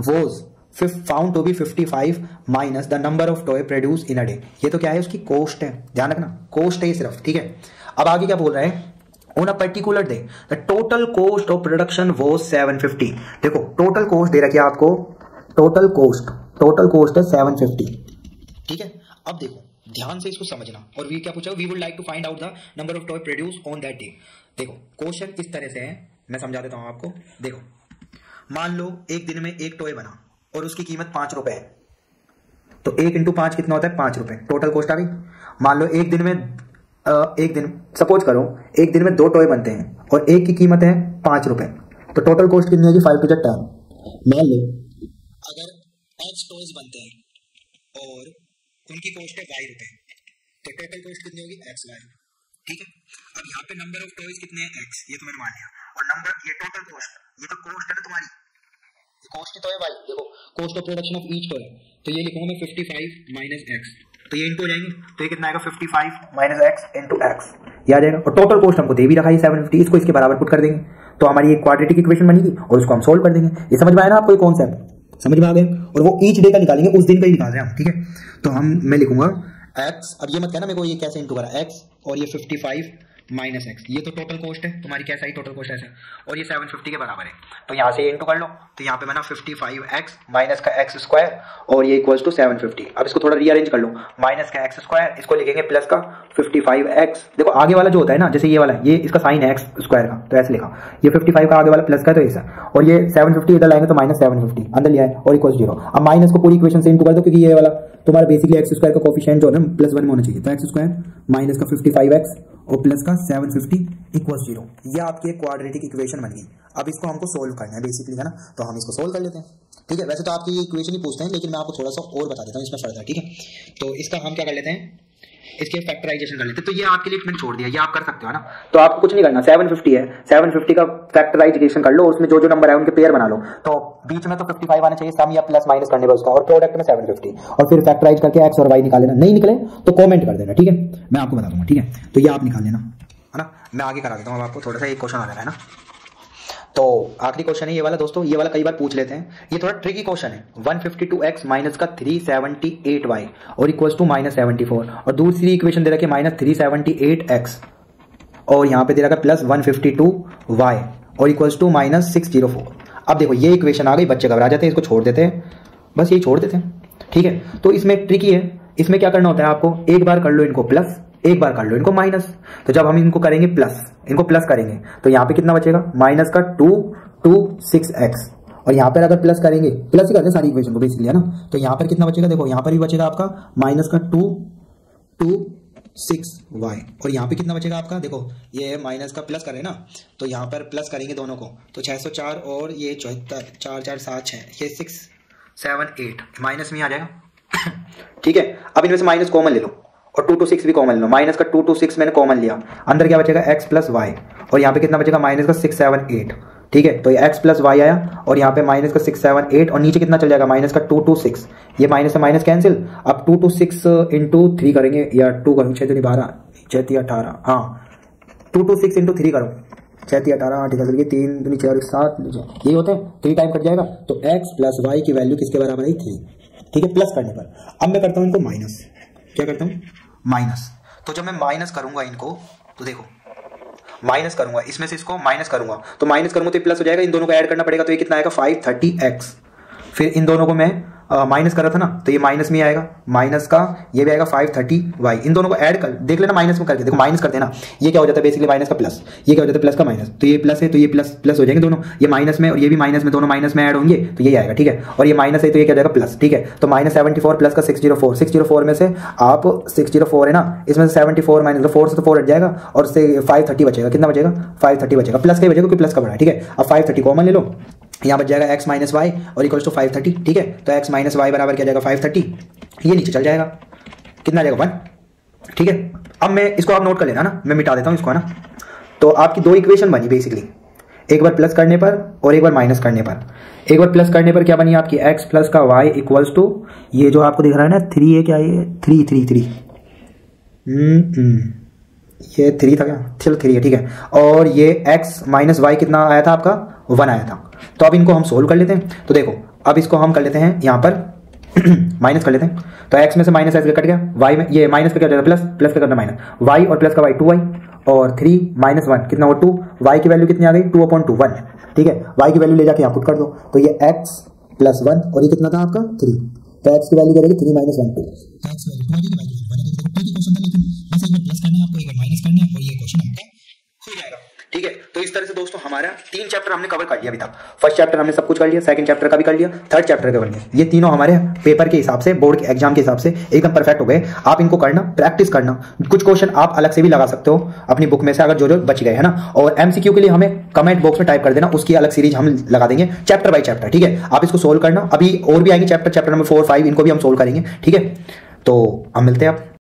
was found to be 55 minus the number of toy produce in a day, ये तो क्या है उसकी कोस्ट है, ध्यान रखना कोस्ट है सिर्फ, ठीक है। अब आगे क्या बोल रहा है, on a particular day the total cost of production was 750, देखो टोटल कॉस्ट दे रखी है आपको, टोटल कॉस्ट है 750, ठीक है। अब देखो ध्यान से इसको समझना, और वी क्या पूछा, we would like to find out the number of toy produce on that day. देखो क्वेश्चन किस तरह से है मैं समझा देता हूं आपको। देखो मान लो एक दिन में एक टॉय बना और उसकी कीमत 5 रुपए है, तो 1 इंटू 5 कितना होता है 5 रुपए, टोटल कॉस्ट आ गई। मान लो एक दिन सपोज करो एक दिन में 2 टॉय बनते हैं और एक की कीमत है 5 रुपए, तो टोटल कॉस्ट कितनी होगी 5 टू 10। मान लो अगर x टॉयज बनते हैं और उनकी कॉस्ट है y रुपए, तो टोटल कॉस्ट कितनी होगी xy, ठीक है। अब यहाँ पे नंबर ऑफ टॉयज कितने हैं x, ये तो मैंने मान लिया, और नंबर ये टोटल कॉस्ट, ये तो कॉस्ट है ना तुम्हारी, कॉस्ट ही तो है भाई, देखो cost of production of each toy, तो ये लिखूंगा मैं 55 माइनस x, तो ये इंटू हो जाएंगे, तो ये कितना आएगा 55 माइनस x इंटू x, ये आ जाएगा। और टोटल कॉस्ट हमको दे भी रखा है 750, इसको इसके बराबर पुट कर देंगे, तो हमारी एक क्वाड्रेटिक इक्वेशन बनेगी और उसको हम सोल्व कर देंगे। ये समझ में आया ना आपको, ये कॉन्सेप्ट समझ में आ गया, और वो ईच डे का निकालेंगे, उस दिन का ही निकाल रहे हैं हम, ठीक है। तो मैं लिखूंगा x, अब ये मत कहना मेरे को ये कैसे इंटू करा, x और ये 55 माइनस x, ये तो टोटल कॉस्ट है तुम्हारी, कैसा ही टोटल कॉस्ट ऐसे, और ये 750 के बराबर है, तो यहाँ से इंटू कर लो, तो यहाँ पे बना 55x माइनस का x स्क्वायर और ये इक्वल्स टू 750। अब इसको थोड़ा रीअरेंज कर लो, माइनस का x स्क्वायर, इसको लिखेंगे प्लस का 55x, देखो आगे वाला जो होता है ना, जैसे ये वाला, ये इसका साइन है x स्क्वायर का, तो ऐसे लिखा, ये 55 का आगे वाला प्लस का, तो ऐसा, और ये 750 इधर लाएंगे तो माइनस 750 अंदर लिया है और इक्वल्स 0। अब माइनस को पूरी इक्वेशन से इंटू कर दो, क्योंकि ये वाला तुम्हारा बेसिकली x स्क्वायर का कोफिशिएंट जो है ना +1 में होना चाहिए, तो x स्क्वायर माइनस का 55x और प्लस का 750 इक्वल्स 0, ये आपकी एक क्वाड्रेटिक इक्वेशन बन गई। अब इसको हमको सोल्व करना है बेसिकली, है ना, तो हम इसको सोल्व कर लेते हैं, ठीक है। वैसे तो आपकी ये इक्वेशन ही पूछते हैं, लेकिन मैं आपको थोड़ा सा और बता देता हूँ इसमें फर्दर, ठीक है। तो इसका हम क्या कर लेते हैं, इसके फैक्टराइजेशन कर लेते। तो ये आपके लिए मैंने छोड़ दिया, ये आप कर सकते हो ना। तो आपको कुछ नहीं करना, 750 है, 750 का फैक्टराइजेशन कर लो, उसमें जो जो नंबर है उनके पेयर बना लो। तो बीच में तो 55 आना चाहिए, सम या प्लस माइनस करने पर उसका, और प्रोडक्ट में 750, और फिर फैक्टराइज करके एक्स और वाई निकाल लेना। नहीं निकले तो कॉमेंट कर देना, ठीक है, मैं आपको बता दूंगा, ठीक है। तो ये आप निकाल लेना, है ना। मैं आगे करा देता हूँ, अब आपको थोड़ा सा एक क्वेश्चन आ जाना है ना। तो आखिरी क्वेश्चन है ये वाला दोस्तों, ये वाला कई बार पूछ लेते हैं, ये थोड़ा ट्रिकी क्वेश्चन है। 152x माइनस का 378y और इक्वल्स टू -74, और दूसरी इक्वेशन दे रखी है -378x और यहाँ पे दे रखा है +152y और इक्वल्स टू -604। अब देखो ये इक्वेशन आ गई, बच्चे घबरा जाते हैं, इसको छोड़ देते हैं, बस यही छोड़ देते हैं, ठीक है। तो इसमें ट्रिकी है, इसमें क्या करना होता है आपको, एक बार कर लो इनको प्लस, एक बार कर लो इनको माइनस। तो जब हम इनको करेंगे प्लस, इनको प्लस करेंगे तो यहाँ पे कितना बचेगा, माइनस का 226x, और यहाँ पर अगर प्लस करेंगे, प्लस ही करते हैं सारी इक्वेशन को बेसिकली, है ना। तो यहाँ पर कितना बचेगा, देखो यहाँ पर भी बचेगा आपका माइनस का 226y, और यहाँ पे कितना बचेगा आपका, देखो ये माइनस का प्लस करें ना, तो यहाँ पर प्लस करेंगे दोनों को, तो 604 और ये 74, 4 4 7 6, ये 6 7 8 माइनस में आ जाएगा ठीक है। अब इनमें से माइनस कॉमन ले लो, और 226 भी कॉमन लो, माइनस का 226 मैंने कॉमन लिया, अंदर क्या बचेगा x प्लस वाई, और यहाँ पे कितना बचेगा माइनस का 6 7 8, ठीक है। तो ये x प्लस वाई आया, और यहाँ पे माइनस का 6 7 8, और नीचे कितना चल जाएगा माइनस का 226, ये माइनस से माइनस कैंसिल। अब 226 इंटू 3 करेंगे, या 2 करूँ, 6 2 12, 6 3 18, हाँ 226 इंटू 3 करो, 6 3 18, 8 करिए, 3 2 4 7, यही होते हैं, 3 टाइम कट जाएगा। तो x प्लस वाई की वैल्यू किसके बराबर है, 3, ठीक है, प्लस करने पर। अब मैं करता हूँ इनको माइनस, क्या करता हूँ माइनस। तो जब मैं माइनस करूंगा इनको, तो देखो माइनस करूंगा, इसमें से इसको माइनस करूंगा, तो माइनस करूंगा तो ये प्लस हो जाएगा, इन दोनों को ऐड करना पड़ेगा, तो ये कितना आएगा 530x। फिर इन दोनों को मैं माइनस कर रहा था ना, तो ये माइनस में आएगा, माइनस का ये भी आएगा 530y, इन दोनों को ऐड कर देख लेना, माइनस में करके देखो, माइनस करते हैं ना, ये क्या हो जाता है बेसिकली माइनस का प्लस, ये क्या हो जाता है प्लस का माइनस, तो ये प्लस है तो ये प्लस प्लस हो जाएंगे दोनों, ये माइनस में और ये भी माइनस में, दोनों माइनस में ऐड होंगे, तो ये आएगा, ठीक है। और ये माइनस है तो ये क्या जाएगा प्लस, ठीक है। तो -74 प्लस का 604, 604 में से आप 604 है ना, इसमें से 74 माइनस 4 से तो 4 हट जाएगा, और से 530 बचेगा, कितना बचेगा 530 बचेगा, प्लस का ही बचेगा क्योंकि प्लस का बड़ा है, ठीक है। अब 530 कॉमन ले लो, यहाँ बच जाएगा x माइनस वाई और इक्वल्स टू 530, ठीक है। तो x माइनस वाई बराबर क्या जाएगा 530, ये नीचे चल जाएगा, कितना आ जाएगा 1, ठीक है। अब मैं इसको आप नोट कर लेना ना, मैं मिटा देता हूँ इसको, है ना। तो आपकी दो इक्वेशन बनी बेसिकली, एक बार प्लस करने पर और एक बार माइनस करने पर। एक बार प्लस करने पर क्या बनी आपकी x प्लस का y इक्वल्स टू, ये जो आपको दिख रहा है ना 3 है, क्या ये 3 3 3 ये 3 था क्या, चलो 3 है, ठीक है। और ये x माइनस वाई कितना आया था आपका 1 आया था। तो अब इनको हम सोल्व कर लेते हैं, तो देखो अब इसको हम कर लेते हैं यहाँ पर माइनस कर लेते हैं, तो x में से माइनस x कट गया, y में ये माइनस का क्या जाएगा प्लस, प्लस का करना माइनस, y और प्लस का y 2y, और 3 माइनस 1 कितना हुआ 2, y की वैल्यू कितनी आ गई 2/1, ठीक है। y की वैल्यू ले जाके यहाँ पुट कर दो, तो ये x प्लस 1 और ये कितना था आपका 3, तो x की वैल्यू क्या रहेगी 3 माइनस 1 2, ठीक है। तो इस तरह से दोस्तों हमारा 3 चैप्टर हमने कवर कर लिया अभी तक। फर्स्ट चैप्टर हमने सब कुछ कर लिया, सेकंड चैप्टर का भी कर लिया, थर्ड चैप्टर का कर लिया। ये तीनों हमारे पेपर के हिसाब से, बोर्ड के एग्जाम के हिसाब से एकदम परफेक्ट हो गए। आप इनको करना, प्रैक्टिस करना, कुछ क्वेश्चन आप अलग से भी लगा सकते हो अपनी बुक में से अगर जो जो बच गए, है ना। और एमसीक्यू के लिए हमें कमेंट बॉक्स में टाइप कर देना, उसकी अलग सीरीज हम लगा देंगे चैप्टर बाय चैप्टर, ठीक है। आप इसको सोल्व करना, अभी और भी आएंगे चैप्टर नंबर 4 5, इनको भी हम सोल्व करेंगे, ठीक है। तो हम मिलते हैं आप